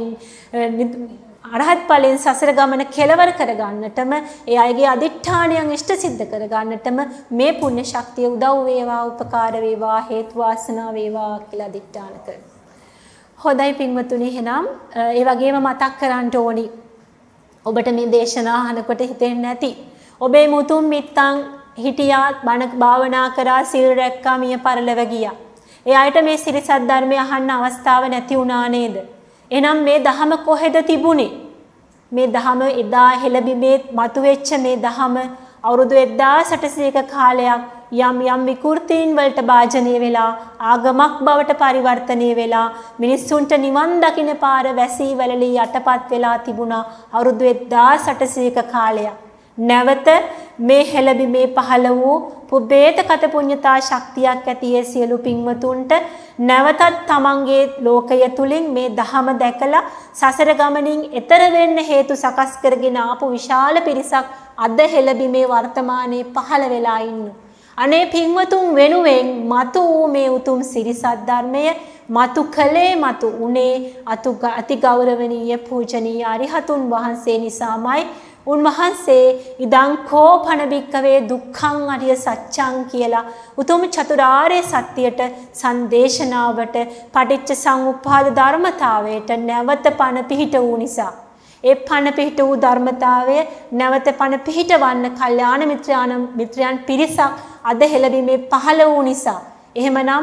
A: අරහත් ඵලෙන් සසර ගමන කෙලවර කර ගන්නටම ඒ අයගේ අදිඨානයන් ඉෂ්ට සිද්ධ කර ගන්නටම මේ පුණ්‍ය ශක්තිය උදව් වේවා උපකාර වේවා හේතු වාසනා වේවා කියලා අදිඨාන කරමු. හොඳයි පින්වතුනි එහෙනම් ඒ වගේම මතක් කරන්න ඕනි ඔබට මේ දේශනා අහනකොට හිතෙන්නේ නැති ඔබේ මුතුන් මිත්තන් හිටියා බණ භාවනා කරා සිල් රැක්කා මිය පරලව ගියා. ඒ අයට මේ සිරිසත් ධර්මය අහන්න අවස්ථාව නැති වුණා නේද? එහෙනම් මේ දහම කොහෙද තිබුණේ? මේ දහම එදා හෙළබිමේ මතුවෙච්ච මේ දහම අවුරුදු එක්දාස් අටසීයක කාලයක් යම් යම් විකෘතීන් වලට භාජනය වෙලා ආගමක් බවට පරිවර්තනය වෙලා මිනිස්සුන්ට නිවන් දකින්න පාර වැසී වැළලී යටපත් වෙලා තිබුණා අවුරුදු එක්දාස් අටසීයක කාලයක්. නැවත මේ හෙළබිමේ පහළ වූ පුබ්බේත කත පුඤ්ඤතා ශක්තියක් ඇති ඒ සියලු පින්වතුන්ට නැවතත් තමන්ගේ ලෝකය තුලින් මේ ධහම දැකලා සසර ගමනින් එතර වෙන්න හේතු සකස් කරගෙන ආපු විශාල පිරිසක් අද හෙළබිමේ වර්තමානයේ පහළ වෙලා ඉන්නවා. අනේ පින්වතුන් වෙනුවෙන් මතු වූ මේ උතුම් සිරිසත් ධර්මය මතු කලේ මතු උනේ අතු අති ගෞරවනීය පූජනීය අරිහතුන් වහන්සේ නිසාමයි. උන්වහන්සේ ඉදං කෝපන බික්කවේ දුක්ඛං අරිය සත්‍යං කියලා උතුම් චතුරාර්ය සත්‍යයට සංදේශනාවට පටිච්ච සමුප්පාද ධර්මතාවයට නැවත පණ පිහිට වූ නිසා ඒ පණ පිහිට වූ ධර්මතාවය නැවත පණ පිහිටවන්න කල්යාණ මිත්‍රාණ මිත්‍රයන් පිරිසක් අද හෙළබීමේ පහළ වූ නිසා එහෙමනම්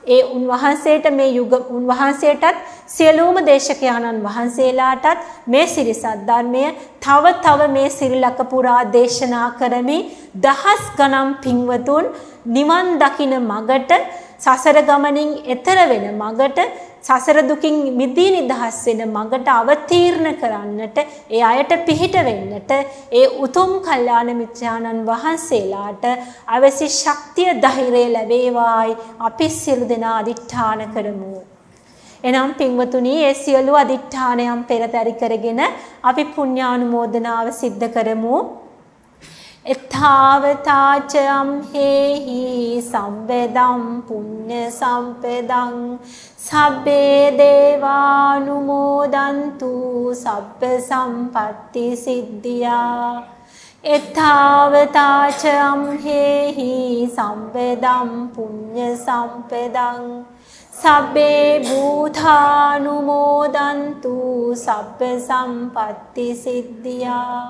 A: ඒ උන්වහන්සේට මේ යුග උන්වහන්සේටත් සියලුම දේශකයන්න් වහන්සේලාටත් මේ සිරිසත් ධර්මය තව තව මේ සිරිලක පුරා දේශනා කරමින් දහස් ගණන් පින්වතුන් නිවන් දකින මගට සසර ගමනින් එතර වෙන මගට සසර දුකින් මිදී නිදහස් වෙන මගට අවතීර්ණ කරන්නට ඒ අයට පිහිට වෙන්නට ඒ උතුම් කල්යාණ මිත්‍රාණන් වහන්සේලාට අවශ්‍ය ශක්තිය ධෛර්යය ලැබේවායි අපි සියලු දෙනා අදිඨාන කරමු. එනම් පින්වතුනි ඒ සියලු අදිඨානයන් පෙරදරි කරගෙන අපි පුණ්‍යානුමෝදනාව සිද්ධ කරමු. එත්තාවතාචයම් හේහි සම්බෙදම් පුඤ්ඤ සම්පදං සබ්බේ දේවානුමෝදන්තු සබ්බ සම්පත්ති සිද්ධියා එත්තාවතාචයම් හේහි සම්බෙදම් පුඤ්ඤ සම්පදං සබ්බේ භූතානුමෝදන්තු සබ්බ සම්පත්ති සිද්ධියා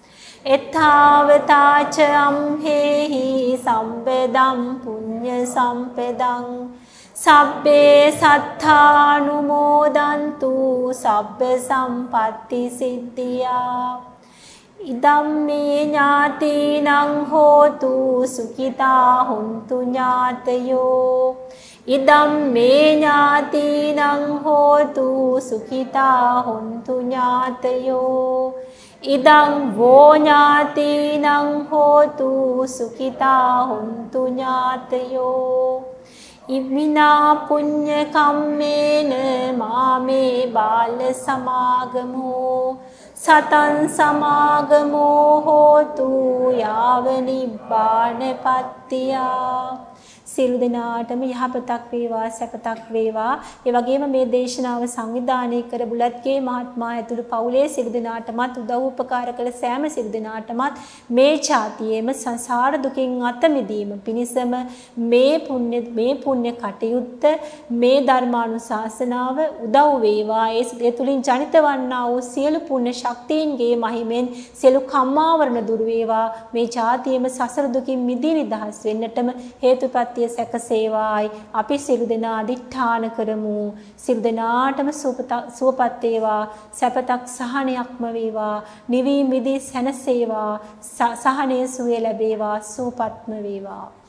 A: එත්තාවතාචයම් හේහි සම්පදම් පුඤ්ඤ සම්පදං සබ්බේ සත්තානුමෝදන්තු සබ්බ සම්පත්ති සිද්ධියා ඉදම්මේ ඥාතිනං හෝතු සුඛිතා හුන්තු ඥාතයෝ ඉදම්මේ ඥාතිනං හෝතු සුඛිතා හුන්තු ඥාතයෝ ඉදං වෝ ඥාතිනං හෝතු සුඛිතා හුන්තු ඥාතයෝ ඉමිනා පුඤ්ඤ කම්මේන මාමේ බාල සමාගමෝ සතං සමාගමෝ හෝතු යාව නිබ්බානපත්තියා සියලු දෙනාටම යහපතක් වේවා සැපතක් වේවා. ඒ වගේම මේ දේශනාව සංවිධානය කර බුලත්ගේ මහත්මයා ඇතුළු පවුලේ සියලු දෙනාටමත් උදව් උපකාර කළ සෑම සියලු දෙනාටමත් මේ ඡාතියේම සංසාර දුකින් අත මිදීම පිණිසම මේ පුණ්‍ය මේ පුණ්‍ය කටයුත්ත මේ ධර්මානුශාසනාව උදව් වේවා. ඒ තුලින් ජනිත වන්නා වූ සියලු පුණ්‍ය ශක්තියින්ගේ මහිමෙන් සියලු කම්මාවරණ දුර වේවා. මේ ඡාතියේම සසර දුකින් මිදී නිදහස් වෙන්නටම හේතුපත් සැකසේවායි අපි සියලු දෙනා අදිඨාන කරමු. සියලු දෙනාටම සුවපත් වේවා, සැපතක් සහනයක්ම වේවා, නිවි මිදී සැනසේවා, සහනයේ සුවය ලැබේවා, සුවපත්ම වේවා.